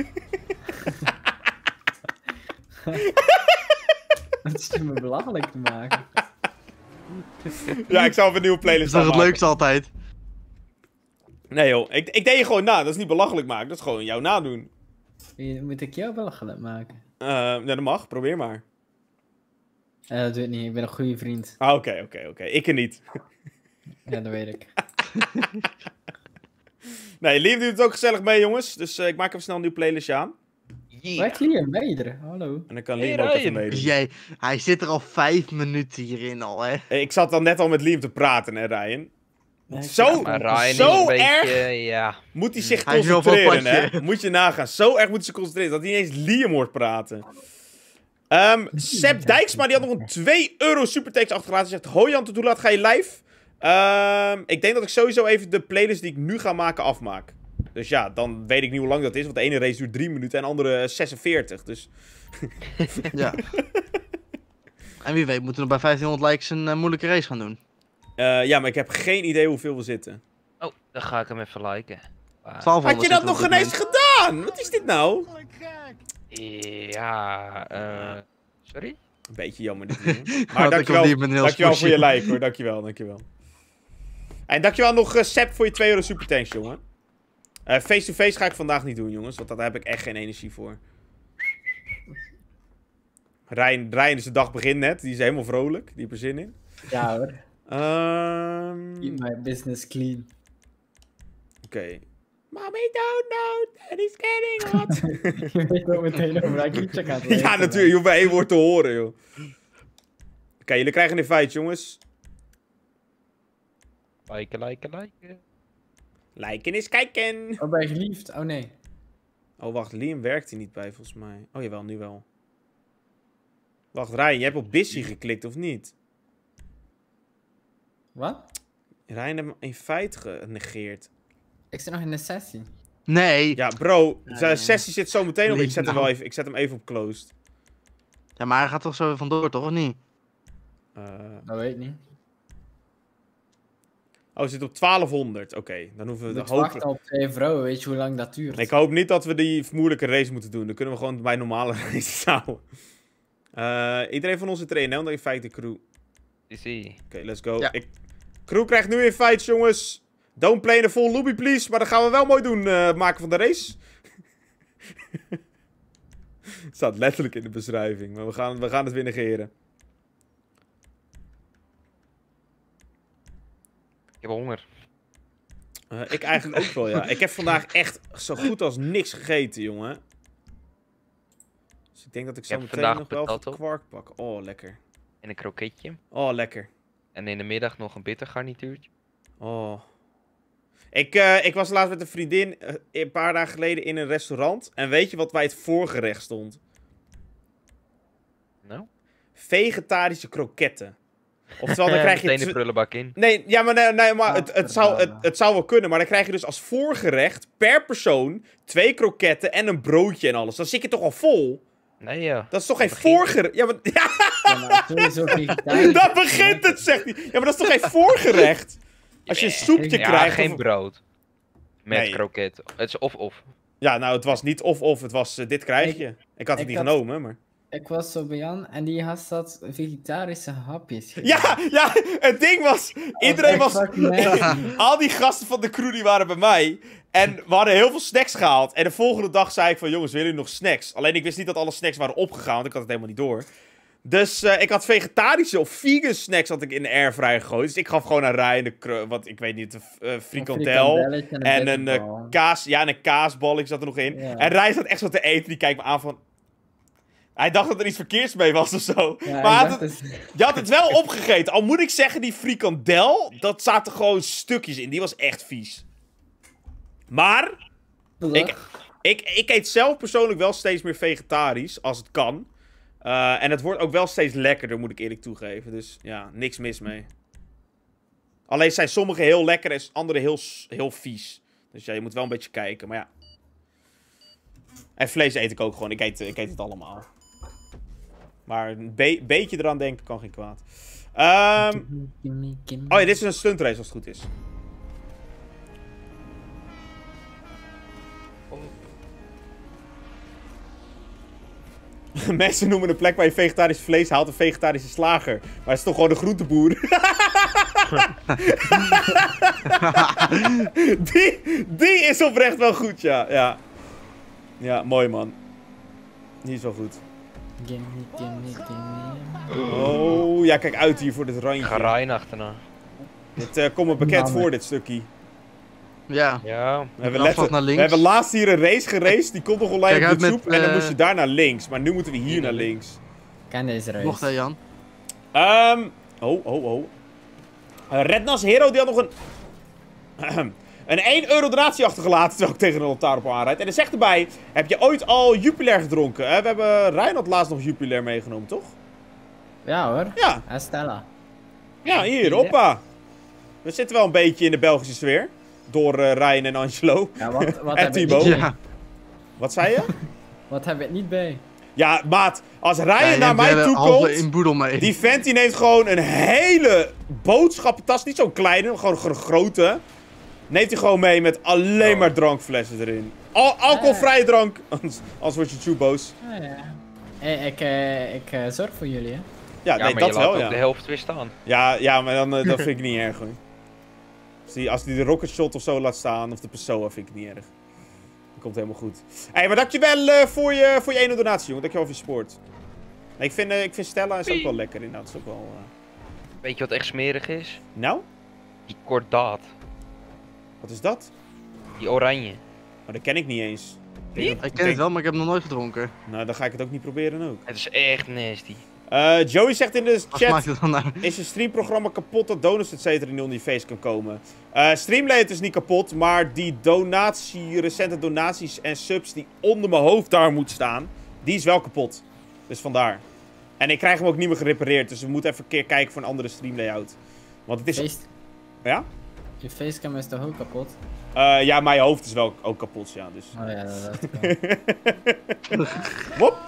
Dat is me belachelijk te maken. Ja, ik zal even een nieuwe playlist maken. Dat is toch het leukste altijd? Nee joh, ik deed je gewoon na. Dat is niet belachelijk maken, dat is gewoon jou nadoen. Moet ik jou belachelijk maken? Ja, dat mag, probeer maar. Dat doe ik niet, ik ben een goede vriend. Ah, oké. Ik er niet. Ja, dat weet ik. Nee, Liam doet het ook gezellig mee, jongens. Dus ik maak even snel een nieuw playlistje aan. Waar Liam? Ben je er? Hallo. En dan kan Liam ook even meedoen. Hij zit er al 5 minuten hierin al, hè. Ik zat dan net al met Liam te praten, hè, Ryan. Nee, Zo erg beetje, moet hij zich concentreren, hè. Moet je nagaan. Zo erg moet hij zich concentreren dat hij niet eens Liam hoort praten. Sepp Dijksma, die had nog een 2 euro supertekst achtergelaten. Zegt, hoi Jan, hoe laat ga je live? Ik denk dat ik sowieso even de playlist die ik nu ga maken afmaak. Dus ja, dan weet ik niet hoe lang dat is. Want de ene race duurt 3 minuten en de andere 46. Dus... Ja. En wie weet moeten we bij 1500 likes een moeilijke race gaan doen. Ja, maar ik heb geen idee hoeveel we zitten. Oh, dan ga ik hem even liken. Had je dat nog geen eens gedaan? Wat is dit nou? Ja, sorry? Een beetje jammer dit doen. Maar dankjewel voor je like hoor, dankjewel. En dankjewel nog Sepp voor je 2 euro supertanks, jongen. Face-to-face ga ik vandaag niet doen, jongens, want daar heb ik echt geen energie voor. Ryan is de dag begint net, die is helemaal vrolijk, die heeft er zin in. Ja hoor. Keep my business clean. Oké. Mommy don't know that he's getting hot. Je weet ook meteen over dat liedje gaat lezen. Ja, natuurlijk. Je hoeft maar 1 woord te horen, joh. Oké, jullie krijgen een invite, jongens. Liken. Liken is kijken. Oh, ben je geliefd? Oh nee. Oh, wacht. Liam werkt hier niet bij, volgens mij. Oh, jawel, nu wel. Wacht, Ryan, je hebt op Busy geklikt, of niet? Wat? Ryan heeft hem in feite genegeerd. Ik zit nog in de sessie. Nee. Ja, bro. Zijn sessie zit zo meteen op. Ik zet hem even op closed. Ja, maar hij gaat toch zo vandoor, toch? Of niet? Dat weet ik niet. Oh, we zitten op 1200. Oké, dan hoeven we Ik wacht op 2 vrouwen, weet je hoe lang dat duurt? Ik hoop niet dat we die moeilijke race moeten doen. Dan kunnen we gewoon bij normale races houden. Iedereen van ons zit erin, hè? Want in feite de crew. Easy. Oké, let's go. Ja. Crew krijgt nu invites, jongens. Don't play in a full lobby, please. Maar dat gaan we wel mooi doen, maken van de race. Het staat letterlijk in de beschrijving. Maar we gaan het weer negeren. Ik heb honger. Ik eigenlijk ook wel, ja. Ik heb vandaag echt zo goed als niks gegeten, jongen. Dus ik denk dat ik zo meteen vandaag nog wel patat wat op. kwark pak. Oh, lekker. En een kroketje. Oh, lekker. En in de middag nog een bitter garnituurtje. Oh. Ik was laatst met een vriendin een paar dagen geleden in een restaurant. En weet je wat bij het voorgerecht stond? Nou? Vegetarische kroketten. Oftewel, dan krijg je... Meteen de prullenbak in. Nee, ja, maar, nee, maar het zou wel kunnen. Maar dan krijg je dus als voorgerecht per persoon 2 kroketten en een broodje en alles. Dan zit je toch al vol? Nee, ja. Dat is toch geen voorgerecht? Ja, maar... Ja, Ja, maar sowieso vegetarisch. daar begint het, zegt hij. Ja, maar dat is toch geen voorgerecht? Als je een soepje Ja, krijgt... geen of- brood. Met Nee. kroket. Het is of. Ja, nou, het was niet of, het was dit krijg je. Ik had het niet genomen, maar... Ik was zo bij Jan en die gast had vegetarische hapjes. Ja, ja, het ding was... Iedereen was... Ja. Al die gasten van de crew die waren bij mij. En we hadden heel veel snacks gehaald. En de volgende dag zei ik van... Jongens, willen jullie nog snacks? Alleen ik wist niet dat alle snacks waren opgegaan. Want ik had het helemaal niet door. Dus ik had vegetarische of vegan snacks had ik in de airfryer gegooid. Dus ik gaf gewoon een Ryan wat ik weet niet, frikandel. En een kaas, ja, en een kaasbal, ik zat er nog in. Ja. En Ryan zat echt zo te eten, die kijkt me aan van... Hij dacht dat er iets verkeerds mee was of zo. Ja, maar ik dacht dus- je had het wel opgegeten. Al moet ik zeggen, die frikandel, dat zaten gewoon stukjes in. Die was echt vies. Maar, ik eet zelf persoonlijk wel steeds meer vegetarisch, als het kan. En het wordt ook wel steeds lekkerder, moet ik eerlijk toegeven. Dus ja, niks mis mee. Alleen zijn sommige heel lekker en andere heel vies. Dus ja, je moet wel een beetje kijken, maar ja. En vlees eet ik ook gewoon. Ik eet het allemaal. Maar een beetje eraan denken kan geen kwaad. Oh ja, dit is een stuntrace als het goed is. Mensen noemen een plek waar je vegetarisch vlees haalt een vegetarische slager. Maar het is toch gewoon een groenteboer. die is oprecht wel goed, ja. Ja, mooi man. Die is wel goed. Oh, ja, kijk uit hier voor dit Ik randje. ga Ryan achterna. Dit komt me bekend voor, dit stukje. Ja. Ja. We hebben, Afslag naar links. we hebben laatst hier een race geraced, die komt nog online Kijk op uit YouTube. met, En dan moest je daar naar links. Maar nu moeten we hier naar links. Ken deze reis. Mocht hè, Jan? Rednas Hero, die had nog een 1 euro donatie achtergelaten, terwijl ik tegen een altaar op aanrijd. En er zegt erbij, heb je ooit al Jupiler gedronken? We hebben Ryan had laatst nog Jupiler meegenomen, toch? Ja hoor. Ja. En Stella. Ja, hier, hoppa. We zitten wel een beetje in de Belgische sfeer. Door Ryan en Angelo. Ja, wat En heb ik Thibaut. niet- Ja. Wat zei je? Wat heb ik niet bij? Ja, maat, als Ja, Ryan je naar hebt mij de toe halve komt, in boedel mee. die vent die neemt gewoon een hele boodschappentas, niet zo'n kleine, maar gewoon een grote. Neemt hij gewoon mee met alleen maar drankflessen erin. Alcoholvrije drank, anders word je boos. Ah, ja. Hey, ik zorg voor jullie, hè. Ja, Ja, nee, maar dat je laat wel, ook ja. de helft weer staan. Ja, maar dan dat vind ik niet erg, hoor. Als die de rocket shot of zo laat staan, of de Pessoa, vind ik niet erg. Dat komt helemaal goed. Hé, maar dankjewel voor je ene donatie, jongen. Dankjewel voor je support. Nee, ik vind Stella is ook wel lekker, inderdaad. Is ook wel... Weet je wat echt smerig is? Nou? Die kordaat. Wat is dat? Die oranje. Oh, dat ken ik niet eens. Niet? Ik ken het wel, maar ik heb het nog nooit gedronken. Nou, dan ga ik het ook niet proberen ook. Het is echt nasty. Joey zegt in de Wat chat... maakt het dan nou? Is je streamprogramma kapot dat donuts et cetera niet onder je face kan komen? Streamlate is niet kapot, maar die recente donaties en subs die onder mijn hoofd daar moet staan, die is wel kapot. Dus vandaar. En ik krijg hem ook niet meer gerepareerd, dus we moeten even een keer kijken voor een andere streamlayout. Want het is... Face... Ja? Je facecam is toch ook kapot? Ja, mijn hoofd is wel ook kapot, ja, dus... Oh ja, dat dacht ik wel. Wop!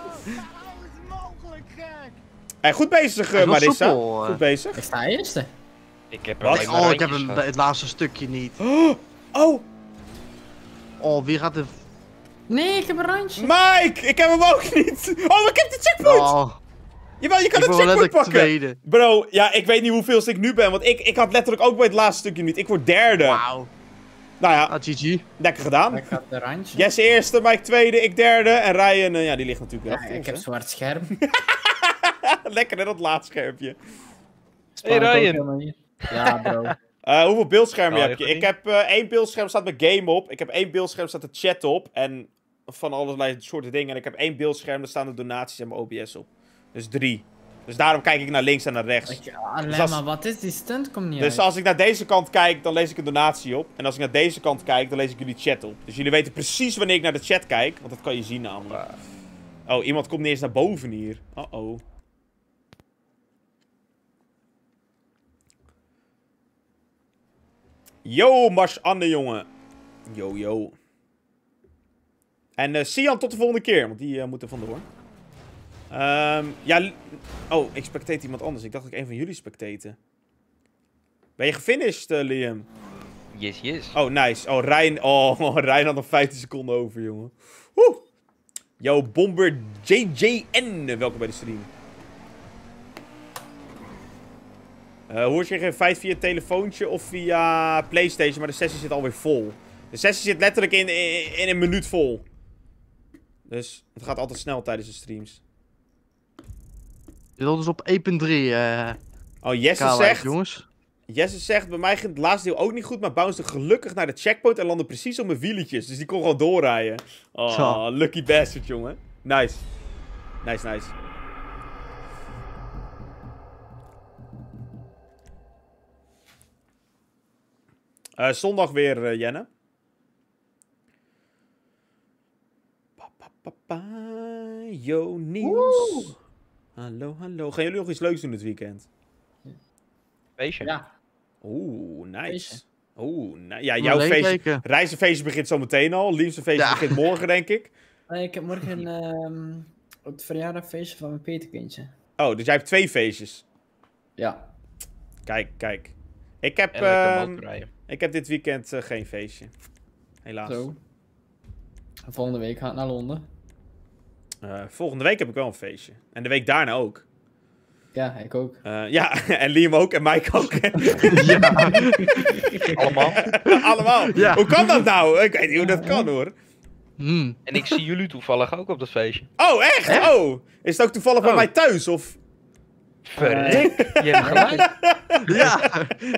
Hey, goed bezig, Hij is wel Marissa. soepel, Goed bezig. Ik sta eerste. Ik heb Wat? alleen maar Oh, ik heb randjes gehad. het laatste stukje niet. Oh, Oh, wie gaat de... Nee, ik heb een randje. Mike! Ik heb hem ook niet! Oh, ik heb de checkpoint! Oh, Jawel, je kan Ik het word wel checkpoint letterlijk pakken. tweede. Bro, ja, ik weet niet hoeveelste ik nu ben, want ik had letterlijk ook bij het laatste stukje niet. Ik word derde. Wauw. Nou ja, Ah, GG. lekker gedaan. Ik had de randje. Jesse eerste, Mike tweede, ik derde. En Ryan, ja, die ligt natuurlijk Ja, achter ik ons, heb hè. zwart scherm. Lekker, hè, dat laadschermpje. Spannend ook Ryan. helemaal niet. Ja, bro. Hoeveel beeldschermen Nou, heb je? even Ik heb één beeldscherm staat met game op. Ik heb één beeldscherm staat de chat op. En van allerlei soorten dingen. En ik heb één beeldscherm, daar staan de donaties en mijn OBS op. Dus 3. Dus daarom kijk ik naar links en naar rechts. Alleen als- maar, wat is die stunt? Komt niet Dus uit. als ik naar deze kant kijk, dan lees ik een donatie op. En als ik naar deze kant kijk, dan lees ik jullie chat op. Dus jullie weten precies wanneer ik naar de chat kijk. Want dat kan je zien namelijk. Oh, iemand komt niet eens naar boven hier. Uh-oh. Yo, Mars Anne, jongen. Yo, yo. En Sian, tot de volgende keer, want die moet er vandoor. Ja, oh, ik spectate iemand anders. Ik dacht dat ik een van jullie spectate. Ben je gefinished, Liam? Yes, yes. Oh, nice. Oh, Ryan had nog 15 seconden over, jongen. Woe! Yo, Bomber JJN, welkom bij de stream. Hoe is je fight via telefoontje of via PlayStation, maar de sessie zit alweer vol. De sessie zit letterlijk in een minuut vol. Dus het gaat altijd snel tijdens de streams. Dit is dus op 1.3. Oh, Jesse Kaalheid, zegt... jongens. Jesse zegt, bij mij ging het laatste deel ook niet goed, maar bounced gelukkig naar de checkpoint en landde precies op mijn wieletjes. Dus die kon gewoon doorrijden. Oh, Zo. lucky bastard, jongen. Nice. Nice, nice. Zondag weer, Jenne. Pa, pa, pa, pa. Yo, Niels. Hallo, hallo. Gaan jullie nog iets leuks doen dit weekend? Feestje. Ja. Oeh, nice. Feestje. Oeh, ja, Nog jouw een feestje... kijken. Reizenfeestje begint zo meteen al. Liefste feestje Ja. begint morgen, denk ik. Ik heb morgen het verjaardagfeestje van mijn peterkindje. Oh, dus jij hebt 2 feestjes. Ja. Kijk, kijk. Ik heb, En lekker motorrijden. ik heb dit weekend geen feestje. Helaas. Zo. En volgende week ga ik naar Londen. Volgende week heb ik wel een feestje. En de week daarna ook. Ja, ik ook. Ja, en Liam ook en Mike ook. Ja. Allemaal. Allemaal. Ja. Hoe kan dat nou? Ik weet niet hoe dat kan, hoor. En ik zie jullie toevallig ook op dat feestje. Oh, echt? Oh. Is het ook toevallig bij Oh. mij thuis, of... Verrek. Je hebt gelijk. Ja.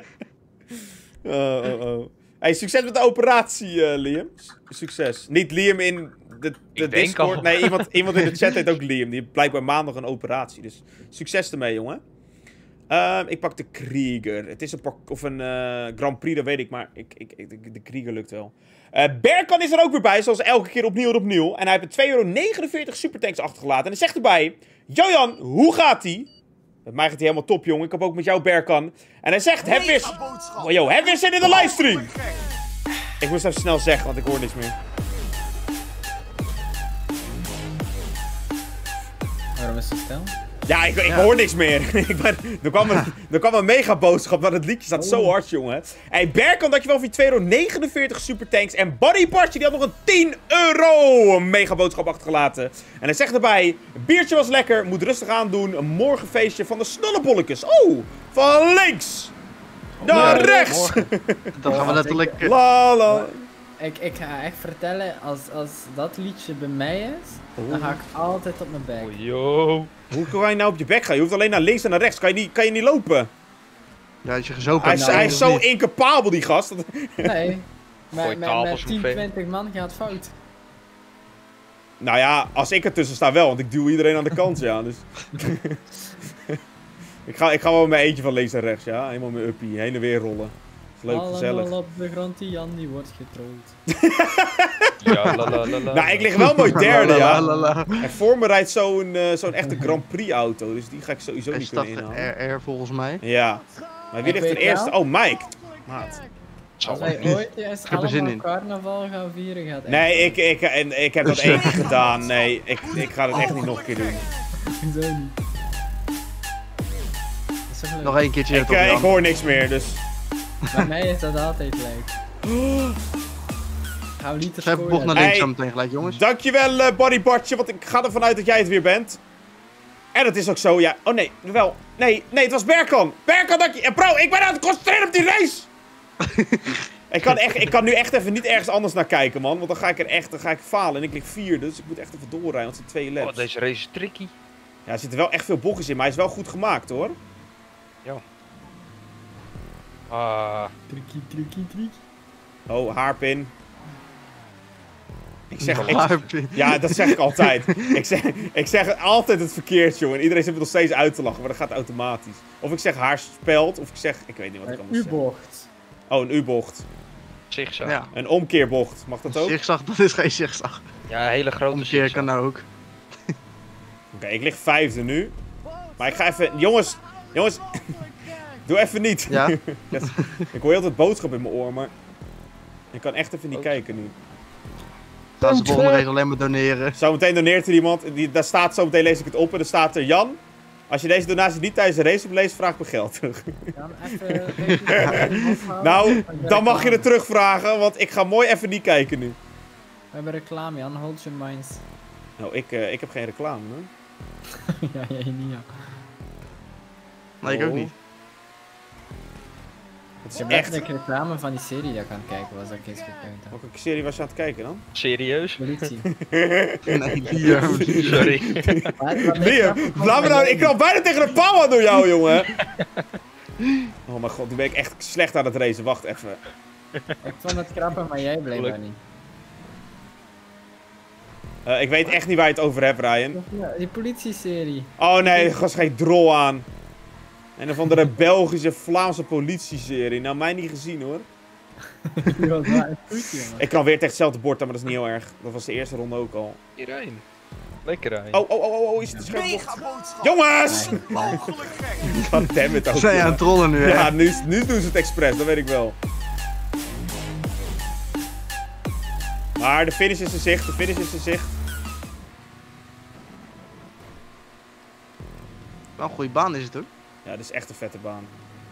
Oh. Hey, succes met de operatie, Liam. Succes. Niet Liam in de denk Discord. al. Nee, iemand in de chat heet ook Liam. Die heeft blijkbaar maandag een operatie. Dus succes ermee, jongen. Ik pak de Krieger. Het is een Grand Prix, dat weet ik. Maar de Krieger lukt wel. Berkan is er ook weer bij, zoals elke keer opnieuw. En hij heeft een €2,49 supertanks achtergelaten. En hij zegt erbij... Jojan, hoe gaat-ie? Met mij gaat hij helemaal top, jongen. Ik heb ook met jou, Berkan. En hij zegt, heb weer zin in de livestream. Ik moest even snel zeggen, want ik hoor niks meer. Waarom is het stil? Ja, ik hoor niks meer. Er kwam een mega boodschap, maar het liedje staat zo hard, jongen. Hey, Berkan, dankjewel voor je €2,49 supertanks. En Buddy Partje, die had nog een €10 mega boodschap achtergelaten. En hij zegt erbij, biertje was lekker, moet rustig aandoen. Een morgenfeestje van de snollebolletjes. Oh, van links naar Ja, rechts. Dan gaan we letterlijk... La la. Ik ga echt vertellen, als dat liedje bij mij is, dan ga ik altijd op mijn bek. Oh, yo. Hoe kan je nou op je bek gaan? Je hoeft alleen naar links en naar rechts. Kan je niet lopen? Ja, als je gezopen Hij, hebt, hij nou, is of zo niet? incapabel, die gast. Nee, Gooi kabels met op 10, vee. 20 man gaat fout. Nou ja, als ik ertussen sta wel, want ik duw iedereen aan de kant, ja. Dus... ik ga wel met eentje van links naar rechts, ja. Helemaal met uppie, heen en weer rollen. Is leuk, gezellig. Allemaal op de grond, die Jan die wordt getrold. Ja, la la la la. Nou, ik lig wel mooi derde, ja. La, la, la. En voor me rijdt zo'n echte Grand Prix auto, dus die ga ik sowieso Hij niet staat kunnen inhalen. RR volgens mij. Ja. Maar wie Ik ligt er weet eerste? wel. Oh, Mike. Maat. Als wij ooit eens heb er zin allemaal in. carnaval gaan vieren, gaat echt Nee, ik heb dat één keer gedaan. Nee, ik ga dat echt niet nog een keer doen. zo niet. Dat is toch leuk? Nog één keertje. Ik hoor niks meer, dus... Bij mij is dat altijd leuk. Gaan we niet te Schrijf een bocht naar Hey. links zo meteen gelijk, jongens. Dankjewel, Buddy Bartje, want ik ga ervan uit dat jij het weer bent. En dat is ook zo, ja. Oh nee, wel. Nee, het was Berkan. Berkan, dank je. Bro, ik ben aan het concentreren op die race. ik kan nu echt even niet ergens anders naar kijken, man. Want dan ga ik falen. En ik lig 4, dus ik moet echt even doorrijden. Want het zijn 2 laps. Oh, deze race is tricky. Ja, er zitten wel echt veel bochtjes in, maar hij is wel goed gemaakt, hoor. Ja. Ah. Tricky. Oh, haarpin. Haarpin. Ja, dat zeg ik altijd. ik zeg altijd het verkeerd, jongen. En iedereen zit me nog steeds uit te lachen, maar dat gaat automatisch. Of ik zeg haarspeld, of ik zeg... Ik weet niet wat ik Een anders zeg. U-bocht. Oh, een U-bocht. Zigzag. Ja. Een omkeerbocht. Mag dat ook? Zigzag, dat is geen zigzag. Ja, een hele grote Omkeer zigzag. kan ook. Oké, ik lig 5e nu. Maar ik ga even... Jongens! Doe even niet. Ja? Ik hoor heel het boodschap in mijn oor, maar... Ik kan echt even niet kijken nu. Gaan ze volgende race alleen maar doneren. Zometeen doneert er iemand. Daar staat zometeen, lees ik het op. En er staat er: Jan, als je deze donatie niet tijdens de race opleest, vraag me geld terug. Dan even... Nou, dan mag je het terugvragen, want ik ga mooi even niet kijken nu. We hebben reclame, Jan. Hold your minds. Nou, ik heb geen reclame, hè. Ja, jij niet, ja. Nee, ik ook niet. Het Ik is heb echt... echt reclame van die serie dat ik aan het kijken was, dat ik eens gekund heb. Welke serie was je aan het kijken dan? Serieus? Politie. Nee, hier. Sorry. Liam, laat me nou... Ik knal bijna tegen de paal aan door jou, jongen. Oh mijn god, nu ben ik echt slecht aan het racen. Wacht even. Ik vond het grappig, maar jij bleef daar niet. Ik weet echt niet waar je het over hebt, Ryan. Ja, die politie-serie. Oh nee, er was geen drol aan. En van de Belgische Vlaamse politie-serie. Nou, mij niet gezien, hoor. Die was wel echt goed, jongen. Ik kan weer tegen hetzelfde bord aan, maar dat is niet heel erg. Dat was de eerste ronde ook al. Irijn. Lekker Rijn. Oh, is het een scherp? Jongens! Goddammit ook. Zijn je aan het trollen nu, hè? Ja, nu doen ze het expres, dat weet ik wel. Maar de finish is in zicht, Wel een goede baan is het, hoor. Ja, dit is echt een vette baan.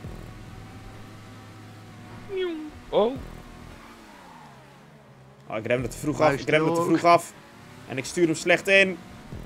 Oh. Oh, ik rem het te vroeg af. En ik stuur hem slecht in.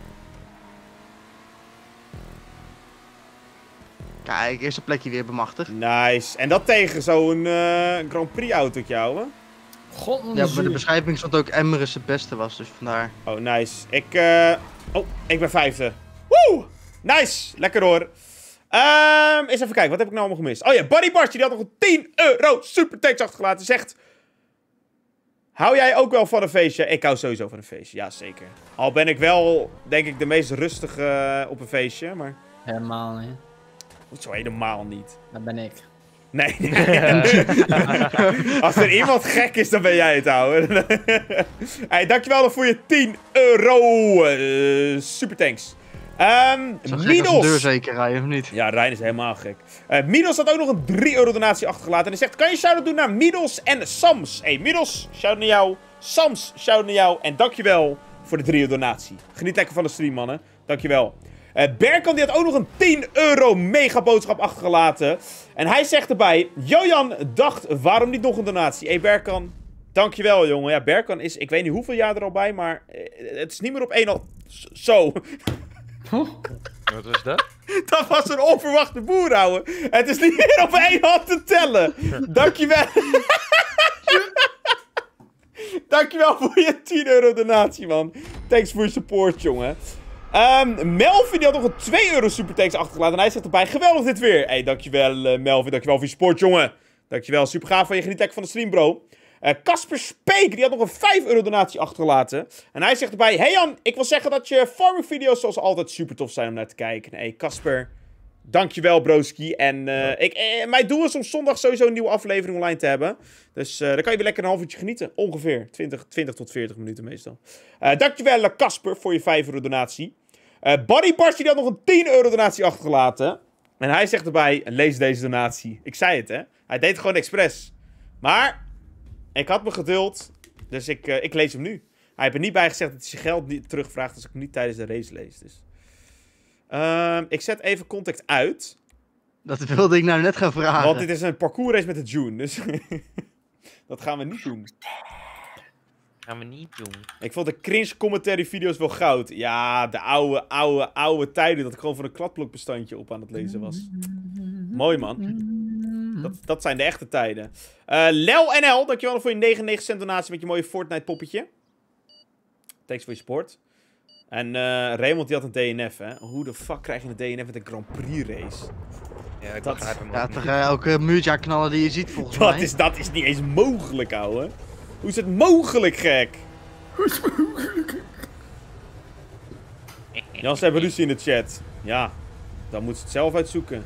Kijk, eerste plekje weer bemachtigd. Nice. En dat tegen zo'n Grand Prix autootje, ouwe. God, Ja, bij de beschrijving stond ook Emmerich het beste was, dus vandaar. Oh, nice. Ik ben 5e. Woe! Nice! Lekker hoor. Eens even kijken, wat heb ik nou allemaal gemist? Oh ja, Buddy Bartje, die had nog een 10 euro superthanks achtergelaten. Zegt: hou jij ook wel van een feestje? Ik hou sowieso van een feestje, ja zeker. Al ben ik wel, denk ik, de meest rustige op een feestje, maar... Helemaal niet. Zo helemaal niet. Dat ben ik. Nee. Als er iemand gek is, dan ben jij het, ouwe. Hey, dankjewel voor je 10 euro. Super thanks. Midos. Deur zeker rijden, of niet? Ja, Rijn is helemaal gek. Midos had ook nog een 3 euro donatie achtergelaten. En hij zegt: kan je shout-out doen naar Midos en Sams? Hey, Midos, shout-out naar jou. Sams, shout-out naar jou. En dankjewel voor de 3 euro donatie. Geniet lekker van de stream, mannen. Dankjewel. Berkan die had ook nog een 10 euro mega boodschap achtergelaten. En hij zegt erbij: Jojan dacht, waarom niet nog een donatie? Hey Berkan, dankjewel jongen. Ja, Berkan is, ik weet niet hoeveel jaar er al bij, maar het is niet meer op 1 al... Zo. Wat was dat? Dat was een onverwachte boer, ouwe. Het is niet meer op 1 hand te tellen. Dankjewel. Dankjewel voor je 10 euro donatie, man. Thanks voor je support, jongen. Melvin die had nog een 2 euro superthanks achtergelaten. En hij zegt erbij: geweldig dit weer. Hey, dankjewel Melvin. Dankjewel voor je support, jongen. Dankjewel. Super gaaf van je. Geniet lekker van de stream, bro. Casper Speek, die had nog een 5 euro donatie achtergelaten. En hij zegt erbij: hey Jan, ik wil zeggen dat je farming video's zoals altijd super tof zijn om naar te kijken. Hey Casper, dankjewel broski. En mijn doel is om zondag sowieso een nieuwe aflevering online te hebben. Dus dan kan je weer lekker een half uurtje genieten. Ongeveer 20 tot 40 minuten meestal. Dankjewel Casper voor je 5 euro donatie. Buddy Bartje die had nog een 10 euro donatie achtergelaten. En hij zegt erbij: lees deze donatie. Ik zei het, hè. Hij deed het gewoon expres. Maar ik had me geduld. Dus ik lees hem nu. Hij heeft er niet bij gezegd dat hij zijn geld niet terugvraagt als ik hem niet tijdens de race lees. Dus. Ik zet even contact uit. Dat wilde ik nou net gaan vragen. Want dit is een parcoursrace met de June. Dus dat gaan we niet doen. Gaan we niet doen. Ik vond de cringe commentary video's wel goud. Ja, de oude tijden dat ik gewoon voor een kladblokbestandje op aan het lezen was. Mooi, man. Dat zijn de echte tijden. Lel NL, dankjewel voor je 99 cent donatie met je mooie Fortnite poppetje. Thanks voor je support. En Raymond die had een DNF, hè. Hoe de fuck krijg je een DNF met een Grand Prix race? Ja, ik Dat- begrijp hem Ja, ook niet. toch elke muurtje aanknallen die je ziet volgens mij. Dat is niet eens mogelijk, ouwe. Hoe is het mogelijk, gek? Hoe is het mogelijk? Jans hebben ruzie in de chat. Ja, dan moet ze het zelf uitzoeken.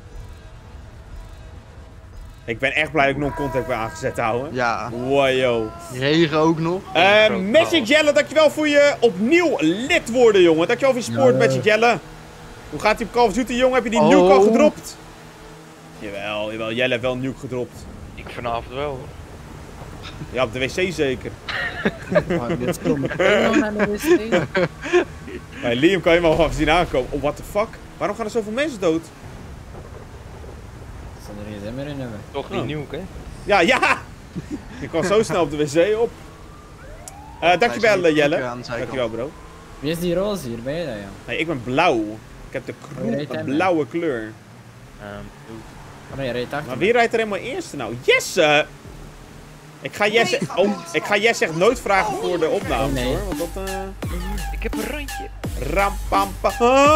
Ik ben echt blij dat ik non-contact ben aangezet, ouwe. Ja, Wow, yo. regen ook nog. Magic Jelle, dankjewel voor je opnieuw lid worden, jongen. Dankjewel voor je support, Magic Jelle. Hoe gaat die op Call of Duty, jongen? Heb je die nuke al gedropt? Jawel, Jelle heeft wel een nuke gedropt. Ik vanavond wel, hoor. Ja, op de wc zeker. Oh, dit komt nog naar de wc. Bij Liam kan je hem al even zien aankomen. Oh, what the fuck? Waarom gaan er zoveel mensen dood? Ik zal er geen zin meer in hebben. Toch die Oh. nuke, hè? Ja, ja! Ik kwam zo snel op de wc op. Dankjewel, Hij is Jelle. aan de zijkant. Dankjewel, bro. Wie is die roze hier? Ben je dat, ja? Nee, ik ben blauw. Ik heb de je rijdt hem, hè? blauwe kleur. Oh nee, je reed achter. Maar wie rijdt er helemaal eerste nou? Jesse! Ik ga Jesse echt nooit vragen voor de opname, Oh, nee. hoor. Want dat, Ik heb een randje. Rampampa.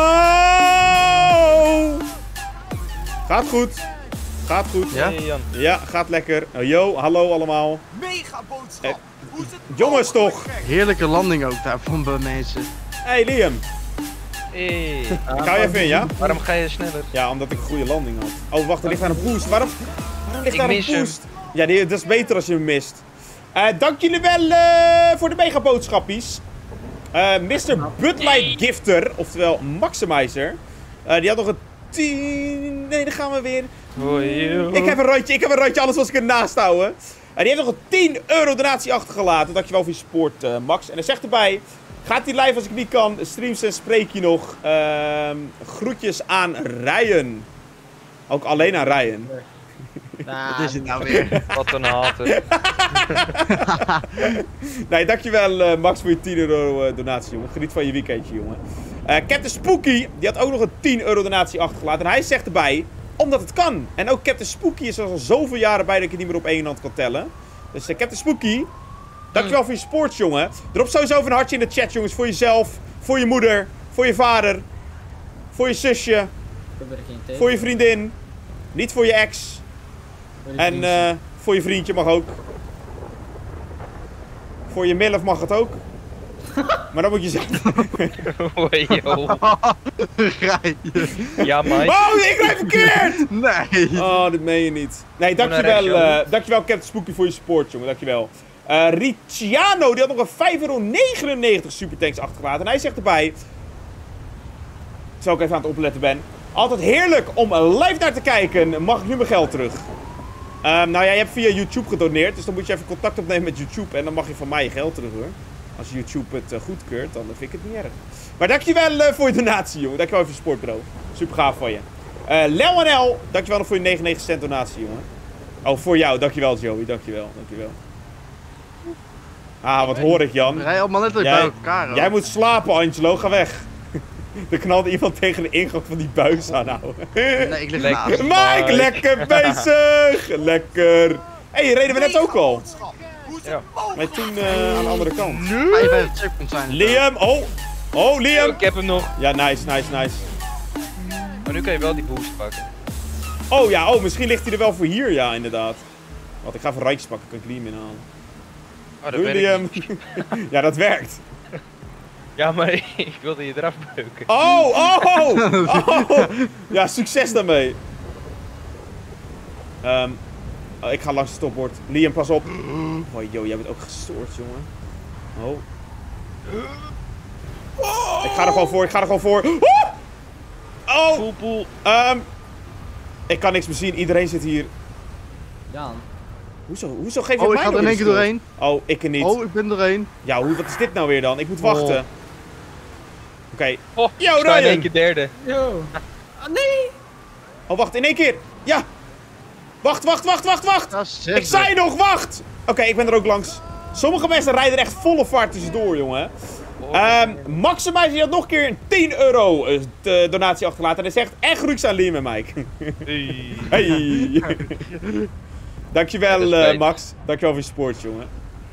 Oh! Gaat goed. Gaat goed. Ja? Hey, Jan. Ja, gaat lekker. Yo, hallo allemaal. Mega boodschap! Hoe is het Jongens mogelijk, toch? gek? Heerlijke landing ook daar van bij mensen. Hey Liam. Hey. Ik hou je even in, ja? Waarom ga je sneller? Ja, omdat ik een goede landing had. Oh, wacht, er ligt daar een boost. Waarom ligt Ik daar een mis hem. boost? Ja, dat is beter als je hem mist. Dank jullie wel voor de megaboodschappies. Mr. Budlight Gifter, oftewel Maximizer. Die had nog een 10... Nee, daar gaan we weer. Hoi, joh. Ik heb een randje, anders was ik ernaast houden. Die heeft nog een 10 euro donatie achtergelaten. Dankjewel voor je support, Max. En hij zegt erbij... Gaat hij live als ik niet kan? Streams en spreek je nog. Groetjes aan Ryan. Ook alleen aan Ryan. Ah, Wat is het nou weer? Wat een hater. Nee, dankjewel Max voor je 10 euro donatie, jongen. Geniet van je weekendje, jongen. Captain Spooky, die had ook nog een 10 euro donatie achtergelaten. En hij zegt erbij, omdat het kan. En ook Captain Spooky is er al zoveel jaren bij dat ik het niet meer op één hand kan tellen. Dus Captain Spooky, dankjewel voor je support, jongen. Drop sowieso even een hartje in de chat, jongens. Voor jezelf, voor je moeder, voor je vader, voor je zusje, ik heb er geen tijd voor je vriendin. Niet voor je ex. voor. En voor je vriendje mag ook. Voor je milf mag het ook. Maar dan moet je zeggen... Hoi, joh. Rij. Ja, Mike. Oh, ik rijd verkeerd! Nee. Oh, dit meen je niet. Nee, naar dankjewel, rechts, dankjewel Captain Spooky voor je support, jongen. Dankjewel. Ricciano, die had nog een 5,99 € supertanks achtergelaten. En hij zegt erbij... Terwijl ik even aan het opletten ben. Altijd heerlijk om live naar te kijken. Mag ik nu mijn geld terug? Nou ja, je hebt via YouTube gedoneerd. Dus dan moet je even contact opnemen met YouTube. En dan mag je van mij je geld terug, hoor. Als YouTube het goedkeurt, dan vind ik het niet erg. Maar dankjewel voor je donatie, jongen. Dankjewel voor je support, bro. Super gaaf van je. Lel en L, dankjewel nog voor je 99 cent donatie, jongen. Oh, voor jou. Dankjewel, Joey. Dankjewel. Dankjewel. Ah, wat hoor ik, Jan? We rijden allemaal net bij elkaar. hoor. Jij moet slapen, Angelo. Ga weg. Er knalde iemand tegen de ingang van die buis aan, ouwe. Nee, ik lig Lekker. naast. Mike, lekker bezig. Lekker. Hé, hey, reden we net ook al. Boodschap. Hoe is Ja. het mogelijk? Maar toen aan de andere kant. 55 checkpoints zijn. Liam, oh. Oh, Liam. Ik heb hem nog. Ja, nice. Maar nu kan je wel die boost pakken. Oh ja, misschien ligt hij er wel voor hier, ja, inderdaad. Want ik ga even rijtjes pakken, kan ik Liam inhalen. Oh, dat Doei, weet ik Liam. niet. Ja, dat werkt. Ja, maar ik wilde je eraf beuken. Oh. Ja, succes daarmee. Ik ga langs het stopbord. Liam, pas op. Oh, joh, jij bent ook gestoord, jongen. Oh. Ik ga er gewoon voor. Oh. Full pool. Ik kan niks meer zien. Iedereen zit hier. Jan. Hoezo geef je Oh, mij ik ga nou er in één weer keer de doorheen. schuld? Oh, ik er niet. Oh, ik ben doorheen. Ja, wat is dit nou weer dan? Ik moet wachten. Oké. Oh, Yo, ik sta in Ryan. één keer derde. Yo. Ah, nee. Oh, wacht, in één keer. Ja. Wacht. Ja, Ik zei nog, wacht. Oké, ik ben er ook langs. Sommige mensen rijden er echt volle vaart tussendoor, jongen. Maxima die had nog een keer een 10 euro donatie achtergelaten. En hij zegt echt groetjes aan Liam en Mike. Hey. Dankjewel, Max. Dankjewel voor je support, jongen.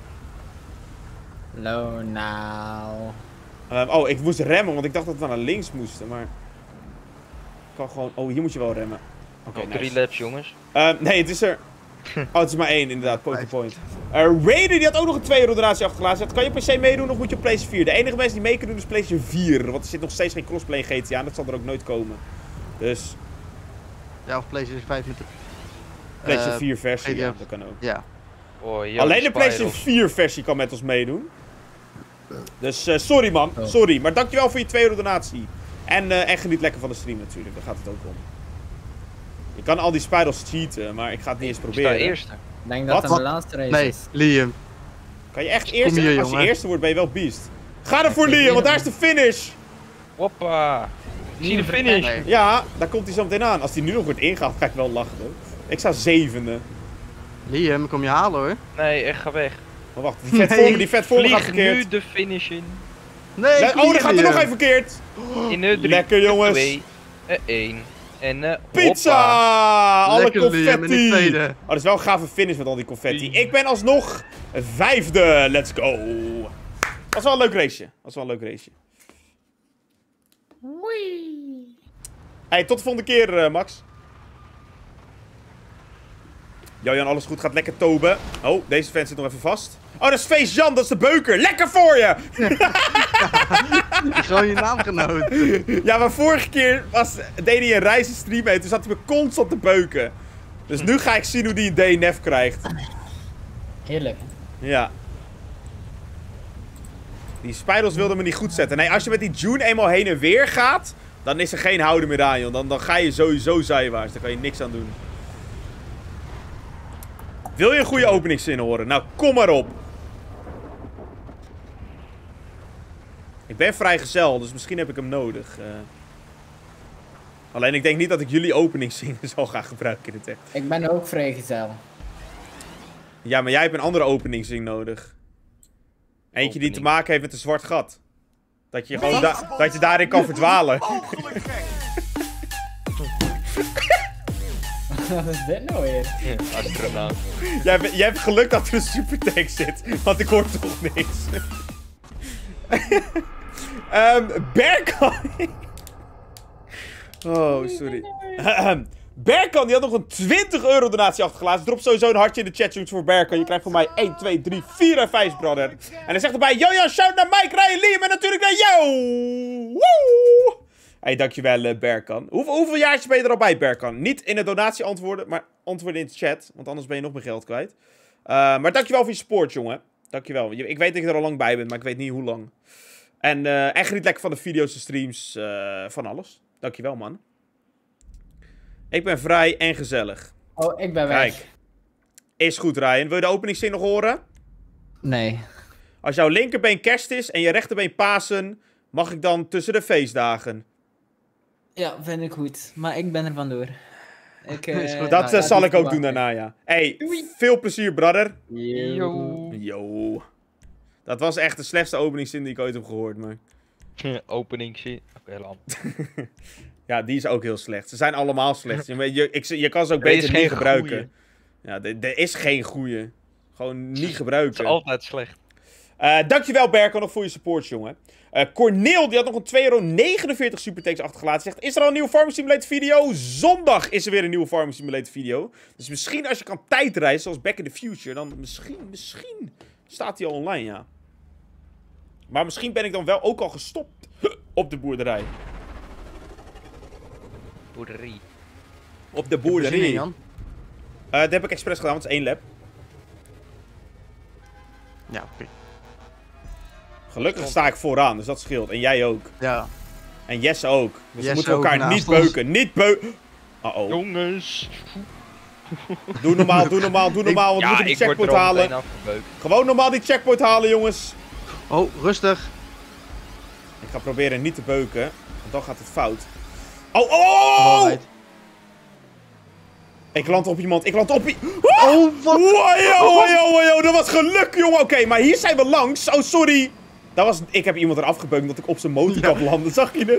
Hallo, nou. Oh, ik moest remmen, want ik dacht dat we naar links moesten, maar... Ik kan gewoon... Oh, hier moet je wel remmen. Oké, Nog nice. 3 laps, jongens. Nee, het is er... Oh, het is maar 1, inderdaad. Point. Raider, die had ook nog een 2 euro donatie achtergelaten. Zegt, kan je PC meedoen of moet je op PlayStation 4? De enige mensen die mee kunnen doen is PlayStation 4. Want er zit nog steeds geen crossplay in GTA en dat zal er ook nooit komen. Dus... Ja, of PlayStation 5 met de... PlayStation 4 versie, PDF. ja, dat kan ook. Ja. Oh, yo, Alleen de die PlayStation spirals. 4 versie kan met ons meedoen. Dus sorry man, Oh. sorry. Maar dankjewel voor je 2 euro donatie. En geniet lekker van de stream natuurlijk, daar gaat het ook om. Je kan al die spirals cheaten, maar ik ga het niet eens Ik sta proberen. eerste. Ik denk dat het Wat? de laatste race Nee, is. Liam. Kan je echt Kom eerste? hier, Als je jongen. eerste wordt ben je wel beast. Ga ervoor Ik weet Liam, want niet daar is de finish! Hoppa. Ik zie de finish. Nee. Ja, daar komt hij zo meteen aan. Als hij nu nog wordt ingehaald, ga ik wel lachen hoor. Ik sta 7e. Liam, ik kom je halen hoor. Nee, echt ga weg. Maar wacht, die vet voor me gaat Vlieg verkeerd. nu de finish in. Nee, Oh, dan gaat er nog even verkeerd. In de 3, Lekker, jongens. 2, 1. En Pizza! hoppa. Alle Lekker, Liam, in de confetti! tweede. Oh, dat is wel een gave finish met al die confetti. Ik ben alsnog 5e. Let's go! Was wel een leuk raceje. Hey, tot de volgende keer, Max. Jojan, alles goed? Gaat lekker toben. Oh, deze fan zit nog even vast. Oh, dat is Face Jan, dat is de beuker. Lekker voor je! Ik is gewoon je naamgenoot. Ja, maar vorige keer deed hij een reizenstream mee. Toen zat hij me constant te beuken. Dus nu ga ik zien hoe die een DNF krijgt. Heerlijk. Ja. Die spirals wilden me niet goed zetten. Nee, als je met die June eenmaal heen en weer gaat, dan is er geen houden meer aan, joh. Dan ga je sowieso zijwaarts. Daar kan je niks aan doen. Wil je een goede openingszin horen? Nou, kom maar op. Ik ben vrijgezel, dus misschien heb ik hem nodig. Alleen ik denk niet dat ik jullie openingszin zal gaan gebruiken in het echt. Ik ben ook vrijgezel. Ja, maar jij hebt een andere openingszin nodig. Eentje die te maken heeft met een zwart gat. Dat je gewoon dat je daarin kan verdwalen. Mogelijk gek. Wat is dit nou weer? Astronaut. Jij hebt geluk dat er een supertank zit. Want ik hoor toch niks. Berkan. Oh, sorry. Berkan, die had nog een 20 euro donatie achtergelaten. Drop sowieso een hartje in de chatrooms voor Berkan. Je krijgt van mij 1, 2, 3, 4 en 5, brother. En hij zegt erbij, yo, shout naar Mike, Ryan, Liam en natuurlijk naar jou. Woe! Hey, dankjewel Berkan. Hoeveel jaartjes ben je er al bij, Berkan? Niet in de donatie antwoorden, maar antwoorden in de chat. Want anders ben je nog meer geld kwijt. Maar dankjewel voor je support, jongen. Dankjewel. Ik weet dat je er al lang bij bent, maar ik weet niet hoe lang. En geniet lekker van de video's, de streams, van alles. Dankjewel, man. Ik ben vrij en gezellig. Oh, ik ben weg. Kijk. Is goed, Ryan. Wil je de openingszin nog horen? Nee. Als jouw linkerbeen kerst is en je rechterbeen Pasen, mag ik dan tussen de feestdagen? Ja, vind ik goed. Maar ik ben er vandoor. Is goed. Dat zal ik ook doen daarna, ja. Hey, veel plezier, brother. Yo. Yo. Dat was echt de slechtste openingszin die ik ooit heb gehoord, maar... Opening shit. Oké, helemaal. Ja, die is ook heel slecht. Ze zijn allemaal slecht. Je kan ze ook Er is beter geen niet gebruiken. goeie. Ja, er is geen goeie. Gewoon niet Het is gebruiken. altijd slecht. Dankjewel Berko nog voor je support, jongen. Corneel, die had nog een 2,49 € supertanks achtergelaten. Zegt, is er al een nieuwe Farming Simulator video? Zondag is er weer een nieuwe Farming Simulator video. Dus misschien als je kan tijdreizen, zoals Back in the Future, dan misschien staat die al online, ja. Maar misschien ben ik dan wel ook al gestopt op de boerderij. Boerderie. Op de Zin in, boerderij. Jan? Dat heb ik expres gedaan, want het is 1 lap. Ja, oké. Gelukkig sta ik vooraan, dus dat scheelt. En jij ook. Ja. En Jesse ook. Dus we Jesse moeten ook elkaar naast niet ons. beuken. Niet beuken. Uh-oh. Jongens. Doe normaal, want we moeten die checkpoint halen. Gewoon normaal die checkpoint halen, jongens. Oh, rustig. Ik ga proberen niet te beuken, want dan gaat het fout. Oh! Waarheid. Ik land op iemand. Ik land op Oh, wat? Wow, dat was geluk, jongen. Oké, maar hier zijn we langs. Oh, sorry. Ik heb iemand eraf gebeukt dat ik op zijn motorkap landde. Zag je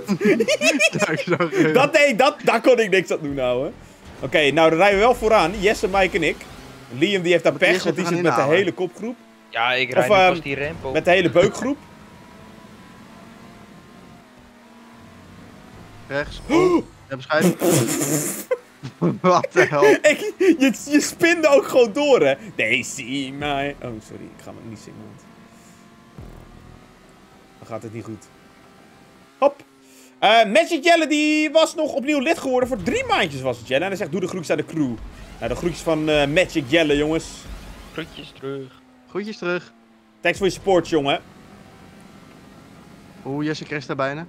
het? Daar kon ik niks aan doen, nou. Oké, nou, dan rijden we wel vooraan. Jesse, Mike en ik. Liam, die heeft daar pech, want die zit met de hele kopgroep. Ja, ik rijd nu pas die ramp op. Met de hele beukgroep. Rechts. Oh. Beschrijf. Wat de hel. Je spinde ook gewoon door, hè? Nee, zie mij. Oh, sorry. Ik ga hem niet zingen, want... Dan gaat het niet goed. Hop. Magic Jelle, die was nog opnieuw lid geworden. Voor 3 maandjes was het, Jelle. En hij zegt, doe de groetjes aan de crew. Nou, de groetjes van Magic Jelle, jongens. Groetjes terug. Groetjes terug. Thanks voor je support, jongen. Oeh, Jesse kreeg daar bijna.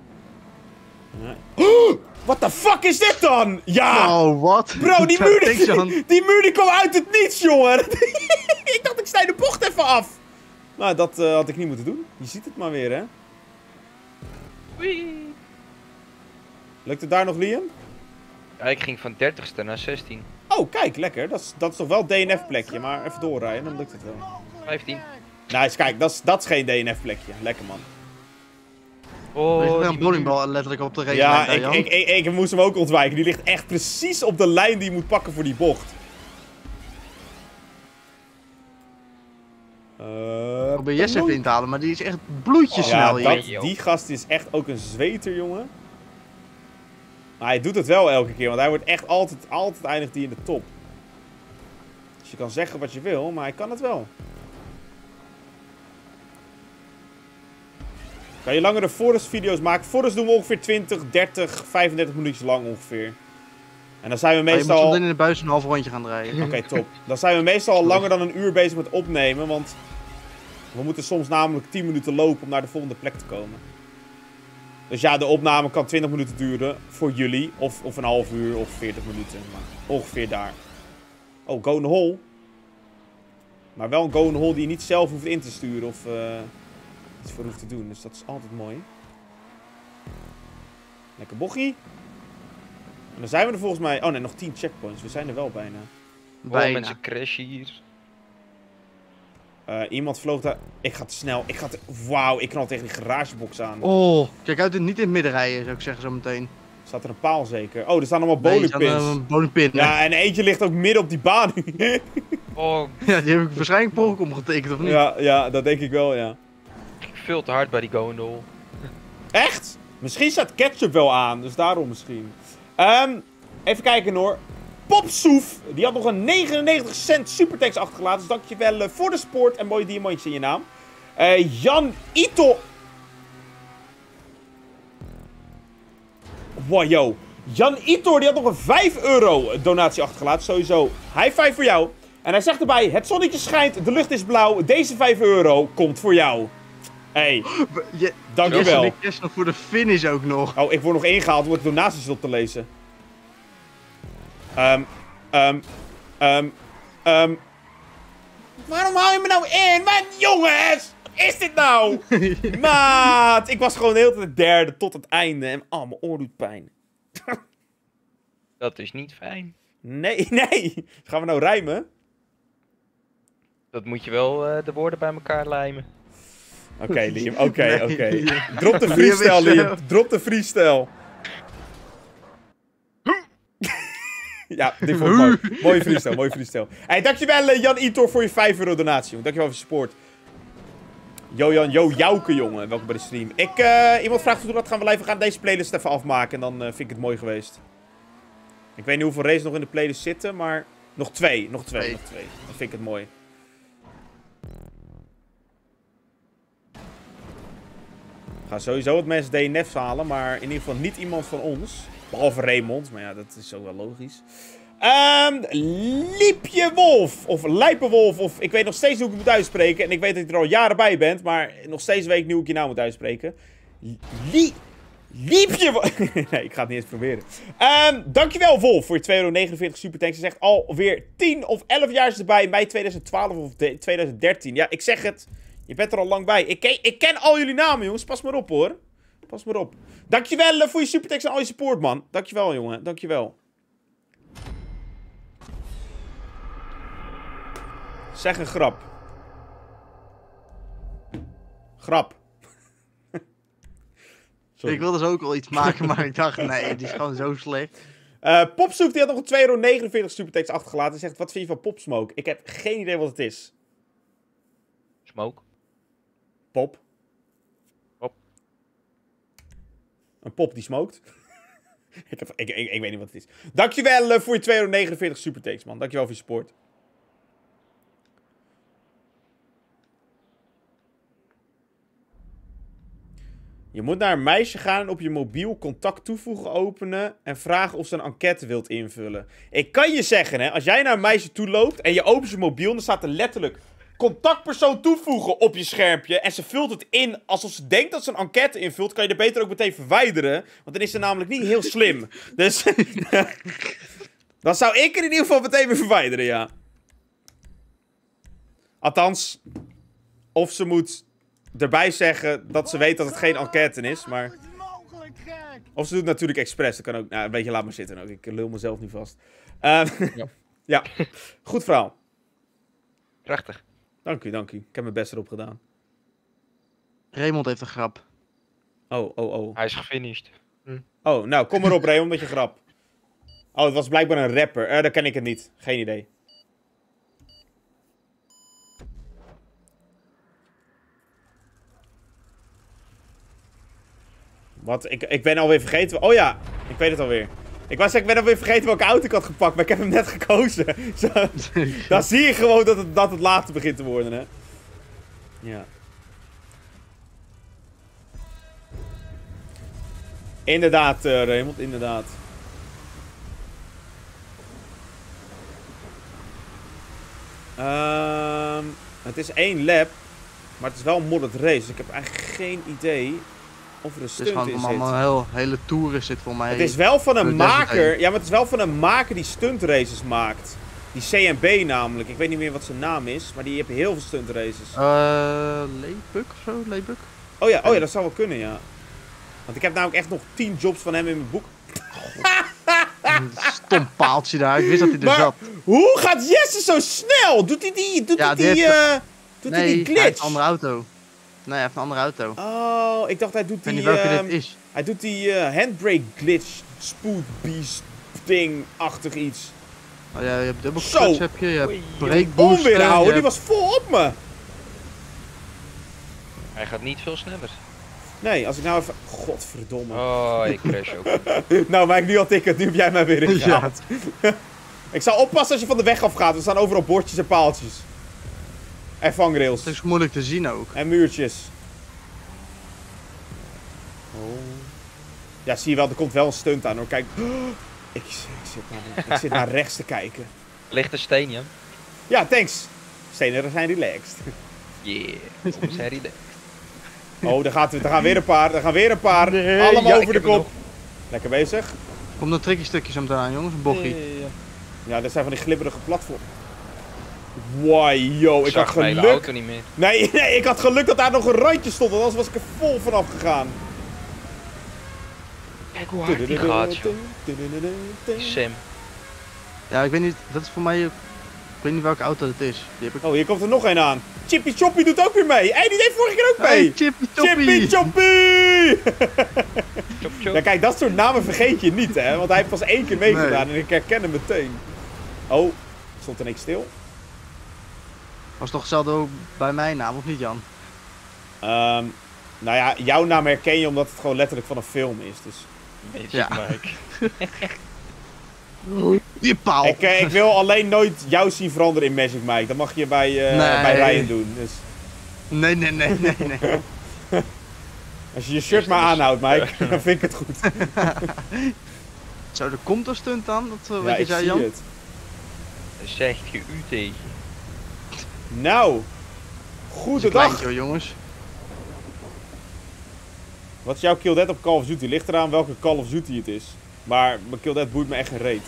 What the fuck is dit dan? Ja! Oh, wat? Bro, die muur die kwam uit het niets, jongen. Ik dacht, ik snijd de bocht even af. Nou, dat had ik niet moeten doen. Je ziet het maar weer, hè. Wee. Lukt het daar nog, Liam? Ja, ik ging van 30ste naar 16. Oh, kijk, lekker. Dat is toch wel DNF-plekje, maar even doorrijden, dan lukt het wel. 15. Nice, kijk, dat is geen DNF-plekje. Lekker, man. Oh, er ligt een bowlingbal letterlijk op de race. Ja, ik moest hem ook ontwijken. Die ligt echt precies op de lijn die je moet pakken voor die bocht. Probeer Jesse even in te halen, maar die is echt bloedjesnel hier. Die gast is echt ook een zweter, jongen. Maar hij doet het wel elke keer, want hij wordt echt altijd eindigt hij in de top. Dus je kan zeggen wat je wil, maar hij kan het wel. Kan je langere Forest video's maken? Forest doen we ongeveer 20, 30, 35 minuutjes lang ongeveer. En dan zijn we meestal... je moet in de buis een half rondje gaan draaien. Oké, top. Dan zijn we meestal al langer dan een uur bezig met opnemen, want... We moeten soms namelijk 10 minuten lopen om naar de volgende plek te komen. Dus ja, de opname kan 20 minuten duren voor jullie. Of een half uur of 40 minuten. Maar ongeveer daar. Oh, go in the hole. Maar wel een go in the hole die je niet zelf hoeft in te sturen of iets voor hoeft te doen. Dus dat is altijd mooi. Lekker bochie. En dan zijn we er volgens mij... Oh nee, nog 10 checkpoints. We zijn er wel bijna. Bijna. Mensen crashen hier. Iemand vloog daar... Ik ga te snel. Wauw, ik knal tegen die garagebox aan. Oh, kijk uit, niet in het midden rijden, zou ik zeggen zo meteen. Staat er een paal zeker? Oh, er staan allemaal bowlingpins. Bowlingpin. Ja, en eentje ligt ook midden op die baan. Oh. Ja, die heb ik waarschijnlijk per ongeluk omgetekend, of niet? Ja, dat denk ik wel, ja. Veel te hard bij die go in the hole. Echt? Misschien staat ketchup wel aan, dus daarom misschien. Even kijken hoor. Popsoef, die had nog een 99 cent superthanks achtergelaten. Dus dankjewel voor de support en mooie diamantjes in je naam. Jan Ito. Wow, yo. Jan Ito, die had nog een 5 euro donatie achtergelaten. Sowieso, high five voor jou. En hij zegt erbij, het zonnetje schijnt, de lucht is blauw. Deze 5 euro komt voor jou. Hey, dankjewel. Ik kerst nog voor de finish ook nog. Oh, ik word nog ingehaald om de donaties op te lezen. Waarom hou je me nou in? Wat, jongens? Wat is dit nou? Maat, ik was gewoon de hele tijd de derde tot het einde. En mijn oor doet pijn. Dat is niet fijn. Nee. Gaan we nou rijmen? Dat moet je wel de woorden bij elkaar lijmen. Oké, Liam. Oké. Drop de freestyle, Liam. Drop de freestyle. Ja, dit vond ik mooi. Mooie freestyle. Hey, dankjewel Jan Itor voor je 5 euro donatie, jongen. Dankjewel voor je support. Jouke, jongen. Welkom bij de stream. Iemand vraagt hoe dat gaan we live. We gaan deze playlist even afmaken en dan vind ik het mooi geweest. Ik weet niet hoeveel races nog in de playlist zitten, maar... Nog twee. Dan vind ik het mooi. Ik ga sowieso wat mensen DNF's halen, maar in ieder geval niet iemand van ons. Behalve Raymond, maar ja, dat is ook wel logisch. Liepje Wolf, of Lijpenwolf, of ik weet nog steeds hoe ik het moet uitspreken. En ik weet dat je er al jaren bij bent, maar nog steeds weet ik niet hoe ik je naam moet uitspreken. Liepje Wolf. Nee, ik ga het niet eens proberen. Dankjewel Wolf voor je 2,49 euro superthanks. Je zegt alweer 10 of 11 jaar is erbij, mei 2012 of 2013. Ja, ik zeg het. Je bent er al lang bij. Ik ken al jullie namen, jongens. Pas maar op, hoor. Pas maar op. Dankjewel voor je supertekst en al je support, man. Dankjewel, jongen. Dankjewel. Zeg een grap. Grap. Sorry. Ik wilde dus ook wel iets maken, maar ik dacht, nee, die is gewoon zo slecht. Popsoep, die had nog een €2,49 supertekst achtergelaten. En zegt, wat vind je van Popsmoke? Ik heb geen idee wat het is. Smoke. Pop. Pop. Een pop die smoked. ik weet niet wat het is. Dankjewel voor je €2,49 supertekst, man. Dankjewel voor je support. Je moet naar een meisje gaan en op je mobiel contact toevoegen openen en vragen of ze een enquête wilt invullen. Ik kan je zeggen, hè, als jij naar een meisje toe loopt en je opent je mobiel en dan staat er letterlijk contactpersoon toevoegen op je schermpje en ze vult het in alsof ze denkt dat ze een enquête invult, kan je er beter ook meteen verwijderen, want dan is ze namelijk niet heel slim. Dus dan zou ik er in ieder geval meteen weer verwijderen, ja. Althans, of ze moet erbij zeggen dat ze weet dat het geen enquête is, maar... Of ze doet het natuurlijk expres, dat kan ook... Nou, een beetje laat maar zitten ook, ik lul mezelf niet vast. Ja, goed verhaal. Prachtig. Dank u. Ik heb mijn best erop gedaan. Raymond heeft een grap. Oh. Hij is gefinished. Oh, nou, kom maar op, Raymond, met je grap. Oh, het was blijkbaar een rapper. Dan ken ik het niet. Geen idee. Wat? Ik ben alweer vergeten... Oh ja, ik weet het alweer. Ik ben alweer vergeten welke auto ik had gepakt, maar ik heb hem net gekozen. Zo, dan zie je gewoon dat het later begint te worden, hè. Ja. Inderdaad, Raymond, inderdaad. Het is 1 lap, maar het is wel een modded race, dus ik heb eigenlijk geen idee of er een stunt in zit. Het is gewoon allemaal hele toeren zit voor mij. Het is wel van een maker, ja, maar het is wel van een maker die stunt races maakt. Die CMB namelijk, ik weet niet meer wat zijn naam is, maar die heeft heel veel stunt races. Leebuk of zo? Leebuk? Oh ja, dat zou wel kunnen, ja. Want ik heb namelijk echt nog 10 jobs van hem in mijn boek. Een stom paaltje daar, ik wist dat hij er Maar zat. hoe gaat Jesse zo snel? Doet hij die glitch? Hij heeft een andere auto. Nee, hij heeft een andere auto. Oh, ik dacht hij doet Ik weet die... niet welke dit is. Hij doet die handbrake glitch, spoed beast ding-achtig iets. Oh, ja, je hebt dubbel Zo. clutch, heb je hebt Oei, breakboost. Onweer houden, die was vol op me. Hij gaat niet veel sneller. Nee, als ik nou even... Godverdomme. Oh, ik crash ook. Nou, maar nu had ik het, nu heb jij mij weer ingehaald. Ik zal oppassen als je van de weg afgaat, er staan overal bordjes en paaltjes. En vangrails. Het is moeilijk te zien ook. En muurtjes. Oh. Ja, zie je wel, er komt wel een stunt aan hoor. Kijk. Ik zit naar rechts te kijken. Ligt een steen, Jan. Ja, thanks. Stenen zijn relaxed. Yeah, kom zijn relaxed. Oh, daar gaan weer een paar. Nee, Allemaal ja, ik over de heb er kop. nog. Lekker bezig. Komt een tricky stukje zo meteen aan, jongens. Een bochie. Ja, dat zijn van die glibberige platforms. Wow, yo, ik had zag mijn hele geluk. auto niet meer. Nee, ik had geluk dat daar nog een randje stond, want anders was ik er vol vanaf gegaan. Kijk hoe hard die gaat, joh. Sam. Ja, ik weet niet, dat is voor mij... Ik weet niet welke auto het is. Die heb ik... Oh, hier komt er nog een aan. Chippy Choppy doet ook weer mee. Hé, die deed vorige keer ook mee. Hey, Chippy Chippy Choppy! Choppy! Chop, chop. Ja, kijk, dat soort namen vergeet je niet, hè. Want hij heeft pas 1 keer meegedaan en ik herken hem meteen. Oh, stond er niks stil? Was toch hetzelfde ook bij mijn naam, of niet, Jan? Nou ja, jouw naam herken je omdat het gewoon letterlijk van een film is, dus... Magic Ja. Mike. Die paal! Ik wil alleen nooit jou zien veranderen in Magic Mike. Dat mag je bij Ryan doen, dus... Nee. Als je je shirt maar aanhoudt, Mike, dan vind ik het goed. Zo, er komt een stunt aan, dat Ja, weet je ik zei, zie Jan? het. Zegt je u tegen. Nou, Is een goedendag. kleintje, hoor, jongens. Wat is jouw kill dead op Call of Duty? Ligt eraan welke Call of Duty het is. Maar mijn kill dead boeit me echt geen reet.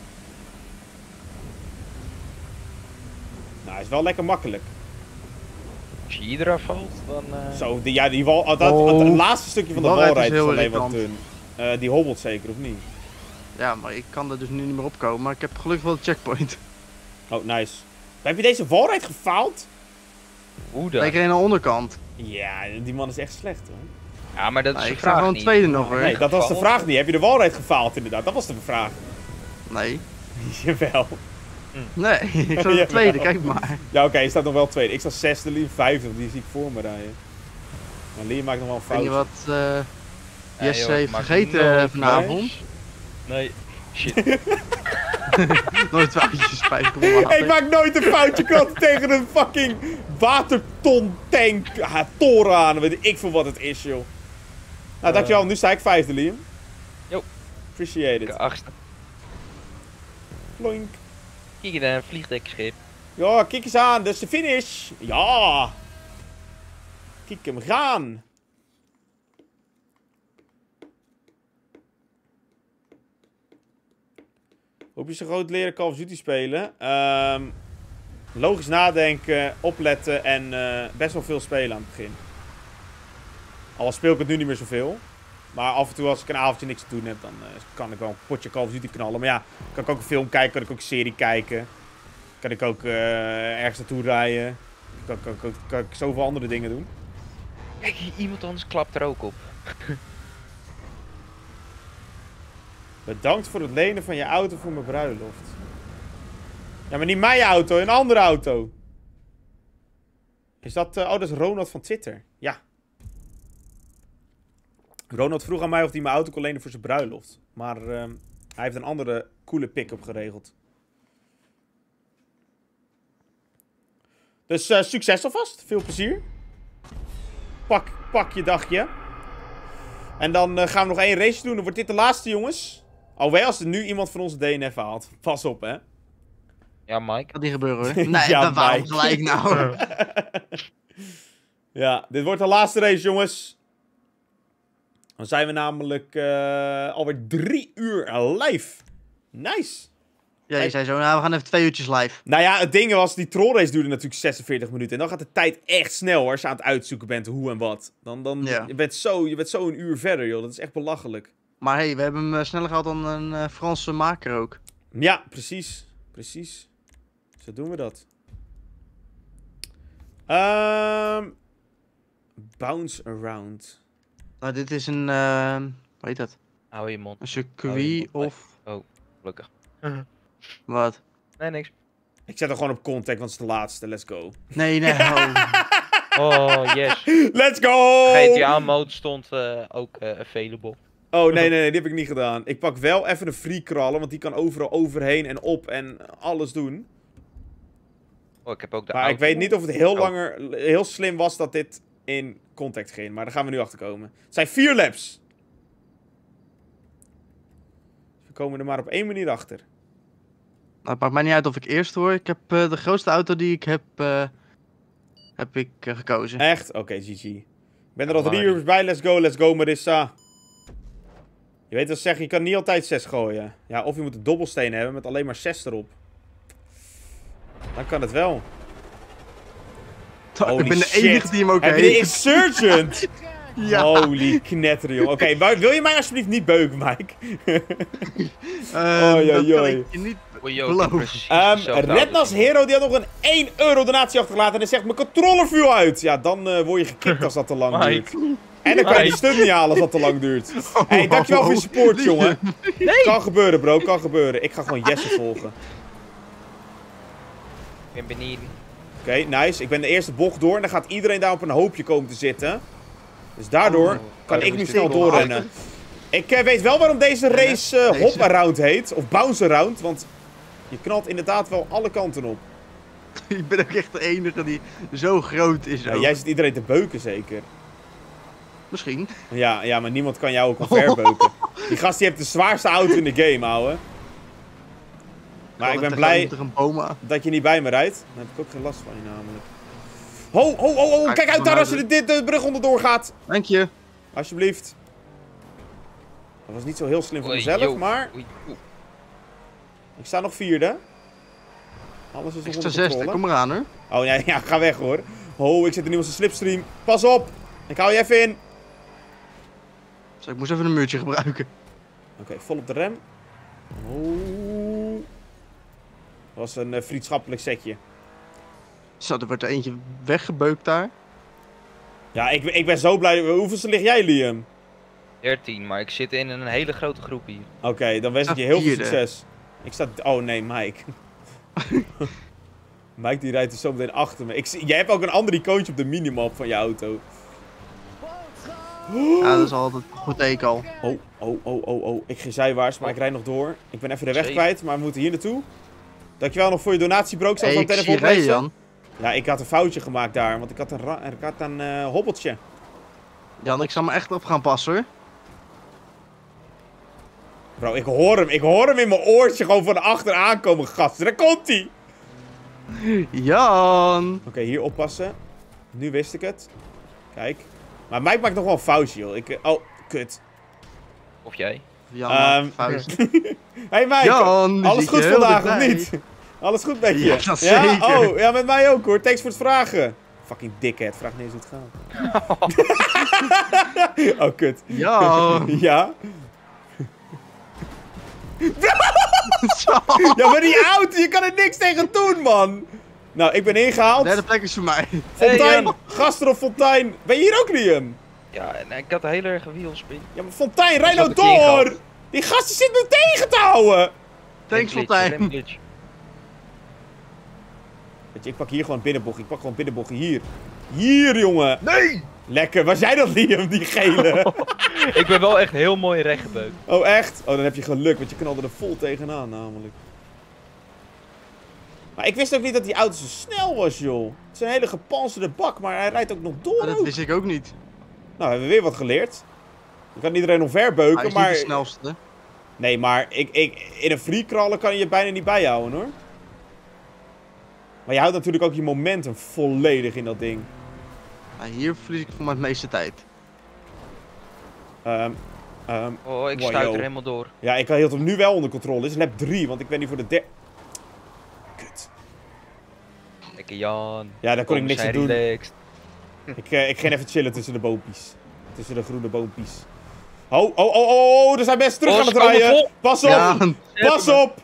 Nou, hij is wel lekker makkelijk. Als je hier eraf valt, dan... Zo, die wal, het laatste stukje van de Walrijd is walrijd is heel alleen wat irritant. dun. Die hobbelt zeker, of niet? Ja, maar ik kan er dus nu niet meer opkomen. Maar ik heb gelukkig wel een checkpoint. Oh, nice. Heb je deze walrijd gefaald? Hoe dan? Lekker in de onderkant. Ja, die man is echt slecht hoor. Ja, maar dat is de Ik sta vraag gewoon niet. tweede nog hoor. Nee, dat was de vraag niet. Heb je de walrijd gefaald inderdaad? Dat was de vraag. Nee. Jawel. Nee, ik sta de tweede, kijk maar. Ja, oké, je staat nog wel tweede. Ik sta zesde, Liam vijfde, die zie ik voor me rijden. Maar Liam maakt nog wel een Weet je fout. wat Jesse joh, heeft maak vergeten nooit vanavond? Nee. Shit. Nooit twijfeltjes 5 water. Ik maak nooit een foutje kant tegen een fucking waterton tank toren aan. Weet ik veel wat het is, joh. Nou, dankjewel. Nu sta ik vijfde, Liam. Jo. Appreciate it. Achtste. Ploink. Kijk naar een vliegdekschip. Ja, kijk eens aan. Dat is de finish. Ja. Kijk hem gaan. Hoop je zo groot leren Call of Duty spelen? Logisch nadenken, opletten en best wel veel spelen aan het begin. Al speel ik het nu niet meer zoveel. Maar af en toe als ik een avondje niks te doen heb, dan kan ik wel een potje Call of Duty knallen. Maar ja, kan ik ook een film kijken, kan ik ook een serie kijken. Kan ik ook ergens naartoe rijden. Kan ik zoveel andere dingen doen. Kijk, iemand anders klapt er ook op. Bedankt voor het lenen van je auto voor mijn bruiloft. Ja, maar niet mijn auto, een andere auto. Is dat... oh, dat is Ronald van Twitter. Ja. Ronald vroeg aan mij of hij mijn auto kon lenen voor zijn bruiloft. Maar hij heeft een andere coole pick-up geregeld. Dus succes alvast. Veel plezier. Pak je dagje. En dan gaan we nog 1 race doen. Dan wordt dit de laatste, jongens. Alweer als er nu iemand van ons DNF haalt. Pas op, hè. Ja, Mike. Dat niet gebeuren hoor. Nee, Ja, dat waarom Mike. gelijk nou? Ja, dit wordt de laatste race, jongens. Dan zijn we namelijk alweer 3 uur live. Nice. Ja, je zei zo, nou we gaan even 2 uurtjes live. Nou ja, het ding was, die trollrace duurde natuurlijk 46 minuten. En dan gaat de tijd echt snel hoor, als je aan het uitzoeken bent hoe en wat. Ja. Je bent zo een uur verder, joh. Dat is echt belachelijk. Maar hey, we hebben hem sneller gehad dan een Franse maker ook. Ja, precies. Precies. Zo doen we dat. Bounce around. Nou, dit is een, hoe heet dat? Hou je mond. Een circuit of Gelukkig. wat? Nee, niks. Ik zet hem gewoon op contact, want het is de laatste. Let's go. Nee, nee, oh. Oh, yes. Let's go! GTA mode stond ook available. Oh, nee, die heb ik niet gedaan. Ik pak wel even een free crawler, want die kan overal overheen en op en alles doen. Oh, ik heb ook de Maar auto. ik weet niet of het heel slim was dat dit in contact ging. Maar daar gaan we nu achter komen. Het zijn 4 laps. We komen er maar op 1 manier achter. Nou, het maakt mij niet uit of ik eerst hoor. Ik heb de grootste auto die ik heb ik gekozen. Echt? Oké, GG. Ik ben er al 3 uur bij. Let's go, Marissa. Je weet wat ze zeggen, je kan niet altijd 6 gooien. Ja, of je moet een dobbelsteen hebben met alleen maar 6 erop. Dan kan het wel. Ik ben de shit. enige die hem ook Heb je de heeft. Insurgent? Ja. Holy knetter, joh. Oké, wil je mij alsjeblieft niet beuken, Mike? Oei, Dat oei, kan oei. ik je niet Oei, joh, beloof. precies dezelfde Rednas auto. Hero die had nog een 1 euro donatie achtergelaten en hij zegt mijn controller viel uit. Ja, dan word je gekikt als dat te lang duurt. Mike. En dan kan je die stuk niet halen als dat te lang duurt. Hey, dankjewel voor je support, jongen. Kan gebeuren, bro. Kan gebeuren. Ik ga gewoon Jesse volgen. Ik ben benieuwd. Oké, nice. Ik ben de eerste bocht door en dan gaat iedereen daar op een hoopje komen te zitten. Dus daardoor kan ik nu snel doorrennen. Ik weet wel waarom deze race hop around heet. Of bounce around. Want je knalt inderdaad wel alle kanten op. Ik ben ook echt de enige die zo groot is. Ja, ook. jij zit iedereen te beuken zeker. Misschien. Ja, maar niemand kan jou ook omverbeuken. Die gast die heeft de zwaarste auto in de game, ouwe. Maar ik ben blij Er een boom aan. dat je niet bij me rijdt. Daar heb ik ook geen last van je namelijk. Ho, kijk uit daar als je de brug onderdoor gaat. Dank je. Alsjeblieft. Dat was niet zo heel slim voor Oei, mezelf, yo. maar Oei, oei. ik sta nog 4e. Alles is nog Ik sta onder 6. controle. Kom eraan hoor. Oh ja, ga weg hoor. Oh, ik zit er nu op zijn slipstream. Pas op. Ik hou je even in. Zo, ik moest even een muurtje gebruiken. Oké, vol op de rem. Oh. Dat was een vriendschappelijk setje. Zo, er wordt er eentje weggebeukt daar. Ja, ik ben zo blij. Hoeveelste lig jij, Liam? 13, maar ik zit in een hele grote groep hier. Oké, dan wens ik je heel veel succes. Ik sta... Oh nee, Mike. Mike die rijdt er zo meteen achter me. Jij hebt ook een ander icoontje op de minimap van je auto. Ja, dat is altijd een goed teken al. Oh. Ik ging zijwaarts, maar ik rijd nog door. Ik ben even de weg Zeker. kwijt, maar we moeten hier naartoe. Dankjewel nog voor je donatie, bro. Ik zal Hey, het ik zo zie meteen rijden, even oplezen. Jan. Ja, ik had een foutje gemaakt daar, want ik had een hobbeltje. Jan, ik zal me echt op gaan passen hoor. Bro, ik hoor hem in mijn oortje gewoon van achter aankomen, gasten. Daar komt hij! Jan! Oké, hier oppassen. Nu wist ik het. Kijk. Maar Mike maakt nog wel een foutje, joh. Oh, kut. Of jij? Jan, maakt een foutje. Hey Mike, Jan, nu alles zit je goed heel vandaag, of dichtbij. niet? Alles goed met je? Ja, dat zeker. Oh, ja, met mij ook hoor. Thanks voor het vragen. Fucking dickhead, vraag niet eens hoe het gaat. Oh, kut. Jan! Ja? Zo. Ja, maar die auto, je kan er niks tegen doen, man. Nou, ik ben ingehaald. Derde plek is voor mij. Fontijn, Hey, gasten op Fontijn. Ben je hier ook, Liam? Ja, en ik had een hele erge wielspin. Ja, maar Fontijn, rij Is nou dat een keer door! ingehaald? Die gasten zit me tegen te houden! Thanks, Fontijn. Weet je, ik pak hier gewoon binnenbocht. Ik pak gewoon binnenbocht hier. Hier, jongen! Nee! Lekker, was jij dat, Liam, die gele? Ik ben wel echt heel mooi rechtgebeukt. Oh, echt? Oh, dan heb je geluk, want je knalde er vol tegenaan, namelijk. Maar ik wist ook niet dat die auto zo snel was, joh. Het is een hele gepantserde bak, maar hij rijdt ook nog door. Dat ook. wist ik ook niet. Nou, hebben we weer wat geleerd. Je kan iedereen omverbeuken, Hij is maar... niet de snelste. Nee, maar in een free crawler kan je je bijna niet bijhouden, hoor. Maar je houdt natuurlijk ook je momentum volledig in dat ding. Ja, hier verlies ik voor mij het meeste tijd. Oh, ik Wow, stuit yo. er helemaal door. Ja, ik hield hem nu wel onder controle. Dit is lap 3, want ik ben niet voor de derde... Kut. Lekker Jan. Ja, daar kon ik niks aan doen. Relaxed. Ik ging even chillen tussen de boompjes. Tussen de groene boompjes. Oh, er zijn mensen terug Oh, aan ze het komen rijden. vol. Pas op, Jan! pas op.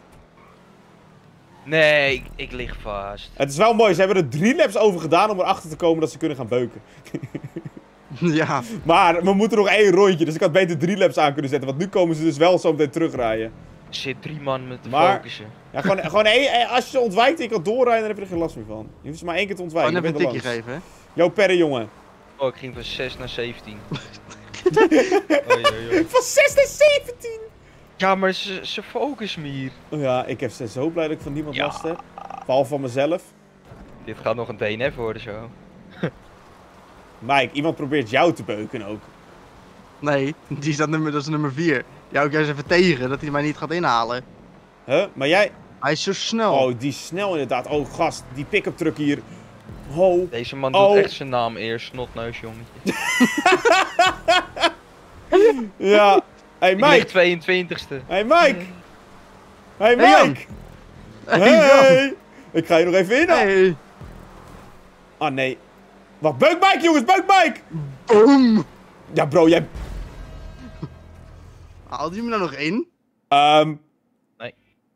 Nee, ik lig vast. Het is wel mooi, ze hebben er 3 laps over gedaan om erachter te komen dat ze kunnen gaan beuken. Ja, Maar we moeten nog 1 rondje, dus ik had beter 3 laps aan kunnen zetten. Want nu komen ze dus wel zo meteen terugrijden. Er zit 3 man met te Maar- focussen. Ja, gewoon als je ze ontwijkt en je kan doorrijden, dan heb je er geen last meer van. Je hoeft ze maar 1 keer te ontwijken. gewoon even je een bent tikje er langs. geven, hè. Yo, Perre, jongen. Oh, ik ging van 6 naar 17. Oei, oei, oei. Van 6 naar 17! Ja, maar ze focussen me hier. Oh ja, ik heb ze zo blij dat ik van niemand Ja. last heb. Behalve van mezelf. Dit gaat nog een DNF worden zo. Mike, iemand probeert jou te beuken ook. Nee, die staat dat is nummer 4. Die hou ik juist even tegen, dat hij mij niet gaat inhalen. Huh? Maar jij... Hij is zo snel. Oh, die is snel inderdaad. Oh, gast, die pick-up truck hier. Ho. Deze man Oh. doet echt zijn naam eerst, snotneus jongetje. Ja. Hey, Ik Mike. lig 22ste. Hey, Mike. Hey, Jan. Mike. Hey, Hey. Ik ga je nog even in. Hey, Ah, nee. Wacht, beuk Mike, jongens. Beuk Mike. boom! Ja, bro, jij... Haalt hij me nou nog in? Nee.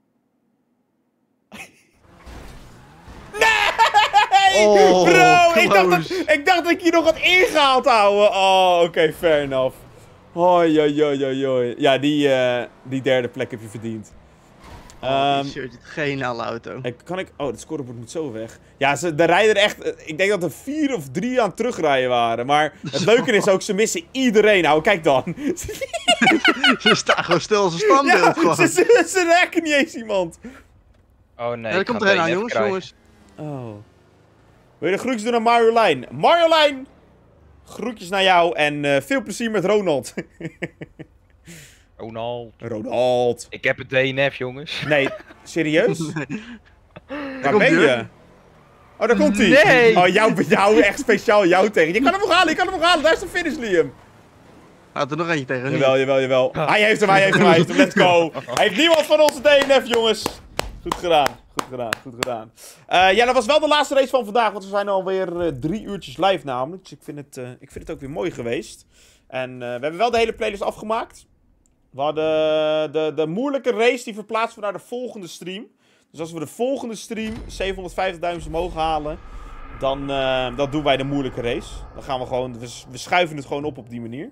Nee! Oh, Bro, close. ik dacht dat ik je nog had ingehaald, ouwe. Oh, oké, fair enough. Hoi, hoi, hoi, hoi, hoi. Ja, die derde plek heb je verdiend. Oh, die shirt, geen auto. Kan ik... Oh, het scorebord moet zo weg. Ja, ze rijden er echt... Ik denk dat er 4 of 3 aan het terugrijden waren. Maar het leuke is ook, ze missen iedereen. Nou, kijk dan. Ze staan gewoon stil als een standbeeld Ja, gewoon. ze raken niet eens iemand. Oh nee, Ja, daar ik komt ga er een aan, DNF jongens, krijgen. jongens. Oh. Wil je de groetjes doen aan Marjolein? Marjolein! Groetjes naar jou en veel plezier met Ronald. Ronald. Ronald. Ik heb het DNF, jongens. Nee, serieus? Waar komt ben hij, je? Oh, daar komt hij. Nee. Oh, jou echt speciaal jou tegen. Je kan hem nog halen, je kan hem nog halen. Daar is de finish, Liam. Laat er nog eentje tegen. Jawel, jawel, jawel. Hij heeft hem. Let's go. Hij heeft niemand van onze DNF, jongens. Goed gedaan. Goed gedaan. Ja, dat was wel de laatste race van vandaag. Want we zijn alweer 3 uurtjes live namelijk. Dus ik vind het ook weer mooi geweest. En we hebben wel de hele playlist afgemaakt. We hadden de moeilijke race, die verplaatsen we naar de volgende stream. Dus als we de volgende stream 750.000 mogen halen, dan doen wij de moeilijke race. Dan gaan we gewoon... We schuiven het gewoon op die manier.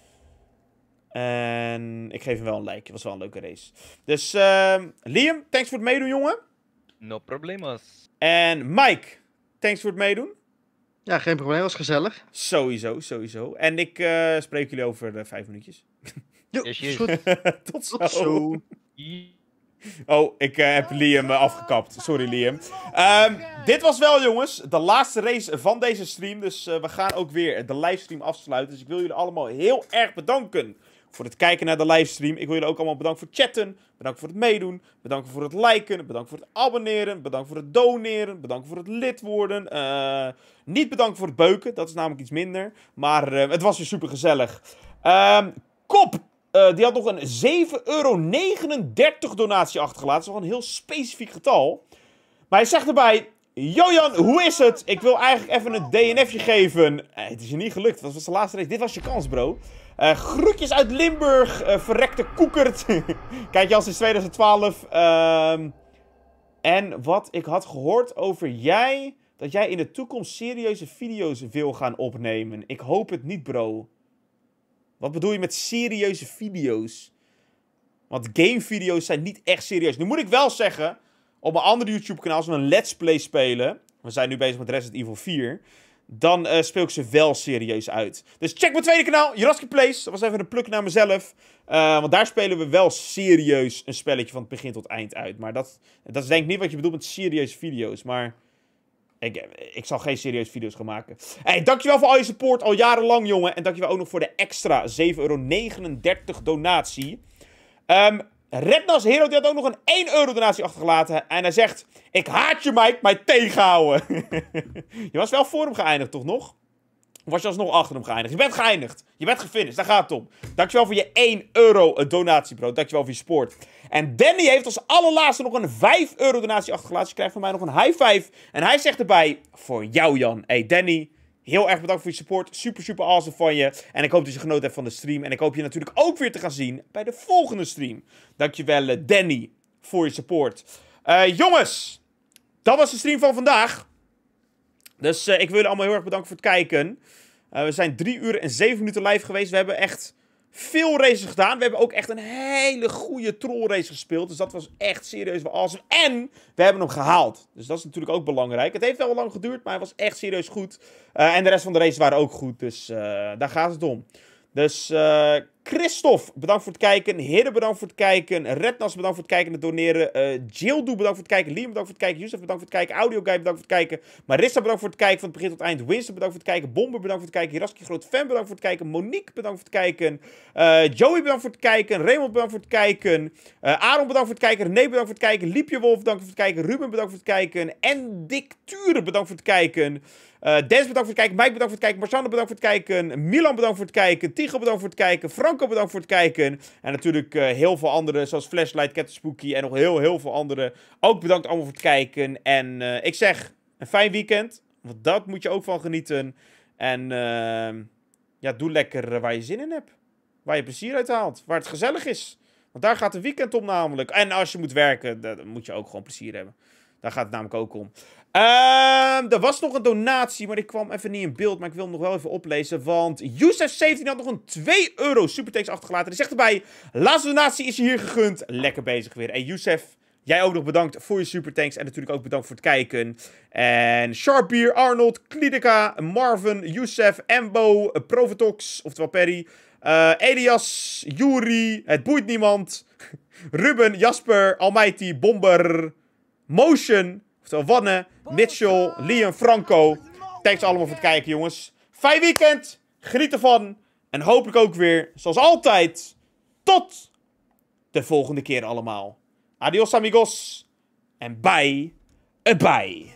En ik geef hem wel een like. Het was wel een leuke race. Dus Liam, thanks voor het meedoen, jongen. No problemos. En Mike, thanks voor het meedoen. Ja, geen probleem, was gezellig. Sowieso. En ik spreek jullie over 5 minuutjes. Jo, Yes, is yes. goed. Tot zo. Tot zo. Oh, ik heb Liam afgekapt. Sorry, Liam. Dit was wel, jongens, de laatste race van deze stream. Dus we gaan ook weer de livestream afsluiten. Dus ik wil jullie allemaal heel erg bedanken voor het kijken naar de livestream. Ik wil jullie ook allemaal bedanken voor het chatten. Bedankt voor het meedoen. Bedankt voor het liken. Bedankt voor het abonneren. Bedankt voor het doneren. Bedankt voor het lid worden. Niet bedankt voor het beuken. Dat is namelijk iets minder. Maar het was weer super gezellig. Kop! Die had nog een €7,39 donatie achtergelaten. Dat is wel een heel specifiek getal. Maar hij zegt erbij... Jojan, hoe is het? Ik wil eigenlijk even een DNF'je geven. Het is je niet gelukt. Dat was de laatste race. Dit was je kans, bro. Groetjes uit Limburg. Verrekte koekert. Kijk je al sinds 2012. En wat ik had gehoord over jij... Dat jij in de toekomst serieuze video's wil gaan opnemen. Ik hoop het niet, bro. Wat bedoel je met serieuze video's? Want gamevideo's zijn niet echt serieus. Nu moet ik wel zeggen... Op mijn andere YouTube-kanaal, als we een Let's Play spelen... We zijn nu bezig met Resident Evil 4... Dan speel ik ze wel serieus uit. Dus check mijn tweede kanaal, Jurassic Plays. Dat was even een pluk naar mezelf. Want daar spelen we wel serieus een spelletje van het begin tot eind uit. Maar dat is denk ik niet wat je bedoelt met serieuze video's. Maar ik zal geen serieuze video's gaan maken. Hey, dankjewel voor al je support, al jarenlang, jongen. En dankjewel ook nog voor de extra €7,39 donatie. Rednas Hero die had ook nog een €1 donatie achtergelaten. En hij zegt... Ik haat je, Mike, mij tegenhouden. Je was wel voor hem geëindigd, toch nog? Of was je alsnog achter hem geëindigd? Je bent geëindigd. Je bent gefinished. Daar gaat het om. Dankjewel voor je €1 donatie, bro. Dankjewel voor je support. En Danny heeft als allerlaatste nog een €5 donatie achtergelaten. Dus je krijgt van mij nog een high five. En hij zegt erbij... Voor jou, Jan. Hey, Danny... Heel erg bedankt voor je support. Super awesome van je. En ik hoop dat je genoten hebt van de stream. En ik hoop je natuurlijk ook weer te gaan zien bij de volgende stream. Dankjewel Danny voor je support. Jongens, dat was de stream van vandaag. Dus ik wil jullie allemaal heel erg bedanken voor het kijken. We zijn 3 uur en 7 minuten live geweest. We hebben echt veel races gedaan. We hebben ook echt een hele goede trollrace gespeeld. Dus dat was echt serieus wel awesome. En we hebben hem gehaald. Dus dat is natuurlijk ook belangrijk. Het heeft wel lang geduurd, maar hij was echt serieus goed. En de rest van de races waren ook goed. Dus daar gaat het om. Dus Christophe, bedankt voor het kijken. Hidde, bedankt voor het kijken. Rednas, bedankt voor het kijken en het doneren. Jildo, bedankt voor het kijken. Liam, bedankt voor het kijken. Yusuf, bedankt voor het kijken. Audioguy, bedankt voor het kijken. Marissa, bedankt voor het kijken van het begin tot eind. Winston, bedankt voor het kijken. Bomber, bedankt voor het kijken. Hiraski, groot fan, bedankt voor het kijken. Monique, bedankt voor het kijken. Joey, bedankt voor het kijken. Raymond, bedankt voor het kijken. Aaron, bedankt voor het kijken. René, bedankt voor het kijken. Liepje Wolf, bedankt voor het kijken. Ruben, bedankt voor het kijken. En Dicture, bedankt voor het kijken. Des, bedankt voor het kijken. Mike, bedankt voor het kijken. Marciano, bedankt voor het kijken. Milan, bedankt voor het kijken. Tigo, bedankt voor het kijken. Franco, bedankt voor het kijken. En natuurlijk heel veel anderen, zoals Flashlight, Cat Spooky en nog heel veel anderen. Ook bedankt allemaal voor het kijken. En ik zeg, een fijn weekend. Want dat moet je ook van genieten. En ja, doe lekker waar je zin in hebt. Waar je plezier uit haalt. Waar het gezellig is. Want daar gaat de weekend om namelijk. En als je moet werken, dan moet je ook gewoon plezier hebben. Daar gaat het namelijk ook om. Er was nog een donatie, maar ik kwam even niet in beeld. Maar ik wil hem nog wel even oplezen. Want Youssef17 had nog een €2 superthanks achtergelaten. Die zegt erbij, laatste donatie is je hier gegund. Lekker bezig weer. En Youssef, jij ook nog bedankt voor je superthanks. En natuurlijk ook bedankt voor het kijken. En Sharpbeer, Arnold, Klideka, Marvin, Youssef, Embo, Provetox, oftewel Perry. Elias, Yuri, het boeit niemand. Ruben, Jasper, Almighty, Bomber, Motion, oftewel Wanne, Mitchell, Liam, Franco. Thanks allemaal voor het kijken, jongens. Fijn weekend, geniet ervan. En hopelijk ook weer, zoals altijd, tot de volgende keer allemaal. Adios amigos. En bye.